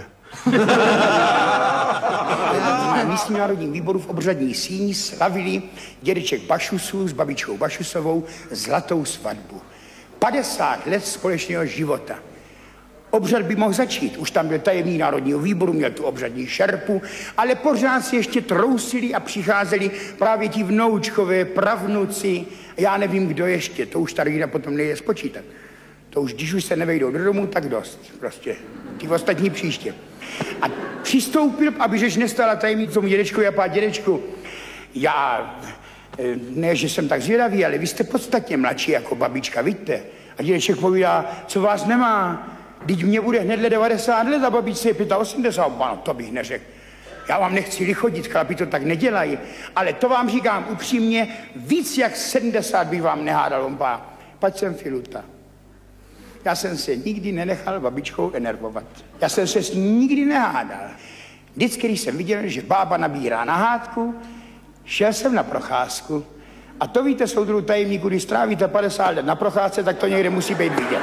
Na místním národním výboru v Obřadní Síni slavili dědeček Bašusů s babičkou Bašusovou zlatou svatbu. 50 let společného života. Obřad by mohl začít. Už tam byl tajemník národního výboru, měl tu obřadní šerpu, ale pořád si ještě trousili a přicházeli právě ti vnoučkové, pravnuci, já nevím, kdo ještě, to už ta rodina potom nejde spočítat. To už, když už se nevejdou do domu, tak dost. Prostě ty ostatní příště. A přistoupil, aby řeč nestala tajemník tomu dědečku a pán dědečku. Já, ne, že jsem tak zvědavý, ale vy jste podstatně mladší jako babička, vidíte? A dědeček povídá, co vás nemá? Vždyť mě bude hnedle 90 let a babičce je 85. No, to bych neřekl. Já vám nechci lichodit, chlapi to tak nedělají, ale to vám říkám upřímně, víc jak 70 bych vám nehádal, ompá. Pať jsem filuta. Já jsem se nikdy nenechal babičkou enervovat. Já jsem se s ní nikdy nehádal. Vždycky, když jsem viděl, že bába nabírá na hádku, šel jsem na procházku. A to víte, soudruhu tajemníku, když strávíte 50 let na procházce, tak to někde musí být vidět.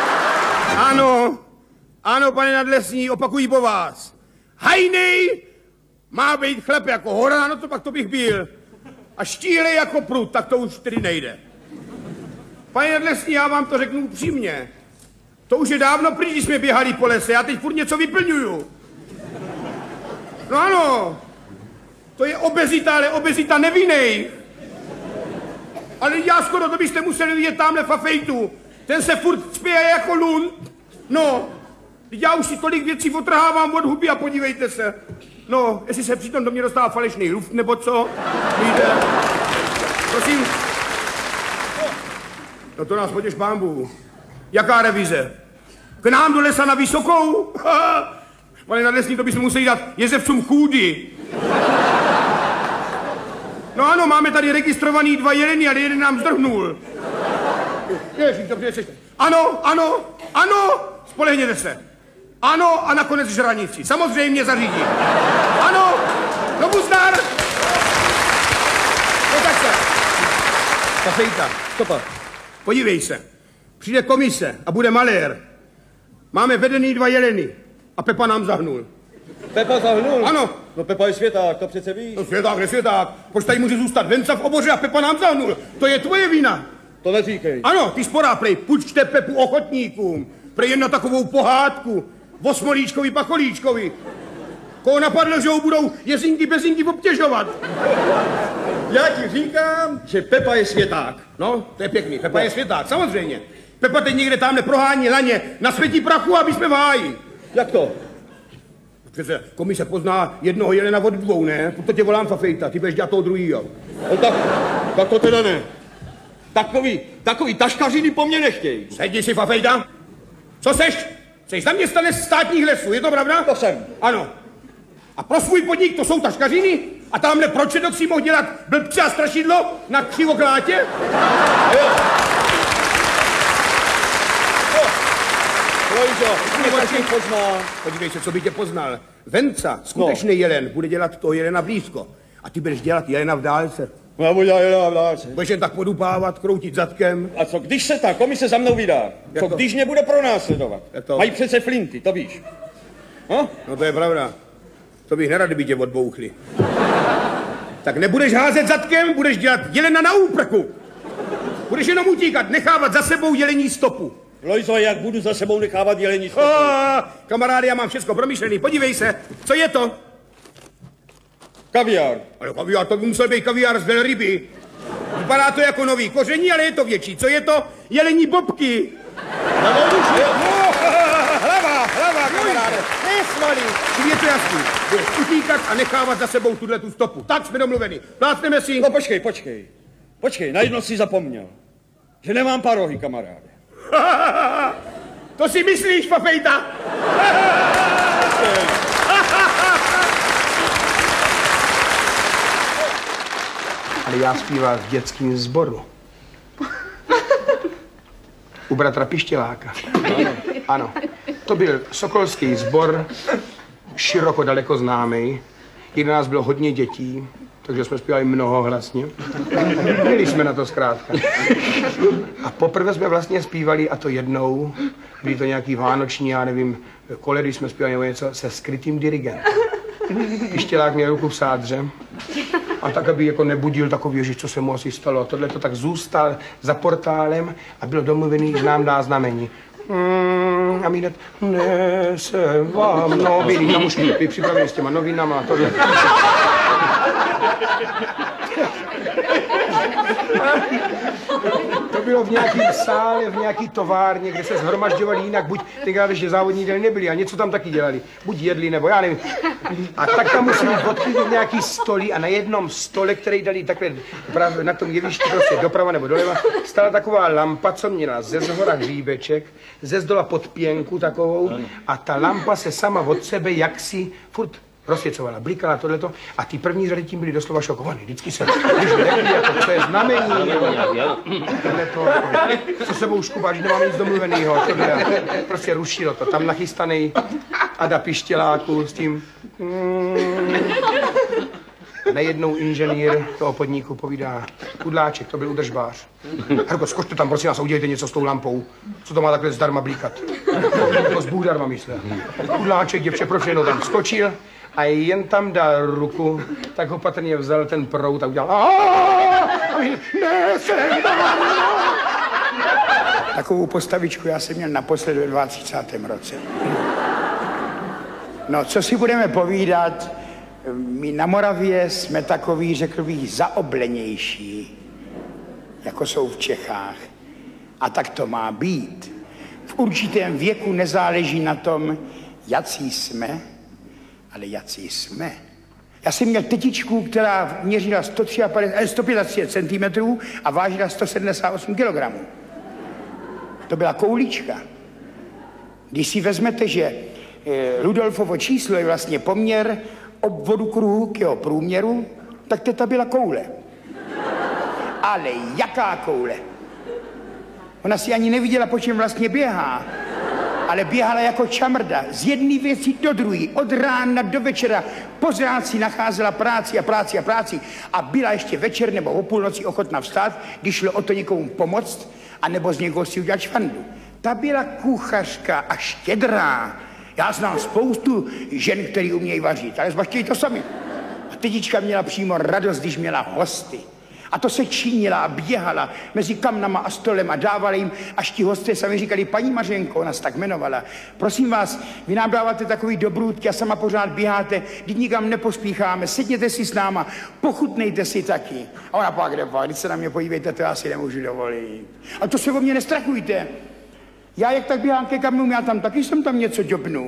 Ano, pane nadlesní, opakují po vás. Hajnej má být chlep jako hora, no to pak to bych byl. A štíhlej jako prut, tak to už tedy nejde. Pane nadlesní, já vám to řeknu upřímně. To už je dávno pryč, když jsme běhali po lese, já teď furt něco vyplňuju. No ano, to je obezita, ale obezita nevinnej. Ale já skoro to byste museli vidět tamhle fafejtu. Ten se furt spěje jako lund. No, já už si tolik věcí otrhávám od huby a podívejte se. No, jestli se přitom do mě dostává falešný luft, nebo co? Víte? Prosím. No to nás potěš pánbů. Jaká revize? K nám do lesa na Vysokou? Pane nadlesní, to bychom museli dát jezevcům chůdy. No ano, máme tady registrovaný 2 jeleny, ale jeden nám zdrhnul. Ježiš, dobře, jsi. Ano, spolehněte se. Ano, a nakonec žranici. Samozřejmě zařídí. Ano, znovu zdar. No tak se. Kafejka, stopa. Podívej se. Přijde komise a bude malér. Máme vedený 2 jeleny. A Pepa nám zahnul. Pepa zahnul? Ano. No Pepa je světák, to přece víš. No světák, nesvěták. Proč tady může zůstat venca v oboře a Pepa nám zahnul? To je tvoje vina. To neříkej. Ano, ty sporá, prej, půjčte Pepu ochotníkům. Prej jen na takovou pohádku. O Smolíčkovi, Pacholíčkovi. Koho napadlo, že ho budou jezinky bezinky obtěžovat. Já ti říkám, že Pepa je světák. No, to je pěkný, Pepa je světák, samozřejmě. Pepa teď někde tamhle prohání laně na světí prachu, aby jsme v háji. Jak to? Přece komise pozná jednoho jelena od 2, ne? Proto tě volám fafejta, ty budeš dělat toho druhýho. No tak to teda ne. Takový taškařiny po mně nechtějí. Sedni si, fafejta. Co seš? Seš zaměstnanec státních lesů, je to pravda? To jsem. Ano. A pro svůj podnik to jsou taškařiny? A tamhle proč si mohl dělat blbce a strašidlo na křivoklátě? Podívej se, co by tě poznal. Venca, skutečný jelen, bude dělat toho jelena blízko. A ty budeš dělat jelena v dálce. Já budu dělat jelena v dálce. Budeš jen tak podupávat, kroutit zadkem. A co když se ta komise za mnou vydá? Co když mě bude pronásledovat? Mají přece flinty, to víš. No to je pravda. To bych nerad, kdyby tě odbouchli. Tak nebudeš házet zadkem, budeš dělat jelena na úprku. Budeš jenom utíkat, nechávat za sebou jelení stopu. Lojzo, jak budu za sebou nechávat jelení stopu? Kamarády, já mám všechno promyšlený. Podívej se, co je to? Kaviár. Ale kaviár, to by musel být kaviár z velryby. Vypadá to jako nový koření, ale je to větší. Co je to? Jelení bobky. Hlava, kamaráde. Nesvalí. Je to jasný. Utíkat a nechávat za sebou tu stopu. Tak jsme domluveni. Plácneme si. No počkej, na jedno si zapomněl. Že nemám parohy, kamaráde. To si myslíš, Fafejta? Ale já zpíval v dětském sboru. U bratra Pištěláka. Ano. To byl sokolský sbor, široko daleko známý. I nás bylo hodně dětí, takže jsme zpívali mnohohlasně. Měli jsme na to zkrátka. A poprvé jsme vlastně zpívali, a to jednou, byly to nějaký vánoční, já nevím, koledy jsme zpívali nebo něco se skrytým dirigentem. Pištělák měl ruku v sádře a tak, aby jako nebudil takový, že co se mu asi stalo. A tohle to tak zůstal za portálem a bylo domluvený, že nám dá znamení. A my hned, nesem vám noviny. Tam už byli připraveni s těma novinama a tohle. To bylo v nějakém sále, v nějaký továrně, kde se shromažďovali jinak, buď tenkrát ještě závodní den nebyli a něco tam taky dělali. Buď jedli, nebo já nevím. A tak tam museli odkryt nějaký stoly a na jednom stole, který dali takhle na tom jevišti prostě doprava nebo doleva, stala taková lampa, co měla ze zhora hříbeček, ze zdola podpěnku takovou a ta lampa se sama od sebe jaksi furt rozsvěcovala, blikala tohleto a ty první řady tím byly doslova šokovaný. Vždycky se, když řekli, jako, co je znamení, tohleto, co sebou škubá, že nemáme nic domluvenýho, tohle, prostě rušilo to. Tam nachystaný Ada Pištěláku s tím. Najednou inženýr toho podniku povídá, Kudláček, to byl údržbář. Harko, skočte tam, prosím vás, a udělejte něco s tou lampou. Co to má takhle zdarma blíkat? To z Bůh darma myslel. Kudláček, děvče, pro všechno tam skočil a jen tam dal ruku, tak ho patrně vzal ten proud a udělal Takovou postavičku já jsem měl naposled ve 32. roce. No, co si budeme povídat, my na Moravě jsme takový, řekl bych, zaoblenější, jako jsou v Čechách. A tak to má být. V určitém věku nezáleží na tom, jací jsme, ale jací jsme. Já jsem měl tetičku, která měřila 135 cm a vážila 178 kg. To byla koulička. Když si vezmete, že Rudolfovo číslo je vlastně poměr obvodu kruhu k jeho průměru, tak teta byla koule. Ale jaká koule? Ona si ani neviděla, po čem vlastně běhá, ale běhala jako čamrda z jedné věci do druhé, od rána do večera, pořád si nacházela práci a byla ještě večer nebo o půlnoci ochotna vstát, když šlo o to někomu pomoct, anebo z někoho si udělat švandu. Ta byla kuchařka a štědrá. Já znám spoustu žen, který umějí vařit, ale zvažtějí to sami. A tetička měla přímo radost, když měla hosty. A to se čínila a běhala mezi kamnama a stolem a dávala jim, až ti hosté sami říkali, paní Mařenko, ona se tak jmenovala, prosím vás, vy nám dáváte takový dobrůdky a sama pořád běháte, když nikam nepospícháme, sedněte si s náma, pochutnejte si taky. A ona pak jde, když se na mě podívejte, to já si nemůžu dovolit. A to se o mě nestrachujte. Já jak tak běhám ke kamnům, já tam taky jsem tam něco džobnu.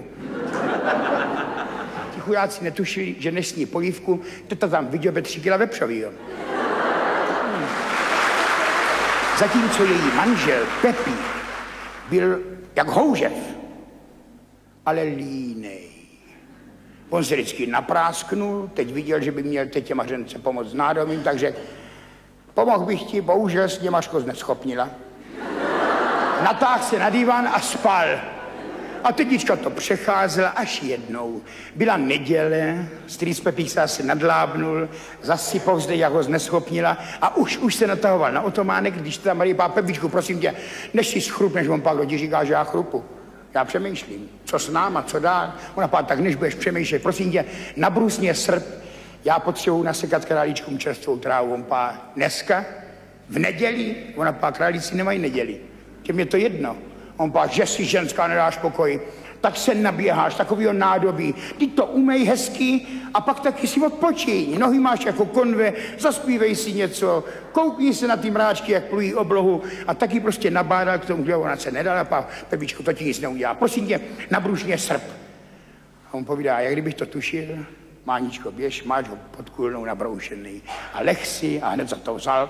Ti chudáci netušili, že než sní polívku, teta tam vyděbe 3 kila vepřovýho. Zatímco její manžel Pepi byl jak houžev, ale línej. On se vždycky naprásknul, teď viděl, že by měl tetě Mařence pomoct s nádomím, takže pomohl bych ti, bohužel s Němaško zneschopnila. Natáhl se na divan a spal. A tetička to přecházela až jednou. Byla neděle, strýc Pepík se asi nadlábnul, zase povzdej, jak ho zneschopnila a už se natahoval na otománek, když tam malý pá Pepičku, prosím tě, než si schrupneš, on pak lodi říká, že já chrupu. Já přemýšlím, co s náma, co dál. Ona pá, tak než budeš přemýšlet, prosím tě, nabrusně srp, já potřebuji nasekat králíčkům čerstvou trávu. On pá, dneska, v neděli, ona pá, králíci nemají neděli. Těm je to jedno. On pá, že si ženská nedáš pokoj, tak se naběháš, takovýho nádobí. Ty to umej hezky a pak taky si odpočiň. Nohy máš jako konve, zaspívej si něco, koukni se na ty mráčky, jak plují oblohu a taky prostě nabádal k tomu, že ona se nedala, Pepičko, to ti nic neudělá. Prosím tě, na brušně srp. A on povídá, jak kdybych to tušil, Máničko, běž, máš ho pod kůlnou nabroušený. A leh si a hned za to vzal.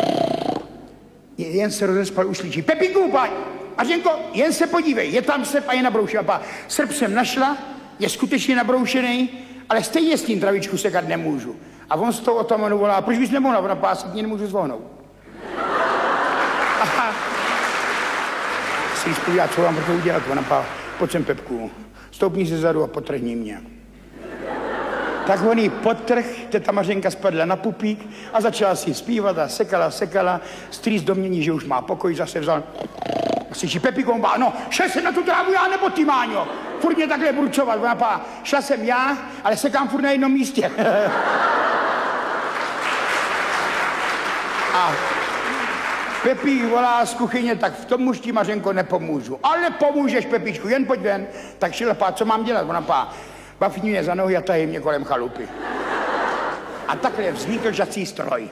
Jen se rozespal, už slyší, Pepinku, páň, Mařenko, jen se podívej, je tam srp a je nabroušený. Srp jsem našla, je skutečně nabroušený, ale stejně s tím travičku sekat nemůžu. A on z toho otomanu volá, proč bys nemohla, ona pásek mě nemůžu zvohnout. Aha. Si jí zpovídá, co vám pro to udělat, ona pá, pojď sem, Pepku, stoupni se zadu a potrhni mě. Tak on jí podtrh, teta Mařenka spadla na pupík a začala si zpívat a sekala. Strýc domění, že už má pokoj, zase vzal. A slyší, Pepi Komba, no, šel jsem na tu trávu já nebo ty, Máňo? Furt mě takhle burčoval, ona pá, šla jsem já, ale sekám furt na jednom místě. A Pepi volá z kuchyně, tak v tom už ti, Mařenko, nepomůžu. Ale pomůžeš, Pepičku, jen pojď ven. Tak šla pá, co mám dělat? Ona pá, bavní mě za nohy a tají mě kolem chalupy. A takhle vznikl žací stroj.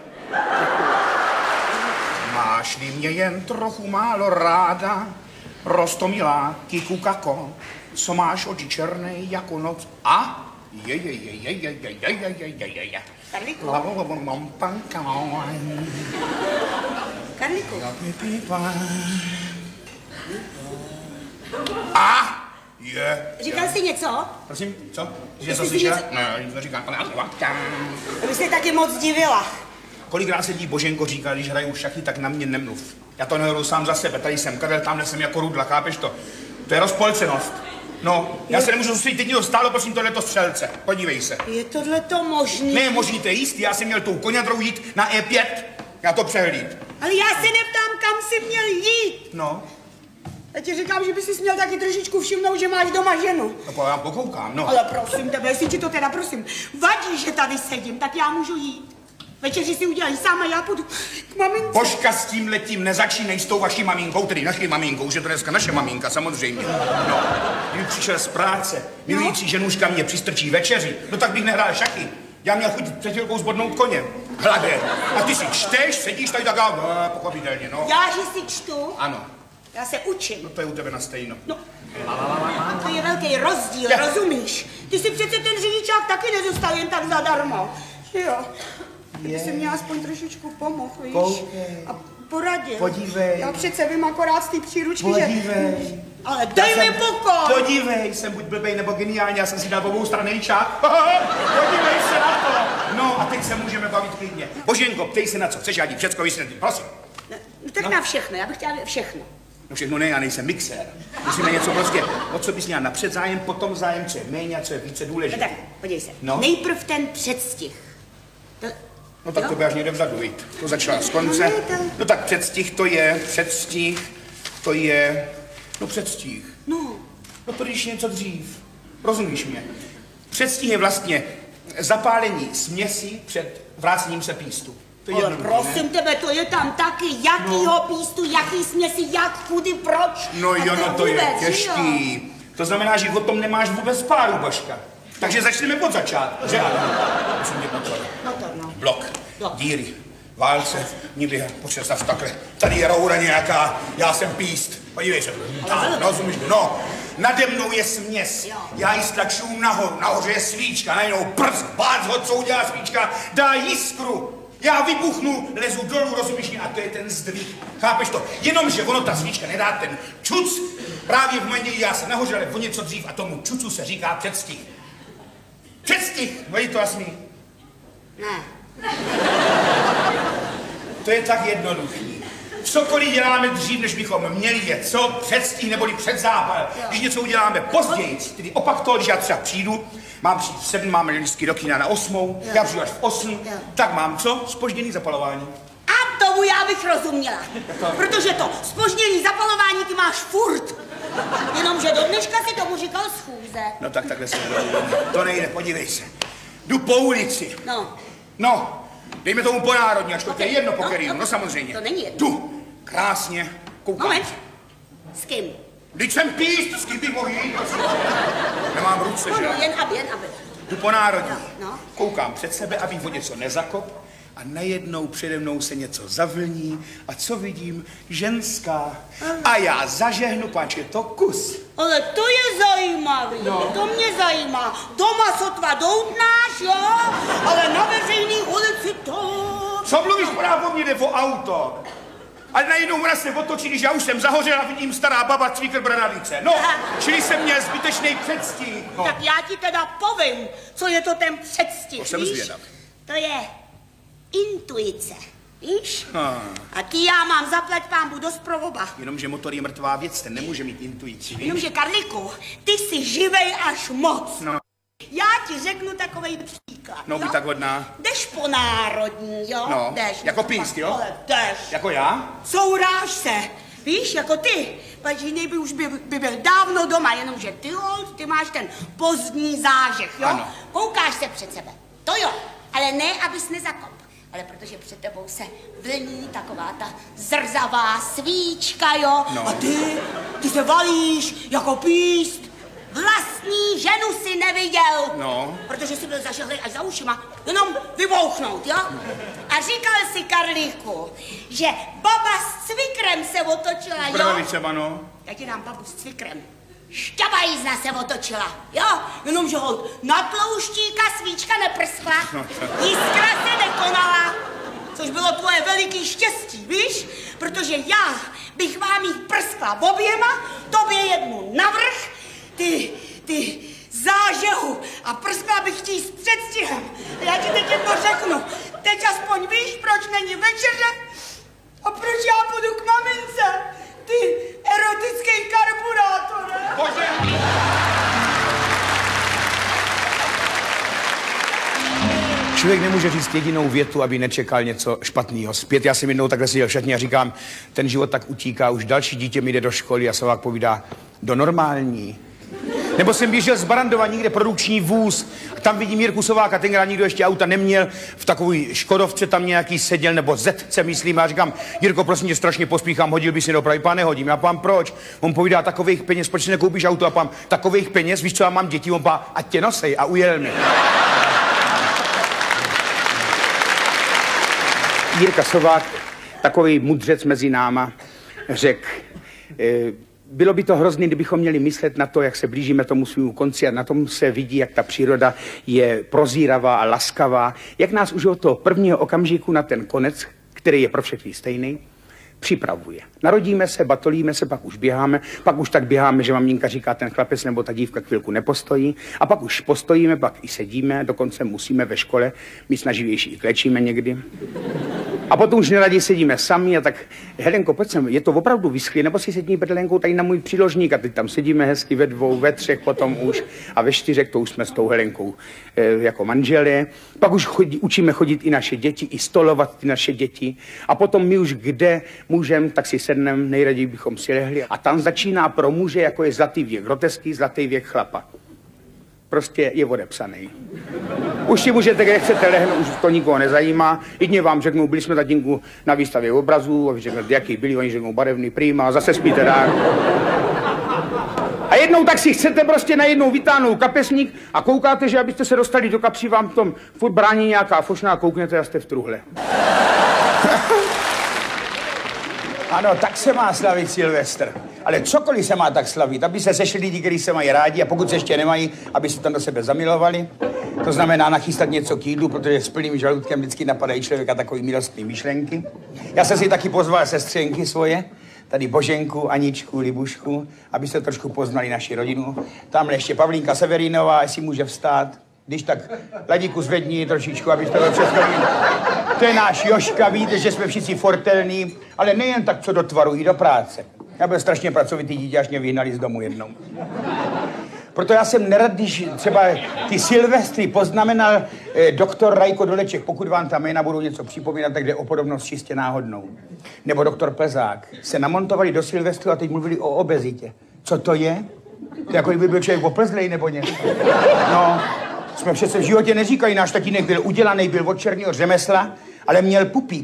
Máš-li mě jen trochu málo ráda, Rostomilá, kikukako, co máš oči černej jako noc. A? Karlíku. Karlíku. A? Je. Říkal jsi něco? Prosím, co? Jsi něco slyšel? Ne, nic neříkám. Vy jste taky moc divila. Kolikrát se Boženko říká, když hraju šachy, tak na mě nemluv. Já to nehru sám za sebe, tady jsem Karel, tamhle jsem jako Rudla, chápeš to? To je rozpolcenost. No, já se nemůžu soustředit, teď mi to stálo, prosím, tohleto střelce. Podívej se. Je tohleto možný? Ne, možný, to je jistý, já jsem měl tou koňadrou jít na E5. Já to přehlíd. Ale já se neptám, kam jsi měl jít. No. Já ti říkám, že bys si měl taky trošičku všimnout, že máš doma ženu. No, já pokoukám, no. Ale prosím tebe, jestli ti to teda prosím vadí, že tady sedím, tak já můžu jít. Večeři si udělají sám a já půjdu k mamince. Božka, s tím letím nezačínej s tou vaší maminkou, tedy naší maminkou, už je to dneska naše maminka, samozřejmě. No, kdyby přišel z práce, milující ženuška mě přistrčí večeři, no tak bych nehrál šachy. Já měl chuť před chvilkou zbodnout koně. Hladě. A ty si čteš, sedíš tady tak pochopitelně, no. Já, že si čtu? Ano. Já se učím. No to je u tebe na stejno. No. To je velký rozdíl, rozumíš? Ty si přece ten řidičák taky nedostal jen tak zadarmo. Jo. Ty jsi mě aspoň trošičku pomohl, víš? Koukej. A poradil. Podívej. Já přece vím akorát z té příručky, podívej. Že... Ale dej mi pokoj! Podívej, jsem buď blbej nebo geniální, já jsem si dal obou stranejčák. Podívej se na to. No a teď se můžeme bavit klidně. Boženko, ptej se na co chceš, já ti všecko vysvětlím, prosím. No, tak na všechno, já bych chtěla všechno. No všechno ne, já nejsem mixér. Musíme něco prostě, o co bys měla napřed zájem, potom zájem, co je méně a co je více důležité. No tak, podívej se. No. Nejprv ten předstih. No tak to by až někde vzadu, viď? To začala z konce. No tak předstih, no předstih. No to když něco dřív. Rozumíš mě? Předstih je vlastně zapálení směsi před vrácením se pístu. Ale prosím tebe, to je tam taky, jakýho pístu, jaký směsi, jak, kudy, proč. No jo, no to je těžký. To znamená, že o tom nemáš vůbec páru, Božka. Takže začneme od začátku, že ano? Musím mě no. Blok, díry, válce, nikdy, představ takhle. Tady je roura nějaká, já jsem píst. Podívej se, tam, rozumíš mi, no. Nade mnou je směs, já ji stlačuju nahoru, nahoře je svíčka, najednou prst, bác ho, co udělá svíčka, dá jiskru. Já vybuchnu, lezu dolů, rozumíš mě, a to je ten zdvih. Chápeš to? Jenomže ono, ta svíčka nedá ten čuc. Právě v momentě, já se nahoře, ale o něco dřív a tomu čucu se říká předstih. Předstih, no je to jasný? Ne. To je tak jednoduchý. Cokoliv děláme dřív, než bychom měli je, co? Předstih neboli předzápal. Když něco uděláme později, tedy opak toho, když já třeba přijdu, mám přijít v 7, máme lístky do kina na 8, já přijdu až v 8, tak mám co? Zpožděný zapalování. A tomu já bych rozuměla. Protože to zpožděný zapalování ty máš furt. Jenomže do dneška si tomu říkal schůze. No tak takhle se to nejde, podívej se. Jdu po ulici. No, dejme tomu po národní, až to je jedno po kterým, no samozřejmě. To není jedno. Tu, krásně, koukám. Moment. S kým? Vždyť jsem píst, s kým bych mohl jít? Nemám ruce, že? No, jen aby. Jdu po národní. No. Koukám před sebe, abych o něco nezakop. A najednou přede mnou se něco zavlní a co vidím? Ženská. A já zažehnu, páč je to kus. Ale to je zajímavý, no. To mě zajímá. Doma sotva doutnáš, jo? Ale na veřejný ulici to... Co mluvíš, porád mně jde o auto? Ale najednou ona se otočí, když já už jsem zahořel a vidím stará baba cvíkr bradalice. No, čili jsem měl zbytečný předstih. No. Tak já ti teda povím, co je to ten předstih, to jsem zvědav. To je intuice, víš? A ty já mám zaplať pámbu dost pro oba. Jenomže motor je mrtvá věc, ten nemůže mít intuici, víš? Jenomže, Karliku, ty jsi živej až moc. No. Já ti řeknu takovej příklad, No, buď tak hodná. Jdeš po národní, jo? No, jdeš, jako píst, jo? Ale jdeš. Jako já? Souráž se, víš, jako ty. Pač jiný by už by byl dávno doma, jenomže ty máš ten pozdní zážeh, jo? Ano. Koukáš se před sebe, to jo, ale ne, abys nezakop. Ale protože před tebou se vlní taková ta zrzavá svíčka, jo? No. A ty se valíš jako píst. Vlastní ženu si neviděl, no. Protože si byl zažehlej až za ušima, jenom vybouchnout, jo? A říkal si, Karlíku, že baba s cvikrem se otočila, jo? Bradavicema, no. Já ti dám babu s cvikrem. Šťabajízna se otočila, jo? Jenomže ho na tlouštíka svíčka neprskla, jiskra se nekonala, což bylo tvoje veliký štěstí, víš? Protože já bych vám jich prskla oběma, tobě jednu navrch, ty zážehu a prskla bych ti s předstihem. Já ti teď jedno řeknu. Teď aspoň víš, proč není večeře a proč já půjdu k mamince. Ty erotický karburátore. Bože! Člověk nemůže říct jedinou větu, aby nečekal něco špatného. Zpět já jsem jednou takhle seděl v šatně a říkám, ten život tak utíká, už další dítě mi jde do školy a Savák povídá, do normální. Nebo jsem běžel z Barandova, někde produkční vůz, a tam vidím Jirku Sováka, tenkrát nikdo ještě auta neměl, v takový Škodovce tam nějaký seděl, nebo Zetce, myslím, a říkám, Jirko, prosím tě, strašně pospíchám, hodil bys mě do Prahy, pane, hodím, já pám, proč? On povídá, takových peněz, proč si nekoupíš auto, a pám, takových peněz, víš co, já mám děti, on pá, ať tě nosej, a ujel mi. Jirka Sovák, takový mudřec mezi náma, řekl, bylo by to hrozný, kdybychom měli myslet na to, jak se blížíme tomu svému konci a na tom se vidí, jak ta příroda je prozíravá a laskavá, jak nás už od toho prvního okamžiku na ten konec, který je pro všechny stejný, připravuje. Narodíme se, batolíme se, pak už běháme, pak už tak běháme, že maminka říká, ten chlapec nebo ta dívka chvilku nepostojí, a pak už postojíme, pak i sedíme, dokonce musíme ve škole, my snaživější i klečíme někdy. A potom už neradi sedíme sami a tak, Helenko, pojď sem, je to opravdu vyschlý, nebo si sedí před Helenkou tady na můj příložník a teď tam sedíme hezky ve dvou, ve třech potom už a ve čtyřech to už jsme s tou Helenkou jako manželé. Pak už učíme chodit i naše děti, i stolovat ty naše děti a potom my už kde můžeme, tak si sedneme, nejraději bychom si lehli a tam začíná pro muže, jako je zlatý věk, groteský zlatý věk chlapa. Prostě je odepsaný. Už si můžete, kde chcete lehnout, už to nikoho nezajímá. Jedně vám řeknou, byli jsme tatínku na výstavě obrazů, a vy řeknete, jaký byli, oni řeknou barevný, prýma, a zase spíte dál. A jednou tak si chcete prostě najednou vytáhnout kapesník a koukáte, že abyste se dostali do kapsy, vám tom furt brání nějaká fošná, kouknete a jste v truhle. Ano, tak se má slavit Silvestr. Ale cokoliv se má tak slavit, aby se sešli lidi, kteří se mají rádi a pokud se ještě nemají, aby se tam do sebe zamilovali. To znamená nachystat něco k jídlu, protože s plným žaludkem vždycky napadají člověka takový milostný myšlenky. Já jsem si taky pozval sestřenky svoje, tady Boženku, Aničku, Libušku, abyste trošku poznali naši rodinu. Tamhle ještě Pavlínka Severinová, jestli může vstát. Když tak Ladíku zvedni trošičku, abyste to představili. To je náš Joška, víte, že jsme všichni fortelní, ale nejen tak, co do tvaru, i do práce. Já byl strašně pracovitý dítě, až mě vyhnali z domu jednou. Proto já jsem nerad, když třeba ty Silvestry poznamenal doktor Rajko Doleček, pokud vám ta jména budou něco připomínat, tak jde o podobnost čistě náhodnou. Nebo doktor Plzák se namontovali do Silvestru a teď mluvili o obezitě. Co to je? To jako kdyby byl člověk oplzlej nebo něco. No, jsme přece v životě neříkají, náš tatínek byl udělaný, byl od černého řemesla, ale měl pupík.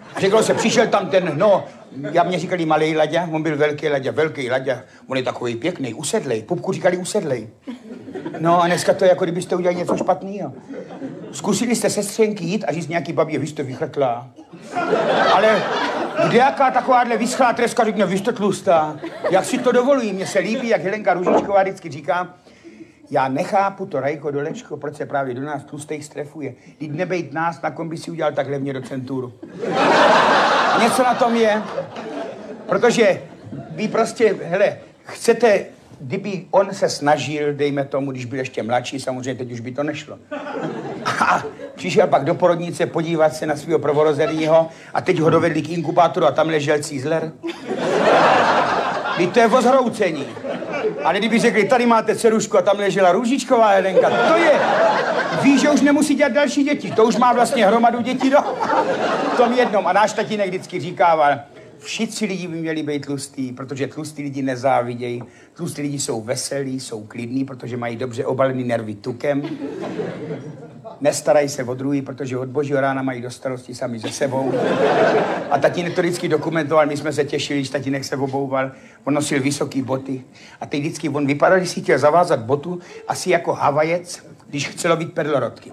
A řeklo se, přišel tam ten, no, já mě říkali malej Laďa, on byl velký Laďa, on je takový pěkný, usedlej, pupku říkali usedlej. No a dneska to je jako kdybyste udělali něco špatného. Zkusili jste sestřenky jít a říct nějaký babě, vy jste vychrtlá. Ale kdejaká takováhle vyschlá treska řekne, vy jste tlustá. Jak si to dovolují, mně se líbí, jak Helenka Růžičková vždycky říká, já nechápu to, Rajko Dolečko, proč se právě do nás tlustej strefuje. Vždyť nebejt nás, na kom by si udělal tak levně do centuru. Něco na tom je, protože vy prostě, hele, chcete, kdyby on se snažil, dejme tomu, když byl ještě mladší, samozřejmě teď už by to nešlo. A přišel pak do porodnice podívat se na svého prvorozenýho a teď ho dovedli k inkubátoru a tam ležel Cízler. Teď to je o zhroucení. Ale kdyby řekli, tady máte dcerušku a tam ležela Růžičková Helenka, to je, ví, že už nemusí dělat další děti, to už má vlastně hromadu dětí v tom jednom. A náš tatínek vždycky říkával, všichni lidi by měli být tlustý, protože tlustý lidi nezávidějí. Tlustý lidi jsou veselí, jsou klidní, protože mají dobře obalený nervy tukem. Nestarají se o druhý, protože od božího rána mají do starosti sami se sebou. A tatínek to vždycky dokumentoval, my jsme se těšili, když tatínek se obouval. On nosil vysoký boty. A teď vždycky on vypadal, když si chtěl zavázat botu, asi jako Havajec, když chce lovit perlorodky.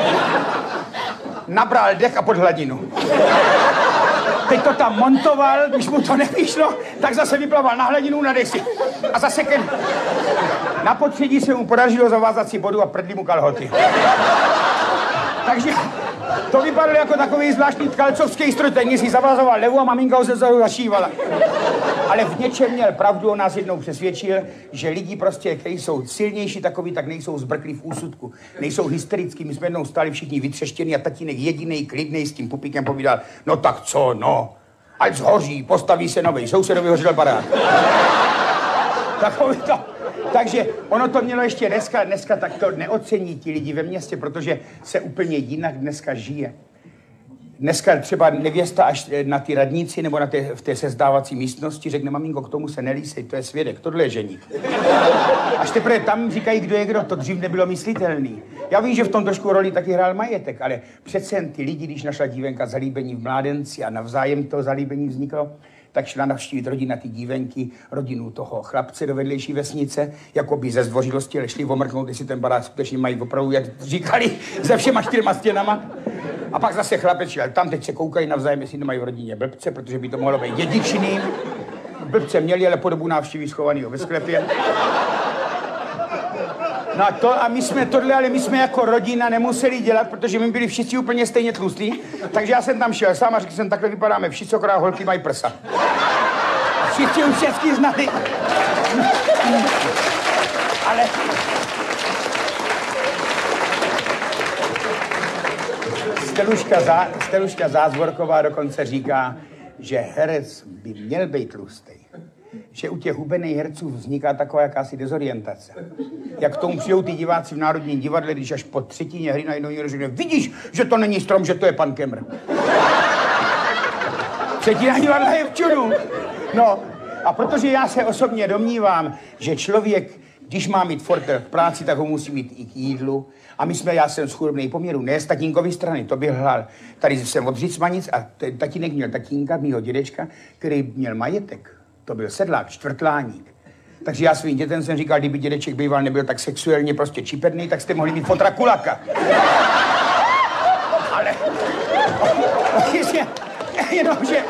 Nabral dech a pod hladinu. Teď to tam montoval, když mu to nevyšlo, tak zase vyplaval na hladinu, na desi. A zase na potředí se mu podařilo zavázat si bodu a prdli mu kalhoty. Takže to vypadalo jako takový zvláštní tkalcovský stroj, ten si zavazoval levu a maminka ho se zašívala. Ale v něčem měl pravdu, on nás jednou přesvědčil, že lidi prostě, kteří jsou silnější takový, tak nejsou zbrklí v úsudku, nejsou hysterický. My jsme jednou stáli všichni vytřeštěni a tatínek jedinej, klidnej s tím pupíkem povídal, no tak co, no, ať zhoří, postaví se novej, sousedovi hořel barák. Takový to. Takže ono to mělo ještě dneska tak to neocení ti lidi ve městě, protože se úplně jinak dneska žije. Dneska třeba nevěsta až na ty radnici nebo v té sezdávací místnosti řekne, maminko, k tomu se nelísej, to je svědek, tohle je ženík. Až teprve tam říkají, kdo je kdo, to dřív nebylo myslitelný. Já vím, že v tom trošku roli taky hrál majetek, ale přece jen ty lidi, když našla dívenka zalíbení v mládenci a navzájem to zalíbení vzniklo, tak šla navštívit rodina ty dívenky, rodinu toho chlapce do vedlejší vesnice, jako by ze zdvořilosti, ale šli omrknout, jestli ten barák skutečně mají opravdu, jak říkali, se všema 4 stěnama. A pak zase chlapec šel tam, teď se koukají navzájem, jestli nemají v rodině blbce, protože by to mohlo být dědičný. Blbce měli, ale po dobu návštěvy schovanýho ve sklepě. No a my jsme tohle, ale my jsme jako rodina nemuseli dělat, protože my byli všichni úplně stejně tlustí. Takže já jsem tam šel sám a řekl jsem, takhle vypadáme všichni, akorát holky mají prsa. Všichni už všechny znali. Ale... Steluška Zázvorková dokonce říká, že herec by měl být tlustý. Že u těch hubených herců vzniká taková jakási dezorientace. Jak k tomu přijdou ty diváci v Národním divadle, když až po třetině hry najednou někdo řekne, vidíš, že to není strom, že to je pan Kemr. Třetina divadla je v čudu. No, a protože já se osobně domnívám, že člověk, když má mít fortel v práci, tak ho musí mít i k jídlu. A já jsem z chudobnej poměru, ne z tatínkovy strany, to bych hlal. Tady jsem od Řicmanic a tatínek měl tatínka, mýho dědečka, který měl majetek. To byl sedlák, čtvrtláník. Takže já svým dětem jsem říkal, kdyby dědeček býval nebyl tak sexuálně prostě čiperný, tak jste mohli mít fotra kulaka. Ale... Jenomže...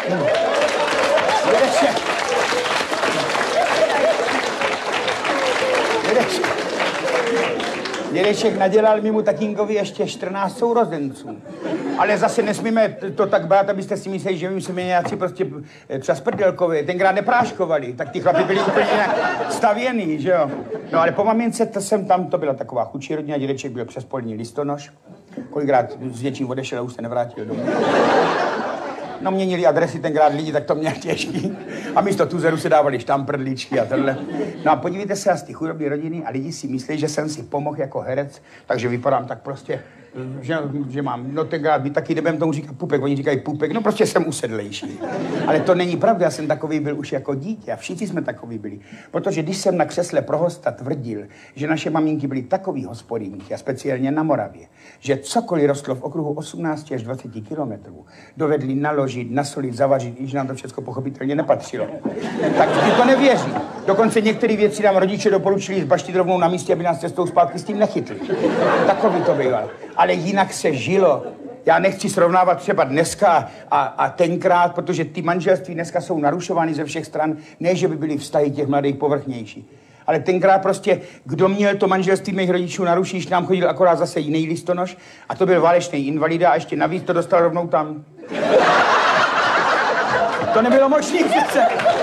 Dědeček nadělal mimo tatínkovi ještě 14 sourozenců. Ale zase nesmíme to tak brát, abyste si mysleli, že my jsme nějací prostě přes prdelkové. Tenkrát nepráškovali, tak ty chlapi byli úplně stavěný, že jo. No ale po mamince to byla taková chudší rodina, dědeček byl přespolní listonoš. Kolikrát s něčím odešel a už se nevrátil domů. No měnili adresy tenkrát lidi, tak to měl těžký. A místo tuzeru se dávali štamprdličky a tohle. No a podívejte se z ty chudobné rodiny a lidi si myslí, že jsem si pomohl jako herec, takže vypadám tak prostě že mám, no tenkrát my taky nebudeme tomu říkat pupek, oni říkají pupek, no prostě jsem usedlejší. Ale to není pravda, já jsem takový byl už jako dítě a všichni jsme takový byli. Protože když jsem na křesle pro hosta tvrdil, že naše maminky byly takový hospodyníky a speciálně na Moravě, že cokoliv rostlo v okruhu 18 až 20 kilometrů, dovedli naložit, nasolit, zavařit, i když nám to všechno pochopitelně nepatřilo. Tak ti to nevěří. Dokonce některé věci nám rodiče doporučili zbaštit rovnou na místě, aby nás cestou zpátky s tím nechytli. Takový to býval. Ale jinak se žilo. Já nechci srovnávat třeba dneska a tenkrát, protože ty manželství dneska jsou narušovány ze všech stran, ne, že by byly vztahy těch mladých povrchnější. Ale tenkrát prostě, kdo měl to manželství mých rodičů narušit, nám chodil akorát zase jiný listonoš a to byl válečný invalida a ještě navíc to dostal rovnou tam. To nebylo možné přece.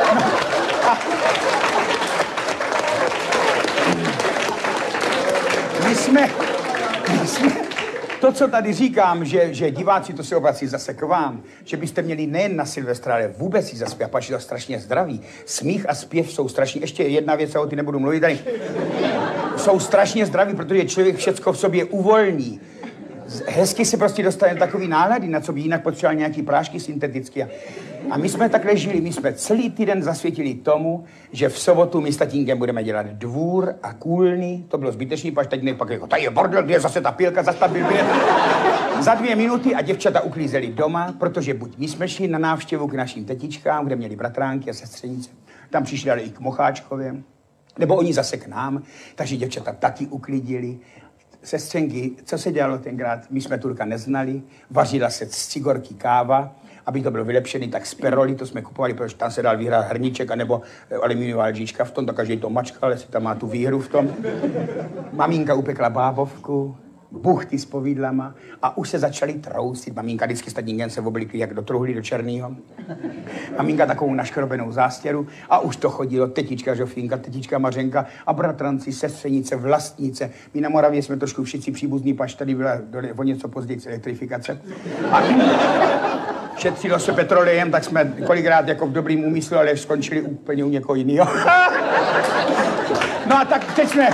My jsme, to, co tady říkám, že diváci, to se obrací zase k vám, že byste měli nejen na Silvestra, ale vůbec si zaspět, pač to strašně zdraví. Smích a zpěv jsou strašně, ještě jedna věc, o ty nebudu mluvit tady, jsou strašně zdraví, protože člověk všecko v sobě uvolní. Hezky se prostě dostane takový nálady, na co by jinak potřeboval nějaký prášky syntetické. A my jsme takhle žili, my jsme celý týden zasvětili tomu, že v sobotu my s tatínkem budeme dělat dvůr a kůlny. To bylo zbytečný, pač tatínek pak jako, tady je bordel, kde je zase ta pilka, zase ta bilbě. Za 2 minuty a děvčata uklízeli doma, protože buď my jsme šli na návštěvu k našim tetičkám, kde měli bratránky a sestřenice. Tam přišli ale i k Mocháčkově, nebo oni zase k nám, takže děvčata taky uklidili. Sestřenky, co se dělalo tenkrát, my jsme Turka neznali, vařila se z cigorky káva, aby to bylo vylepšený, tak z peroli, to jsme kupovali, protože tam se dal vyhrát hrníček, anebo aluminiová lžička v tom, tak každý to mačkal, jestli tam má tu výhru v tom. Maminka upekla bábovku, buchty s povídlama a už se začaly trousit. Maminka vždycky s tatínkem se oblíkli jak do truhly, do černýho. Maminka takovou naškrobenou zástěru a už to chodilo tetička Žofínka, tetička Mařenka a bratranci, sestřenice, vlastnice. My na Moravě jsme trošku všichni příbuzní, pač tady byla o něco později elektrifikace. A šetřilo se petrolejem, tak jsme kolikrát jako v dobrým úmyslu, ale skončili úplně u někoho jiného. No a tak teď jsme...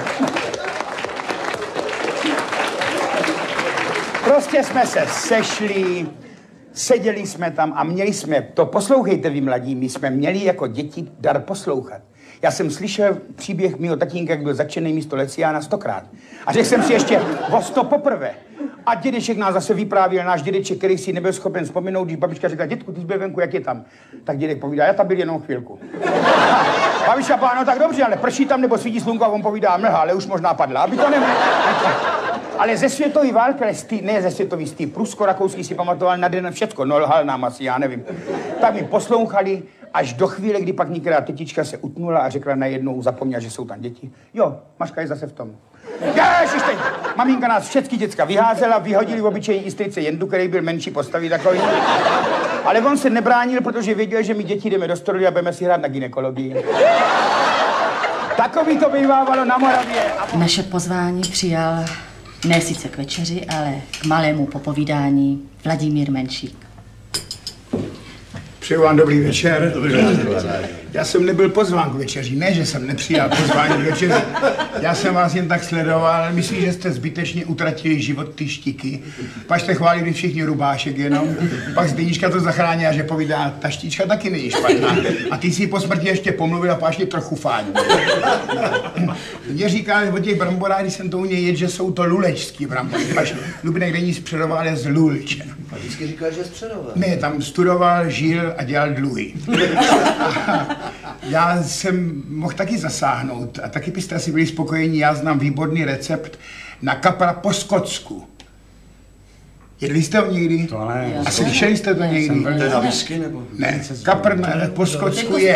Prostě jsme se sešli, seděli jsme tam a měli jsme, to poslouchejte vy mladí, my jsme měli jako děti dar poslouchat. Já jsem slyšel příběh mýho tatínka, jak byl začený místo Leciána 100krát. A řekl jsem si ještě o 100 poprvé. A dědeček nás zase vyprávěl, náš dědeček, který si nebyl schopen vzpomenout, když babička řekla, dětku, ty jsi byl venku, jak je tam? Tak dědek povídá, já tam byl jenom chvilku. Babička povedá, no tak dobře, ale prší tam nebo svítí slunko a on povídá, mlha, ale už možná padla, aby to nemohlo. Ale ze světové války, ne ze světový, z té prusko-rakouský si pamatoval na den všecko, no lhal nám asi, já nevím. Tak mi poslouchali až do chvíle, kdy pak některá tetička se utnula a řekla najednou, zapomněla, že jsou tam děti. Jo, Maška je zase v tom. Ježiš, teď, maminka nás všechny děcka vyházela, vyhodili v obyčejní istrice Jendu, který byl menší postavy takový. Ale on se nebránil, protože věděl, že my děti jdeme do stroje a budeme si hrát na gynekologii. Takový to bývávalo na Moravě. Naše pozvání přijal ne sice k večeři, ale k malému popovídání Vladimír Menšík. Přeju vám dobrý večer. Já jsem nebyl pozván k večeři, ne, že jsem nepřijal pozvání k večeři. Já jsem vás jen tak sledoval, myslím, že jste zbytečně utratili život ty štiky. Pak jste chválili všichni rubášek jenom. Pak Zdeníčka to zachránila, že povídá, ta štička taky není špatná. A ty si po smrti ještě pomluvil a pášně trochu fajn. Mě říkali o těch bramborách, když jsem to u něj jedl, že jsou to lulečský brambory. Až Lubinek není z Přerova, ale z Lulče. A vždycky říkal, že z Přerova. Ne, tam studoval, žil a dělal dluhy. Já jsem mohl taky zasáhnout a taky byste asi byli spokojení, já znám výborný recept na kapra po skotsku. Jedli jste ho někdy? To ne. A slyšeli jste to někdy? To je na whisky nebo? Ne, kapr po skotsku je...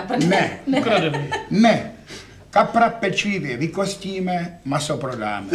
Ne. Kapra pečlivě vykostíme, maso prodáme.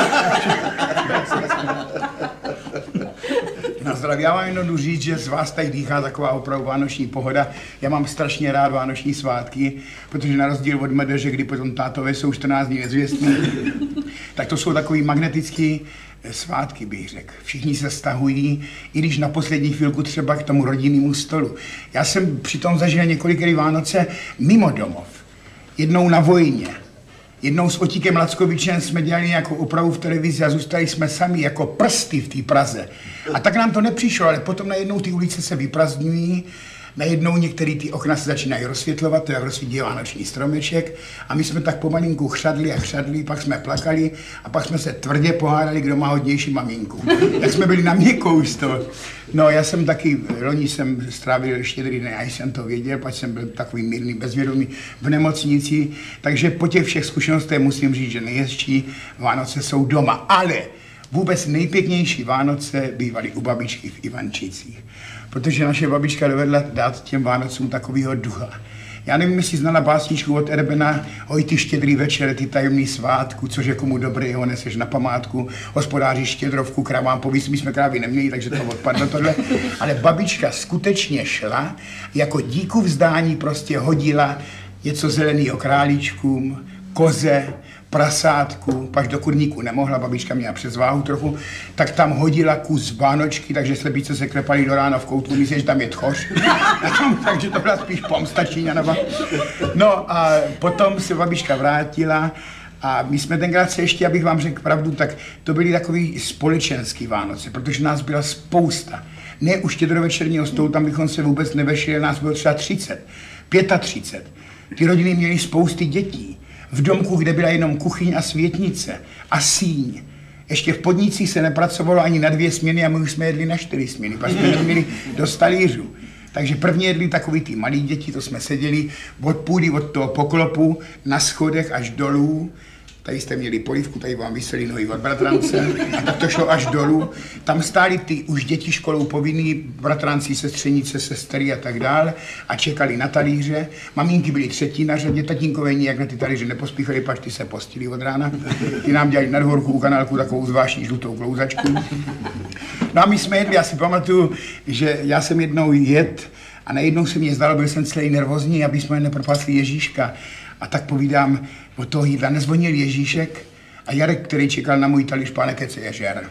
Na zdraví, já vám jenom jdu říct, že z vás tady dýchá taková opravdu vánoční pohoda. Já mám strašně rád vánoční svátky, protože na rozdíl od medeže, kdy potom tátové jsou 14 dní nezvěstní, tak to jsou takový magnetický svátky, bych řekl. Všichni se stahují, i když na poslední chvilku třeba k tomu rodinnému stolu. Já jsem přitom zažil několikrát Vánoce mimo domov. Jednou na vojně. Jednou s Otíkem Lackovičem jsme dělali nějakou opravu v televizi a zůstali jsme sami jako prsty v té Praze. A tak nám to nepřišlo, ale potom najednou ty ulice se vyprazdňují, najednou některé ty okna se začínají rozsvětlovat, to jak rozsvítí vánoční stromeček a my jsme tak pomalinku chřadli a chřadli, pak jsme plakali a pak jsme se tvrdě pohádali, kdo má hodnější maminku. Jak jsme byli na měkkou z toho. No já jsem taky, loni jsem strávil Štědrý den, já jsem to věděl, pak jsem byl takový mírný bezvědomý v nemocnici, takže po těch všech zkušenostech musím říct, že nejhezčí Vánoce jsou doma, ale vůbec nejpěknější Vánoce bývaly u babičky v Ivančicích, protože naše babička dovedla dát těm Vánocům takovýho ducha. Já nevím, jestli znala básničku od Erbena, oj ty štědrý večer, ty tajemný svátku, což je komu dobrý, ho neseš na památku, hospodáři štědrovku, kravám povíc, my jsme krávy neměli, takže to odpadlo tohle. Ale babička skutečně šla, jako díku vzdání prostě hodila něco zeleného králíčkům, koze, prasátku, pak do kurníku nemohla, babička měla přezváhu trochu, tak tam hodila kus vánočky, takže slepice se klepaly do rána v koutku, myslíš, že tam je tchoř. Takže to byla spíš pomsta Číňanova. No a potom se babička vrátila a my jsme tenkrát se ještě, abych vám řekl pravdu, tak to byly takový společenský Vánoce, protože nás byla spousta. Ne už štědrovečerního stolu, tam bychom se vůbec nevešli, nás bylo třeba 30, 35. Ty rodiny měly spousty dětí. V domku, kde byla jenom kuchyň a světnice a síň. Ještě v podnicích se nepracovalo ani na 2 směny a my už jsme jedli na 4 směny, pak jsme neměli do talířů. Takže prvně jedli takový ty malí děti, to jsme seděli od půdy, od toho poklopu, na schodech až dolů. Tady jste měli polívku, tady vám visely nohy od bratrance a tak to šlo až dolů. Tam stály ty už děti školou povinný, bratranci, sestřenice, sestry a tak dále a čekali na talíře. Maminky byly třetí na řadě, tatínkové nijak na ty talíře nepospíchali, pač ty se postili od rána. Ty nám dělali na dvorku u kanálku takovou zvláštní žlutou klouzačku. No a my jsme jedli, já si pamatuju, že já jsem jednou jet a najednou se mě zdalo, byl jsem celý nervózní, aby jsme nepropásli Ježíška. A tak povídám, od toho jídla nezvonil Ježíšek a Jarek, který čekal na můj talíř, pane, kece je žer.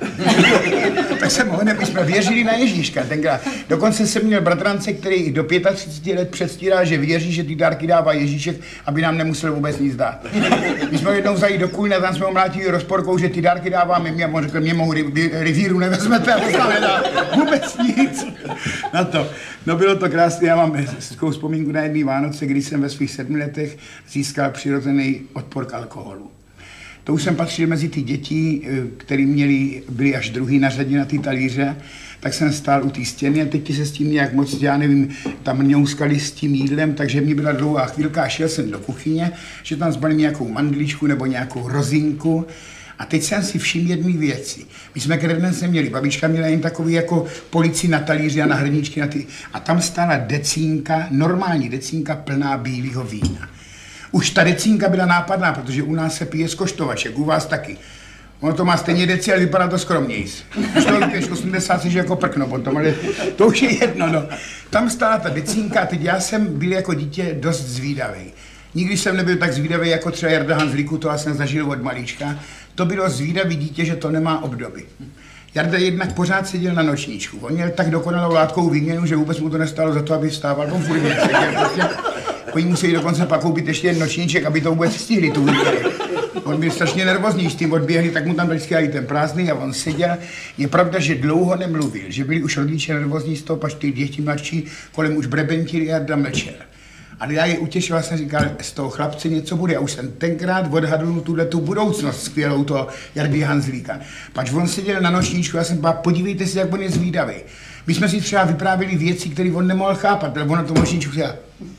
Tak jsem ho my jsme věřili na Ježíška tenkrát. Dokonce jsem měl bratrance, který do 35 let předstíral, že věří, že ty dárky dává Ježíšek, aby nám nemusel vůbec nic dát. My jsme jednou zajít do Kůlna, tam jsme ho mlátili rozporkou, že ty dárky dáváme mě a on řekl, mě mou rivíru nevezmete, a nedá vůbec nic. Na to. No bylo to krásné, já mám hezkou vzpomínku na jedný Vánoce, kdy jsem ve svých 7 letech získal přirozený odpor k alkoholu. To už jsem patřil mezi ty děti, které byli až druhý na řadě na ty talíře, tak jsem stál u té stěny a teď se s tím nějak moc, já nevím, tam mňouskali s tím jídlem, takže mě byla dlouhá chvílka a šel jsem do kuchyně, že tam zbalím nějakou mandličku nebo nějakou rozinku. A teď jsem si všiml jedné věci. My jsme kredence měli, babička měla jen takový jako polici na talíři a na hrníčky na ty. A tam stála decínka, normální decínka plná bílého vína. Už ta decínka byla nápadná, protože u nás se pije z koštovaček, u vás taky. Ono to má stejně deci, ale vypadá to skromnějc. Už to víte, 80 si jako prkno potom, ale to už je jedno, no. Tam stála ta decínka a teď já jsem byl jako dítě dost zvídavý. Nikdy jsem nebyl tak zvídavý jako třeba Jarda Hanzlíku, to já jsem zažil od malička. To bylo zvídavý dítě, že to nemá obdoby. Jarda jednak pořád seděl na nočníčku. On měl tak dokonalou látkovou výměnu, že vůbec mu to nestálo za to, aby vstával. On furt seděl. Oni museli dokonce pak koupit ještě jeden nočníček, aby to vůbec stihli tu výměnu. On byl strašně nervózní, s tím odběhli, tak mu tam vždycky dali ten prázdný a on seděl. Je pravda, že dlouho nemluvil, že byli už rodiče nervózní z toho, pač ty děti mladší kolem už brebentili a Jarda mlčel. Ale já je utěšil, jsem říkal, z toho chlapce něco bude. Já už jsem tenkrát odhadl tu budoucnost skvělou toho Jardy Hanzlíka. Pač on seděl na nočníčku, já jsem pak, podívejte si, jak on je zvídavý. My jsme si třeba vyprávěli věci, které on nemohl chápat, ale on na tom nočníčku se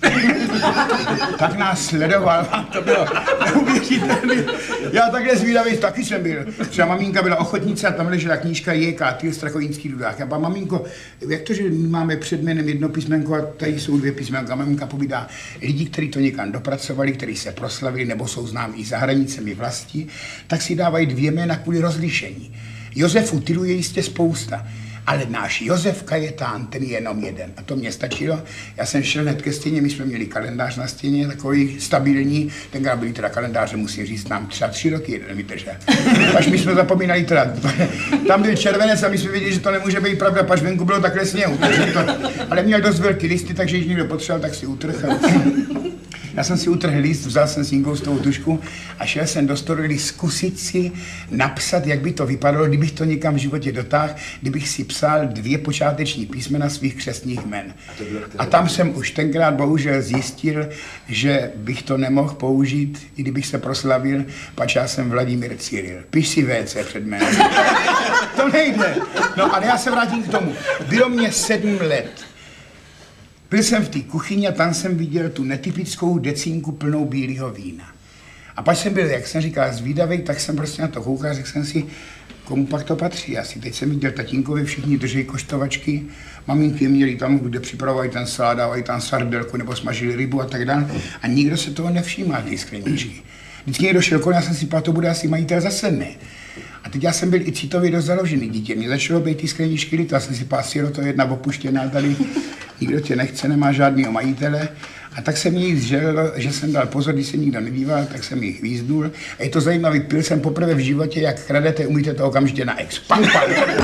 tak nás sledoval, to bylo neuvěřitelné. Já takhle zvídavý taky jsem byl. Třeba maminka byla ochotnice a tam ležela knížka J.K. Týl Strachovínský dudák. A pak maminko, jak to, že my máme před jménem jedno písmenko a tady jsou 2 písmenka. Maminka povídá, lidi, kteří to někam dopracovali, kteří se proslavili nebo jsou známí za hranicemi vlasti, tak si dávají 2 jména kvůli rozlišení. Josefu Tylu je jistě spousta, ale náš Josef Kajetán, ten je jenom jeden. A to mě stačilo. Já jsem šel hned ke stěně, my jsme měli kalendář na stěně, takový stabilní. Tenkrát byli teda kalendáře, musím říct, nám třeba 3 roky jeden vydržel. Až my jsme zapomínali teda, tam byl červenec a my jsme věděli, že to nemůže být pravda, paž venku bylo takhle sněhu. Ale měl dost velký listy, takže když někdo potřeboval, tak si utrhl. Já jsem si utrhl list, vzal jsem s inkoustovou tušku a šel jsem do Storily zkusit si napsat, jak by to vypadalo, kdybych to někam v životě dotáhl, kdybych si psal 2 počáteční písmena svých křestních jmen. A tam jsem už tenkrát bohužel zjistil, že bych to nemohl použít, i kdybych se proslavil, pač já jsem Vladimír Cyril. Piš si WC před jménem. To nejde. No ale já se vrátím k tomu. Bylo mě 7 let. Byl jsem v té kuchyni a tam jsem viděl tu netypickou decínku plnou bílého vína. A pak jsem byl, jak jsem říkal, zvídavej, tak jsem prostě na to koukal, řekl jsem si, komu pak to patří. Asi teď jsem viděl tatínkovi, všichni drží koštovačky, maminky měli tam, kde připravovali ten salát, dávali tam sardelku nebo smažili rybu a tak dále. A nikdo se toho nevšímal, ty skleničky. Vždycky někdo šel kolem, já jsem si říkal, to bude asi majitel zase ne. A teď já jsem byl i citově dost založený dítě. Mě začalo být ty skleničky líto, já jsem si pásilo, to je jedna opuštěná tady, nikdo tě nechce, nemá žádného majitele. A tak jsem jich zželil, že jsem dal pozor, když se nikdo nedíval, tak jsem jich výzdul. A je to zajímavý, pil jsem poprvé v životě, jak kradete, umíte to okamžitě na ex. Pam, pam.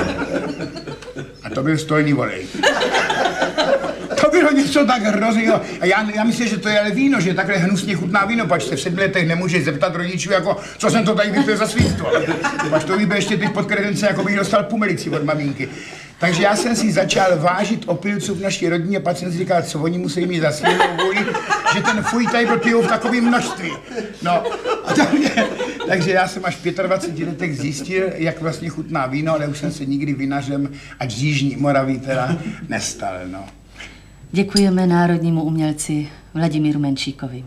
A to byl stolní volej. To bylo něco tak hrozného. A já myslím, že to je ale víno, že takhle hnusně chutná víno, pač se v 7 letech nemůžeš zeptat rodičů, jako, co jsem to tady vypil za svinstvo. Pač to vybe ještě teď pod kredence, jako bych dostal pumelici od maminky. Takže já jsem si začal vážit opilců v naší rodině, pak jsem si říkal, co oni musí mít za silnou vůli, že ten fuj tady pijou v takovém množství. No, takže já jsem až v 25 letech zjistil, jak vlastně chutná víno, ale už jsem se nikdy vinařem, ať z Jižní Moravy teda, nestal, no. Děkujeme národnímu umělci Vladimíru Menšíkovi.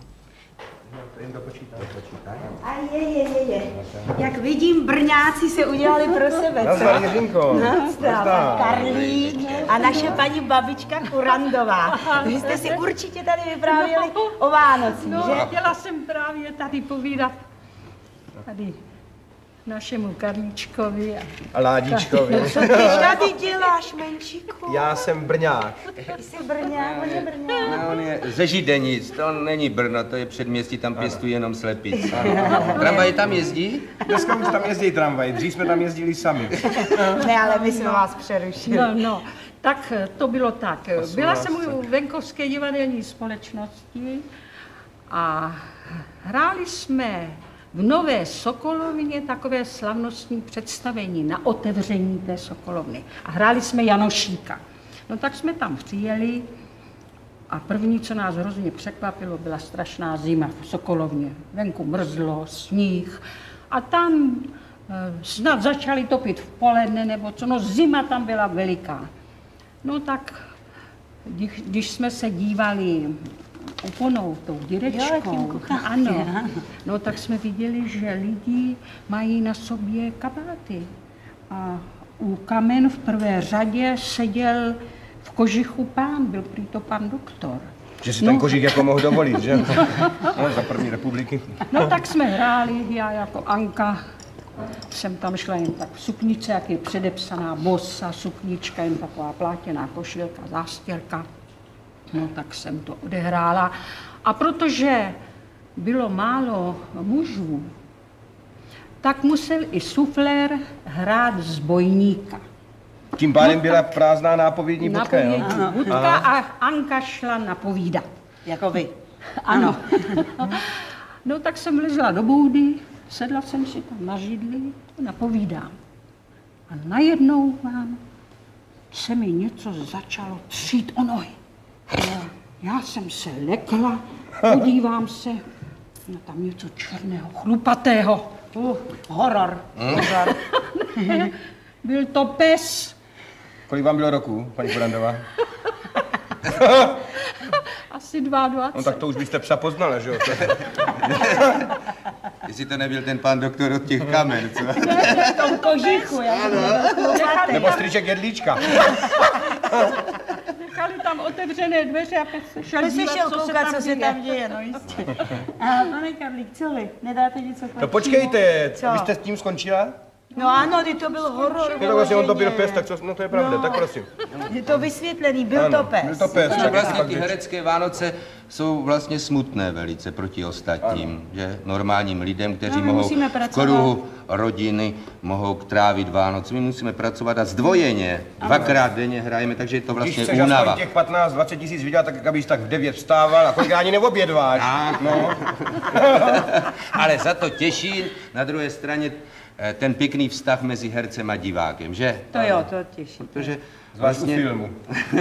A je. Jak vidím, Brňáci se udělali pro sebe, co? Nazdar, Jiřinko. Nazdar, Karlík a naše paní babička Kurandová. Vy jste si určitě tady vyprávěli o Vánocích, že? No, chtěla jsem právě tady povídat tady našemu Karlíčkovi A Ládičkovi. Co ty tady děláš, Menšíku? Já jsem Brňák. Ty jsi Brňák, on je Brňák. No, on je ze Židenic, to není Brno, to je předměstí, tam pěstují jenom slepic. Tramvaj tam jezdí? Dneska už tam jezdí tramvaj, dřív jsme tam jezdili sami. Ne, ale my jsme vás přerušili. No, tak to bylo tak. Byla jsem u venkovské divadelní společnosti a hráli jsme v Nové Sokolovně takové slavnostní představení na otevření té Sokolovny. A hráli jsme Janošíka. No tak jsme tam přijeli a první, co nás hrozně překvapilo, byla strašná zima v Sokolovně. Venku mrzlo, sníh a tam snad začali topit v poledne nebo co, no zima tam byla veliká. No tak, když jsme se dívali oponou, tou dírečkou, ano, no tak jsme viděli, že lidi mají na sobě kabáty. A u kamen v prvé řadě seděl v kožichu pán, byl prý to pan doktor. Že si ten kožík jako mohl dovolit, že? No, za první republiky. No tak jsme hráli, já jako Anka jsem tam šla jen tak v suknice, jak je předepsaná bosa, suknička, jen taková plátěná košilka, zástěrka. No tak jsem to odehrála. A protože bylo málo mužů, tak musel i suflér hrát zbojníka. Tím pádem byla prázdná nápovědní budka, jo? Budka a Anka šla napovídat. Jako vy. Ano. No tak jsem vlezla do boudy, sedla jsem si tam na židli, napovídám. A najednou vám se mi něco začalo třít o nohy. Já jsem se lekla, podívám se, no tam něco černého, chlupatého. Horor. Ne, byl to pes. Kolik vám bylo roku, paní Kurandová? Asi 22. No tak to už byste psa poznala, že jo? Jestli to nebyl ten pan doktor od těch kamen, co? Ne, v tom kožichu, Nebo strýček Jedlíčka. Nechali tam otevřené dveře a pes se šel dívat, co se tam děje, no jistě. A pane Karlík, co vy? Nedáte něco platit? No počkejte, vy jste s tím skončila? No ano, to byl horor. No to vlastně on to byl pes, tak co, no to je pravda, no. Tak prosím. Je to vysvětlený, byl to pes. Byl to pes. No, vlastně ty herecké Vánoce jsou vlastně smutné velice proti ostatním, že normálním lidem, kteří mohou v kruhu rodiny, mohou trávit Vánoce. My musíme pracovat a zdvojeně, dvakrát denně hrajeme, takže je to vlastně únava. Když chceš těch 15-20 tisíc vydělat, tak abys tak v 9 vstával a kolik ani neobědváš. No. Ale za to těší na druhé straně ten pěkný vztah mezi hercem a divákem, že? To jo, to těší. Protože vlastně filmu.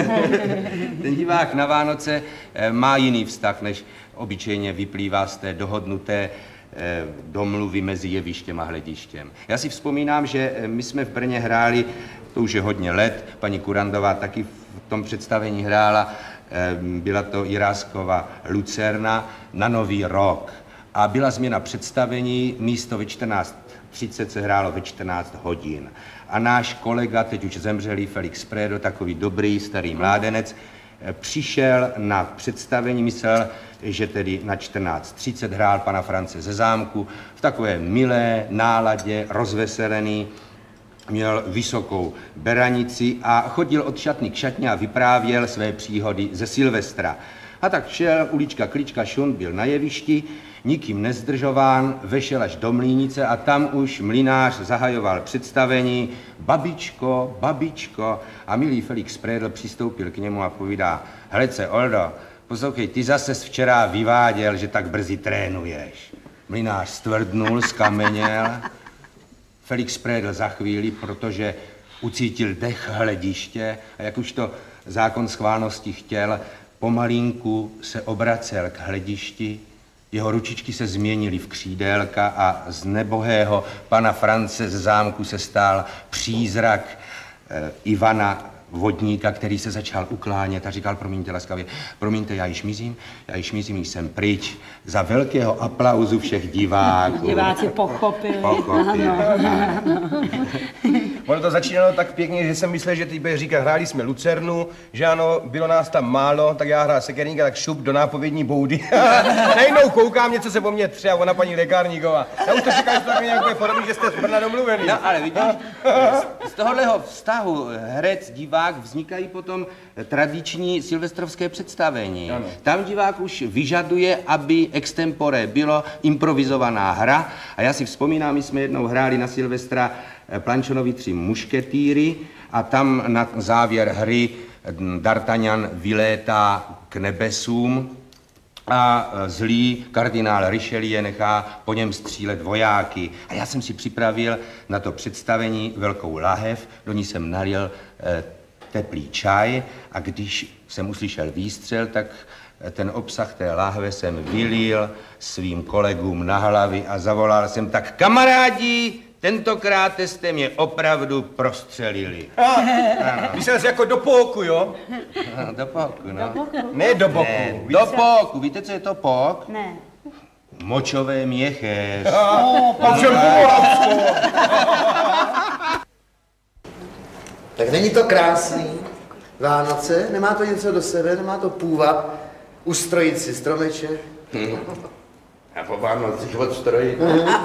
Ten divák na Vánoce má jiný vztah, než obyčejně vyplývá z té dohodnuté domluvy mezi jevištěm a hledištěm. Já si vzpomínám, že my jsme v Brně hráli, to už je hodně let, paní Kurandová taky v tom představení hrála, byla to Jiráskova Lucerna na Nový rok. A byla změna představení, místo ve 14:30 se hrálo ve 14 hodin. A náš kolega, teď už zemřelý Felix Predo, takový dobrý starý mládenec, přišel na představení, myslel, že tedy na 14:30 hrál pana France ze Zámku, v takové milé náladě, rozveselený, měl vysokou beranici a chodil od šatny k šatně a vyprávěl své příhody ze Silvestra. A tak šel, ulička, klička, šunt, byl na jevišti, nikým nezdržován, vešel až do mlýnice a tam už mlynář zahajoval představení. Babičko, babičko. A milý Felix Predl přistoupil k němu a povídá, helece, Oldo, poslouchej, ty zase včera vyváděl, že tak brzy trénuješ. Mlynář stvrdnul, skameněl. Felix Predl za chvíli, protože ucítil dech hlediště a jak už to zákon schválnosti chtěl, pomalinku se obracel k hledišti, jeho ručičky se změnily v křídélka a z nebohého pana France ze Zámku se stál přízrak Ivana Vodníka, který se začal uklánět a říkal, promiňte laskavě, promiňte, já již mizím, jsem pryč. Za velkého aplauzu všech diváků. Diváci pochopili. Ono to začínalo tak pěkně, že jsem myslel, že teď bude říkat, hráli jsme Lucernu, že ano, bylo nás tam málo, tak já hrál sekerníka, tak šup do nápovědní boudy. Najednou koukám, něco se po mně tři a ona paní lékárníková. Já už to říkám, že to tak nějak bude podobný, že jste z Brna domluvený. No ale vidíš, z tohohleho vztahu herec, divák vznikají potom tradiční silvestrovské představení. Ano. Tam divák už vyžaduje, aby extempore bylo improvizovaná hra a já si vzpomínám, my jsme jednou hráli na Silvestra Plančonovi 3 mušketýry a tam na závěr hry D'Artagnan vylétá k nebesům a zlý kardinál Richelieu nechá po něm střílet vojáky. A já jsem si připravil na to představení velkou lahev, do ní jsem nalil teplý čaj a když jsem uslyšel výstřel, tak ten obsah té láhve jsem vylil svým kolegům na hlavy a zavolal jsem tak, kamarádi, tentokrát jste mě opravdu prostřelili. Myslel jsi jako do póku, jo? No, do póku, no. Do póku? Ne do boku. Ne, do póku. Víte, co je to pók? Ne. Močové měchéř. Tak není to krásný? Vánoce? Nemá to něco do sebe? Nemá to půvab? Ustrojit si stromeček? A po Vánocích odstrojit.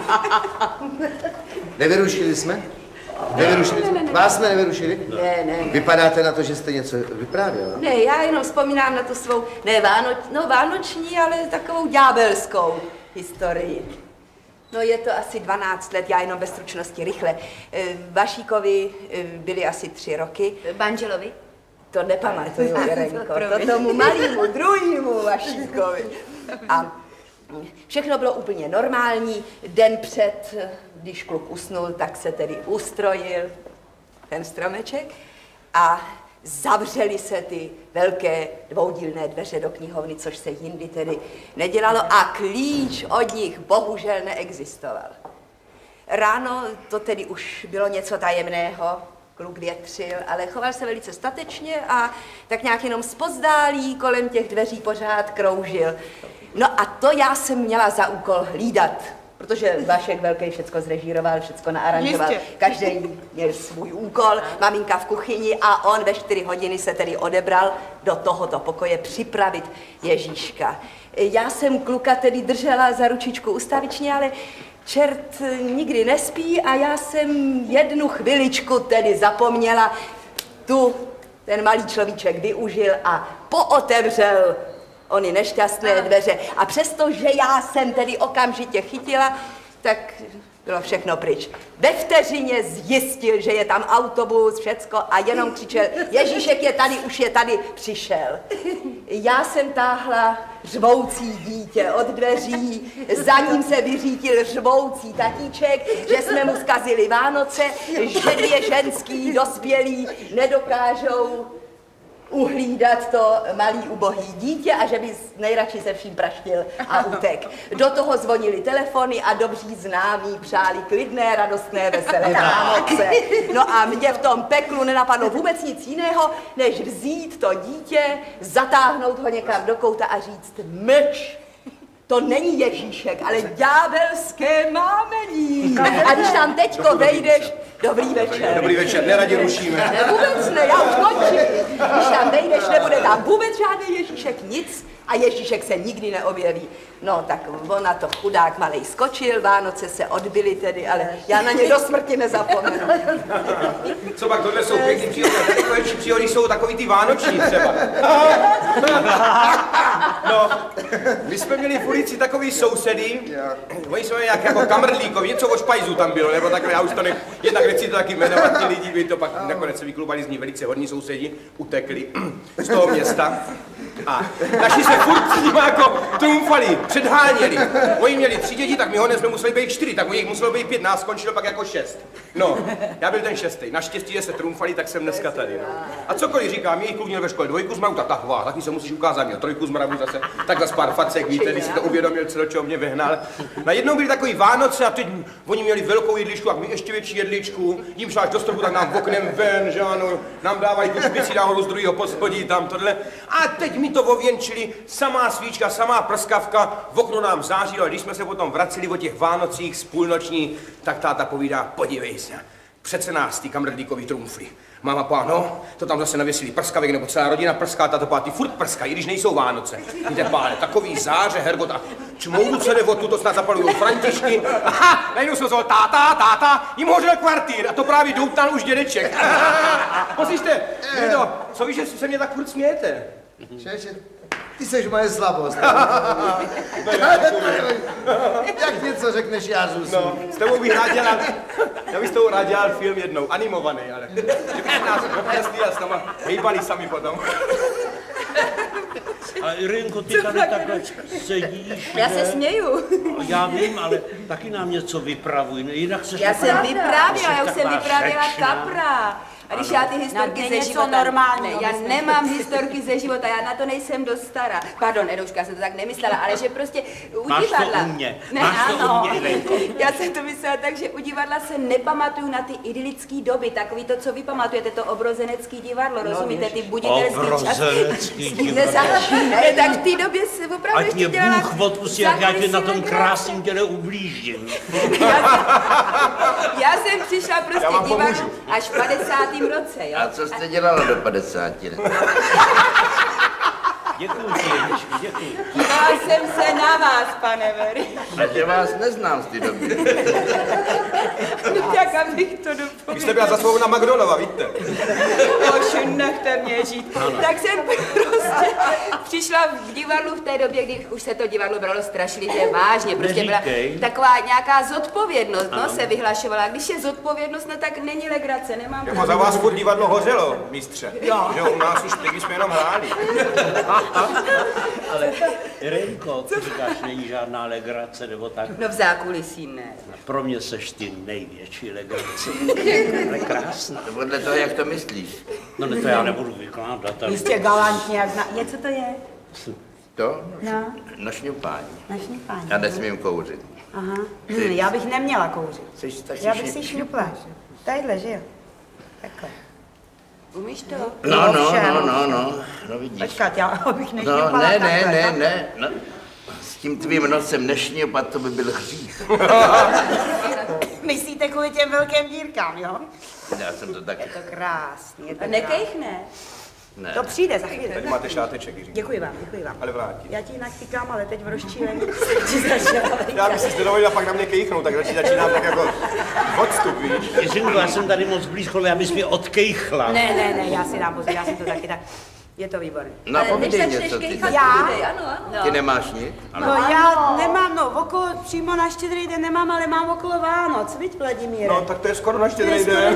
Nevyrušili jsme? Nevyrušili jsme? Vás jsme nevyrušili? Ne. Vypadáte na to, že jste něco vyprávěla? Ne, já jenom vzpomínám na tu svou, vánoční, ale takovou ďábelskou historii. No je to asi 12 let, já jenom ve stručnosti rychle. Vašíkovi byly asi 3 roky. Manželovi? To nepamatuju, Jerenko, to tomu malému, druhému Vašíkovi. A všechno bylo úplně normální. Den před, když kluk usnul, tak se tedy ustrojil ten stromeček a zavřely se ty velké dvoudílné dveře do knihovny, což se jindy tedy nedělalo a klíč od nich bohužel neexistoval. Ráno to tedy už bylo něco tajemného, kluk větřil, ale choval se velice statečně a tak nějak jenom zpozdálí kolem těch dveří pořád kroužil. No a to já jsem měla za úkol hlídat, protože Vašek velký všecko zrežíroval, všecko naaranžoval. Každý měl svůj úkol, maminka v kuchyni a on ve 4 hodiny se tedy odebral do tohoto pokoje připravit Ježíška. Já jsem kluka tedy držela za ručičku ustavičně, ale čert nikdy nespí a já jsem jednu chviličku tedy zapomněla, tu ten malý človíček využil a pootevřel ony nešťastné dveře. A přestože já jsem tedy okamžitě chytila, tak bylo všechno pryč. Ve vteřině zjistil, že je tam autobus, všecko a jenom křičel, Ježíšek je tady, už je tady, přišel. Já jsem táhla řvoucí dítě od dveří, za ním se vyřítil řvoucí tatíček, že jsme mu zkazili Vánoce, že dvě ženský dospělí nedokážou uhlídat to malý ubohý dítě a že by nejradši se vším praštil a utek. Do toho zvonili telefony a dobří známí přáli klidné, radostné, veselé Vánoce. No a mě v tom peklu nenapadlo vůbec nic jiného, než vzít to dítě, zatáhnout ho někam do kouta a říct mlč. To není Ježíšek, ale ďábelské mámení. A když tam teďko vejdeš, dobrý večer. Dobrý večer, neradi rušíme. Ne, vůbec ne, já už končím. Když tam vejdeš, nebude tam vůbec žádný Ježíšek, nic a Ježíšek se nikdy neobjeví. No tak on na to chudák malej skočil, Vánoce se odbyly tedy, ale já na ně do smrti nezapomenu. Co pak, tohle jsou pěkný příhody, a tady konečný příhody jsou takový ty vánoční třeba. No, my jsme měli v ulici takový sousedy, oni jsme nějak jako kamrlíkovi, něco od špajzu tam bylo, nebo takhle, já už to jednak nechci to taky jmenovat, ti lidi by to pak nakonec se vyklubali z ní velice hodní sousedi, utekli z toho města. A naši se furt s nimi jako trumfali, předháněli. Oni měli 3 děti, tak my ho jsme museli být 4, tak u nich muselo být 5, nás skončilo pak jako 6. No, já byl ten 6. Naštěstí, že se trumfali, tak jsem dneska tady. No. A cokoliv říkám, jejich kluk měl ve škole 2 z mravu, taková, taky se musíš ukázat, měl 3 z mravu zase, takhle z pár facek, víte, když si to uvědomil, co do čeho mě vyhnal. Najednou byly takový Vánoce a teď oni měli velkou jedličku a my ještě větší jedličku, jim šlo až do stropu, tak nám oknem ven, že ano, nám dávají tu špici nahoru z druhého poschodí, tam tohle. A teď mi to ověnčili, samá svíčka, samá prskavka, v okno nám zářilo, a když jsme se potom vraceli o těch Vánocích z půlnoční, tak táta povídá, podívej se, přece nás ty kamrdlíkovi trumfli. Máma pá, no, to tam zase navěsili prskavek, nebo celá rodina prská, tato pá, ty furt prskají, když nejsou Vánoce. Víte, páne, takový záře, hergot a čmoudu se nebo tu to snad zapalujou Františky. Aha, najednou jsem zval, táta, jim hořel kvartýr a to právě doutal už dědeček. Poslyšte, Lido, co víš, že se mě tak furt smějete? Ty seš moje slabost. Jak něco řekneš, já zůstanu. No, s tebou bych rád dělal film jednou, animovaný, ale že bych nás obnesli a s náma hejbali sami potom. A Irinko, ty tady takhle sedíš. Já se směju. Já vím, ale taky nám něco vypravuj. Jinak se já jsem vyprávěla, já už jsem vyprávěla Kapra. A když já ty historky ze života, já nemám historky ze života, já na to nejsem dost stará. Pardon, Edouška, já jsem to tak nemyslela, ale že prostě u divadla... Máš to u mě, Já jsem to myslela tak, že u divadla se nepamatuju na ty idylický doby, takový to, co vy pamatujete, to obrozenecký divadlo, rozumíte, ty buditelský čas. Ne, tak v té době se opravdu ještě dělala... Ať mě Bůh odpustí, jak já tě na tom krásném těle ublížím. Já jsem přišla prostě divadlu až v 50. roce, jo? A co jste dělala do 50 let? Děkuji, Jeničky, děkuji. Dívala jsem se na vás, pane Very. A že vás neznám z té doby. Tak abych to dopověděla. Vy jste byla za svou na Magdolova, víte? Bože, nechte mě žít. Ano. Tak jsem prostě přišla v divadlu v té době, kdy už se to divadlo bralo strašlivě vážně. Prostě byla taková nějaká zodpovědnost, no, se vyhlašovala. Když je zodpovědnost, no tak není legrace, nemám. Jako za vás furt divadlo hořelo, mistře. Jo. Že u nás už teď jsme jenom hráli. Ale Irenko, ty říkáš, není žádná legrace nebo tak? No v zákulisí ne. Pro mě seš ty největší legrace. Ale krásná. To podle toho, jak to myslíš? No ne, to já nebudu vykládat. Jistě galantně, jak zná. Je, co to je? To? No. Na šňupání. Na šňupání. Já nesmím kouřit. Aha. Já bych neměla kouřit. Já bych si šňupla. Tadyhle, že jo? Takhle. Umíš to? No vidíš. Počkat, já bych nešňupala takhle. Ne. No, s tím tvým nosem nešňupat, to by byl hřích. Myslíte kvůli těm velkým dírkám, jo? Já jsem to taky. Je to krásný. A nekejchne. Ne. To přijde za chvíli. Tady máte šáteček, Jiří. Děkuji vám. Ale vrátí. Já ti jinak tykám, ale teď v rozčílení. Já bych si zdovolila pak na mě kejchnout, tak radši začínám tak jako odstup, víš? Jiřinku, já jsem tady moc blízko, abys mě odkejchla. Ne, já si dám pozor, já jsem to taky tak. Je to výborné. No, povídej něco, ty. Já? Ty nemáš nic? No já nemám, okolo, přímo na Štědrý den nemám, ale mám okolo Vánoc, viď, Vladimíre? No, tak to je skoro na Štědrý den.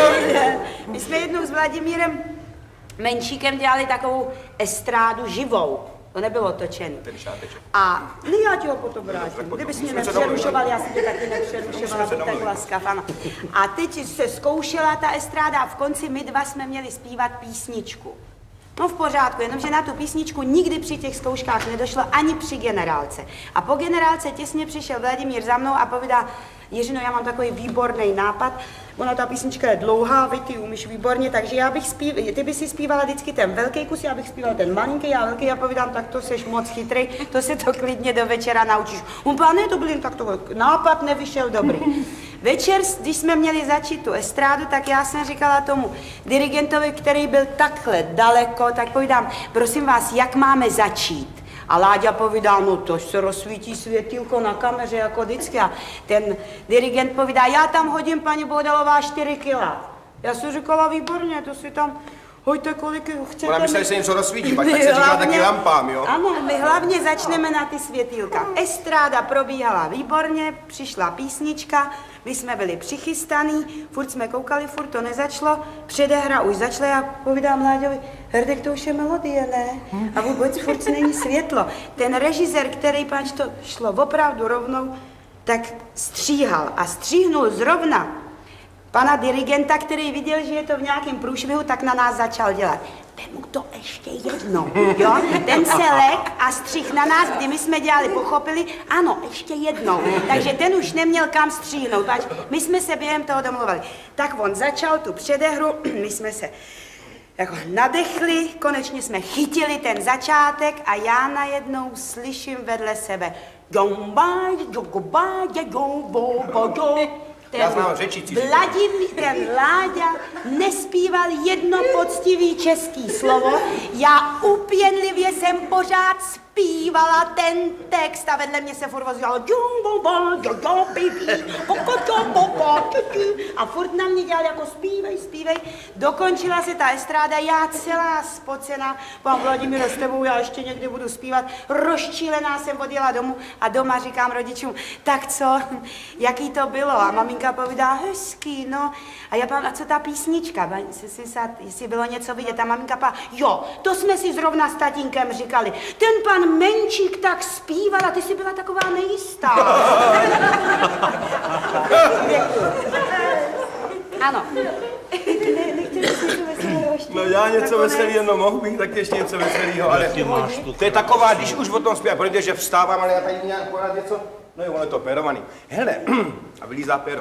My jsme jednou s Vladimírem Menšíkem dělali takovou estrádu živou. To nebylo točený. Ten šáteček. A já ti ho potom vrátím. Kdybys mě nepřerušoval, já jsem tě taky nepřerušovala, buď tak laskav, ano. A teď se zkoušela ta estráda a v konci my dva jsme měli zpívat písničku. No v pořádku, jenomže na tu písničku nikdy při těch zkouškách nedošlo ani při generálce. A po generálce těsně přišel Vladimír za mnou a povídá, Jiřino, já mám takový výborný nápad, ona ta písnička je dlouhá, vy ty umíš výborně, takže ty by si zpívala vždycky ten velký kus, já bych zpíval ten malinký a velký, já povídám, tak to seš moc chytrej, to se to klidně do večera naučíš. Ne, to byl jen tak to nápad nevyšel dobrý. Večer, když jsme měli začít tu estrádu, tak já jsem říkala tomu dirigentovi, který byl takhle daleko, tak povídám, prosím vás, jak máme začít? A Láďa povídá, no to se rozsvítí světýlko na kameře jako vždycky. A ten dirigent povídá, já tam hodím, paní Bohdalová, 4 kila. Já jsem říkala, výborně, to si tam hoďte, kolik chcete. Ona mysleli, že se něco rozsvítí, pak tak se říká taky lampám, jo? Ano, my hlavně začneme na ty světýlka. Estráda probíhala výborně, přišla písnička, my jsme byli přichystaný, furt jsme koukali, furt to nezačalo, předehra už začala, já povídám Láďovi, Herdek, to už je melodie, ne? A vůbec furt není světlo. Ten režisér, který pač to šlo opravdu rovnou, tak stříhal a stříhnul zrovna pana dirigenta, který viděl, že je to v nějakém průšvihu, tak na nás začal dělat. Dej mu to ještě jednou, jo? Ten se lek a střih na nás, kdy my jsme dělali, pochopili, ano, ještě jednou. Takže ten už neměl kam stříhnout, pač my jsme se během toho domluvali. Tak on začal tu předehru, my jsme se jako nadechli, konečně jsme chytili ten začátek a já najednou slyším vedle sebe Já znám řečící. Vladimír, ten Láďa nespíval jedno poctivý český slovo, já úpěnlivě jsem pořád zpívala ten text a vedle mě se furt vozdělalo a furt na mě dělal jako zpívej. Dokončila se ta estráda, já celá spocená, pán Vladimír, s tebou já ještě někdy budu zpívat, rozčílená jsem odjela domů a doma říkám rodičům, tak co, jaký to bylo? A maminka povídá, hezký, no. A já pám, a co ta písnička? Jestli bylo něco vidět. A maminka pá, jo, to jsme si zrovna s tatínkem říkali. Ten pan Menčík tak zpíval a ty jsi byla taková nejistá. Ano. No já něco veselého, no mohu bych taky ještě něco veselého, ale to je taková, když už o tom zpívám, protože že vstávám, ale já tady nějak pořád něco, no jo, ono je to pérovaný. Hele, a vylízá péro.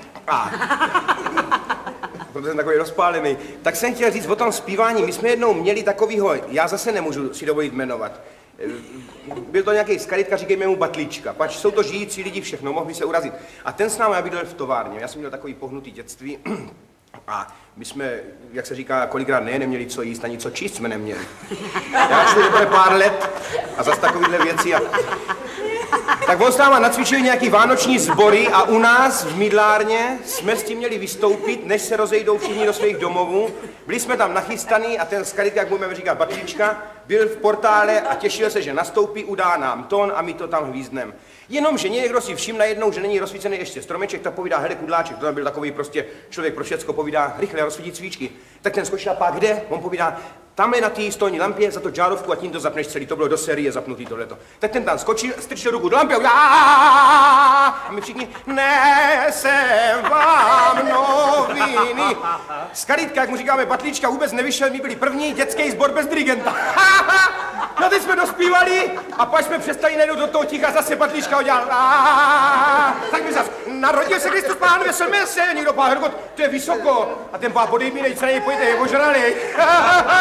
Protože jsem takový rozpálený. Tak jsem chtěl říct o tom zpívání, my jsme jednou měli takovýho, já zase nemůžu si dovolit jmenovat. Byl to nějaký skalitka, říkejme mu Batlička, pač jsou to žijící lidi, všechno, mohl by se urazit. A ten s námi bydlel v továrně, já jsem měl takový pohnutý dětství a my jsme, jak se říká, kolikrát neměli co jíst, ani co číst jsme neměli. Já šli teprve pár let a zase takovýhle věci a... Tak on s náma nacvičil nějaký vánoční sbory a u nás v Mydlárně jsme s tím měli vystoupit, než se rozejdou všichni do svých domovů. Byli jsme tam nachystaný a ten skalitka, jak budeme říkat Batlička, byl v portále a těšil se, že nastoupí, udá nám tón a my to tam hvízdnem. Jenomže někdo si všiml najednou, že není rozsvícený ještě stromeček, tak povídá, hele Kudláček, to tam byl takový prostě člověk pro všecko, povídá, rychle rozsvítit svíčky. Tak ten skočil a pak kde? On povídá, tam je na té stolní lampě, za to žárovku a tím to zapneš celý, to bylo do série zapnutý tohleto. Tak ten tam skočil, strčil ruku do lampy a my všichni, nesem vám noviny. Skalitka, jak mu říkáme Batlička, vůbec nevyšel, my byli první dětský sbor bez dirigenta. No teď jsme dospívali a pak jsme přestali najednou do toho ticha zase Batlička udělal. Tak mi zase, narodil se Kristus Pán, veselme se, někdo pán Hrgot, to je vysoko. A ten pán podejmínej, co na něj pojďte, je ožralej.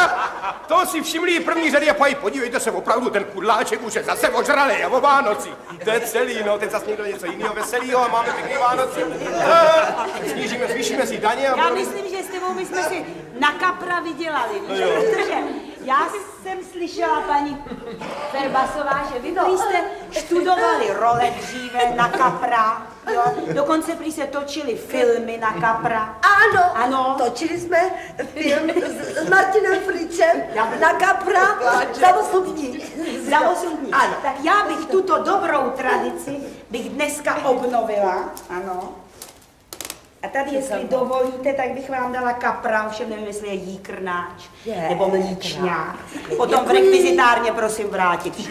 To si všimli první řady a pají, podívejte se, opravdu ten kudláček už je zase ožralý a o Vánoci. To je celý, no, teď zase někdo něco jiného veselého a máme pěkný Vánoci. Zvýšíme si daně a... Já myslím, že s tebou my jsme si na kapra vydělali, víš, protože já jsem slyšela, paní Ferbasová, že vy jste študovali role dříve na kapra, jo, dokonce prý se točili filmy na kapra. Ano, točili jsme film s Martinem Fričem na kapra za 8 dní. Za 8 dní. Ano. Tak já bych tuto dobrou tradici bych dneska obnovila, ano. A tady, jestli dovolíte, tak bych vám dala kapra, ovšem nevím, jestli je jíkrnáč, nebo mlíčňák. Potom v rekvizitárně prosím vrátit.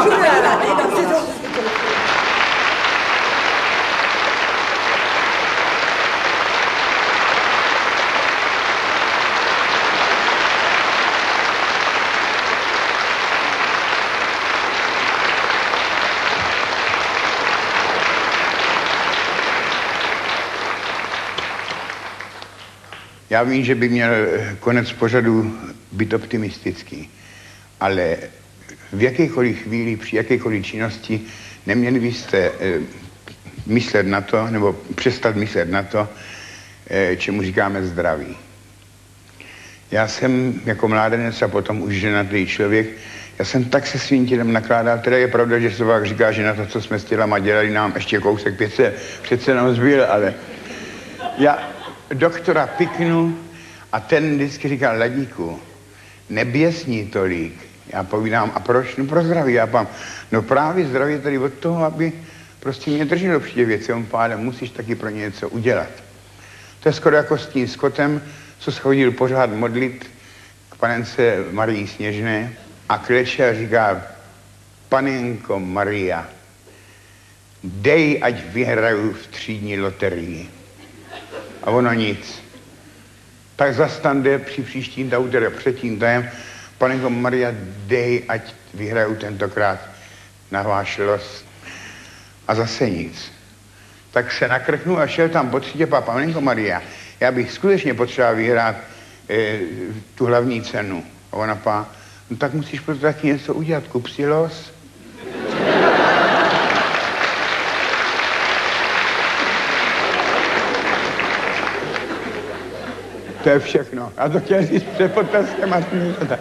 Já vím, že by měl konec pořadu být optimistický, ale v jakékoliv chvíli, při jakékoliv činnosti neměli byste myslet na to, nebo přestat myslet na to, čemu říkáme zdraví. Já jsem jako mládenec a potom už ženatý člověk, já jsem tak se svým tělem nakládal, teda je pravda, že se vám říká, že na to, co jsme s tělama dělali, nám ještě kousek přece nám zbyl, ale já doktora piknu a ten vždycky říkal, Ladíku, neběsni tolik. Já povídám, a proč? No pro zdraví. Já pám, no právě zdraví je tady od toho, aby prostě mě drželo při těch věcem pádem, musíš taky pro ně něco udělat. To je skoro jako s tím Scottem, co se chodil pořád modlit k panence Marii Sněžné a kleče a říká, Panenko Maria, dej, ať vyhraju v třídní loterii. A ono nic. Tak zastande při příštím tahu, teda před tím tajem, Panenko Maria, dej, ať vyhraju tentokrát na váš los. A zase nic. Tak se nakrknu a šel tam po třídě, Panenko Maria, já bych skutečně potřeboval vyhrát tu hlavní cenu. A ona no tak musíš proto taky něco udělat, kup si los. To je všechno. A to chtěl říct před potleskem a tak.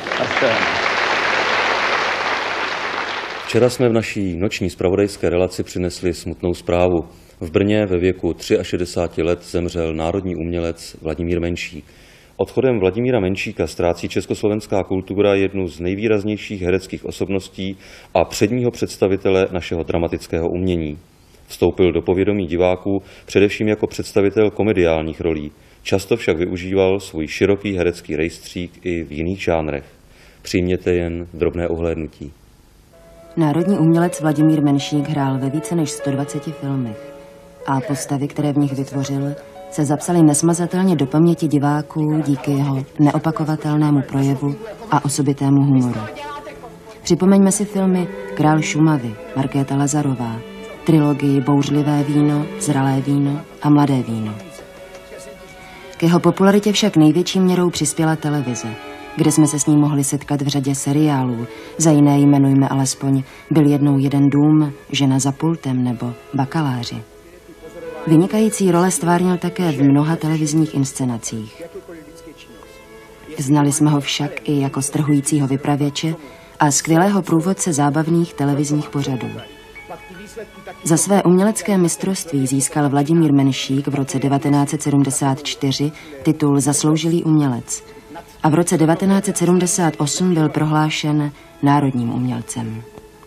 Včera jsme v naší noční zpravodajské relaci přinesli smutnou zprávu. V Brně ve věku 63 let zemřel národní umělec Vladimír Menšík. Odchodem Vladimíra Menšíka ztrácí československá kultura jednu z nejvýraznějších hereckých osobností a předního představitele našeho dramatického umění. Vstoupil do povědomí diváků především jako představitel komediálních rolí. Často však využíval svůj široký herecký rejstřík i v jiných žánrech. Přijměte jen drobné ohlédnutí. Národní umělec Vladimír Menšík hrál ve více než 120 filmech a postavy, které v nich vytvořil, se zapsaly nesmazatelně do paměti diváků díky jeho neopakovatelnému projevu a osobitému humoru. Připomeňme si filmy Král Šumavy, Markéta Lazarová, trilogii Bouřlivé víno, Zralé víno a Mladé víno. K jeho popularitě však největší měrou přispěla televize, kde jsme se s ním mohli setkat v řadě seriálů. Za jiné jmenujme alespoň Byl jednou jeden dům, Žena za pultem nebo Bakaláři. Vynikající role stvárnil také v mnoha televizních inscenacích. Znali jsme ho však i jako strhujícího vypravěče a skvělého průvodce zábavných televizních pořadů. Za své umělecké mistrovství získal Vladimír Menšík v roce 1974 titul Zasloužilý umělec a v roce 1978 byl prohlášen národním umělcem.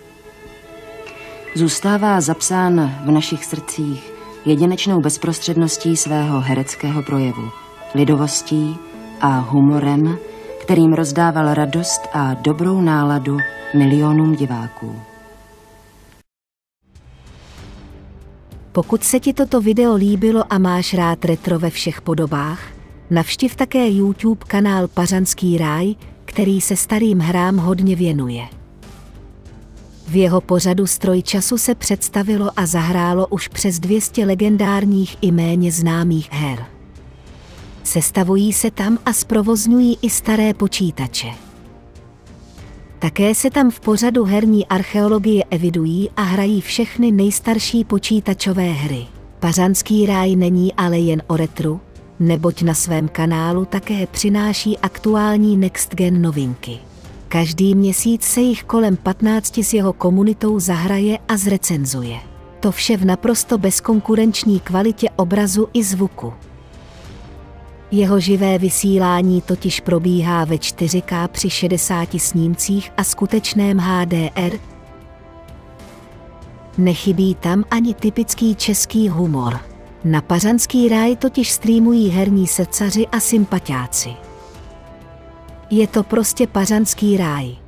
Zůstává zapsán v našich srdcích jedinečnou bezprostředností svého hereckého projevu, lidovostí a humorem, kterým rozdával radost a dobrou náladu milionům diváků. Pokud se ti toto video líbilo a máš rád retro ve všech podobách, navštiv také YouTube kanál Pařanský ráj, který se starým hrám hodně věnuje. V jeho pořadu Stroj času se představilo a zahrálo už přes 200 legendárních i méně známých her. Sestavují se tam a zprovozňují i staré počítače. Také se tam v pořadu herní archeologie evidují a hrají všechny nejstarší počítačové hry. Pařanský ráj není ale jen o retru, neboť na svém kanálu také přináší aktuální Next Gen novinky. Každý měsíc se jich kolem 15 s jeho komunitou zahraje a zrecenzuje. To vše v naprosto bezkonkurenční kvalitě obrazu i zvuku. Jeho živé vysílání totiž probíhá ve 4K při 60 snímcích a skutečném HDR. Nechybí tam ani typický český humor. Na Pařanský ráj totiž streamují herní srdcaři a sympatiáci. Je to prostě Pařanský ráj.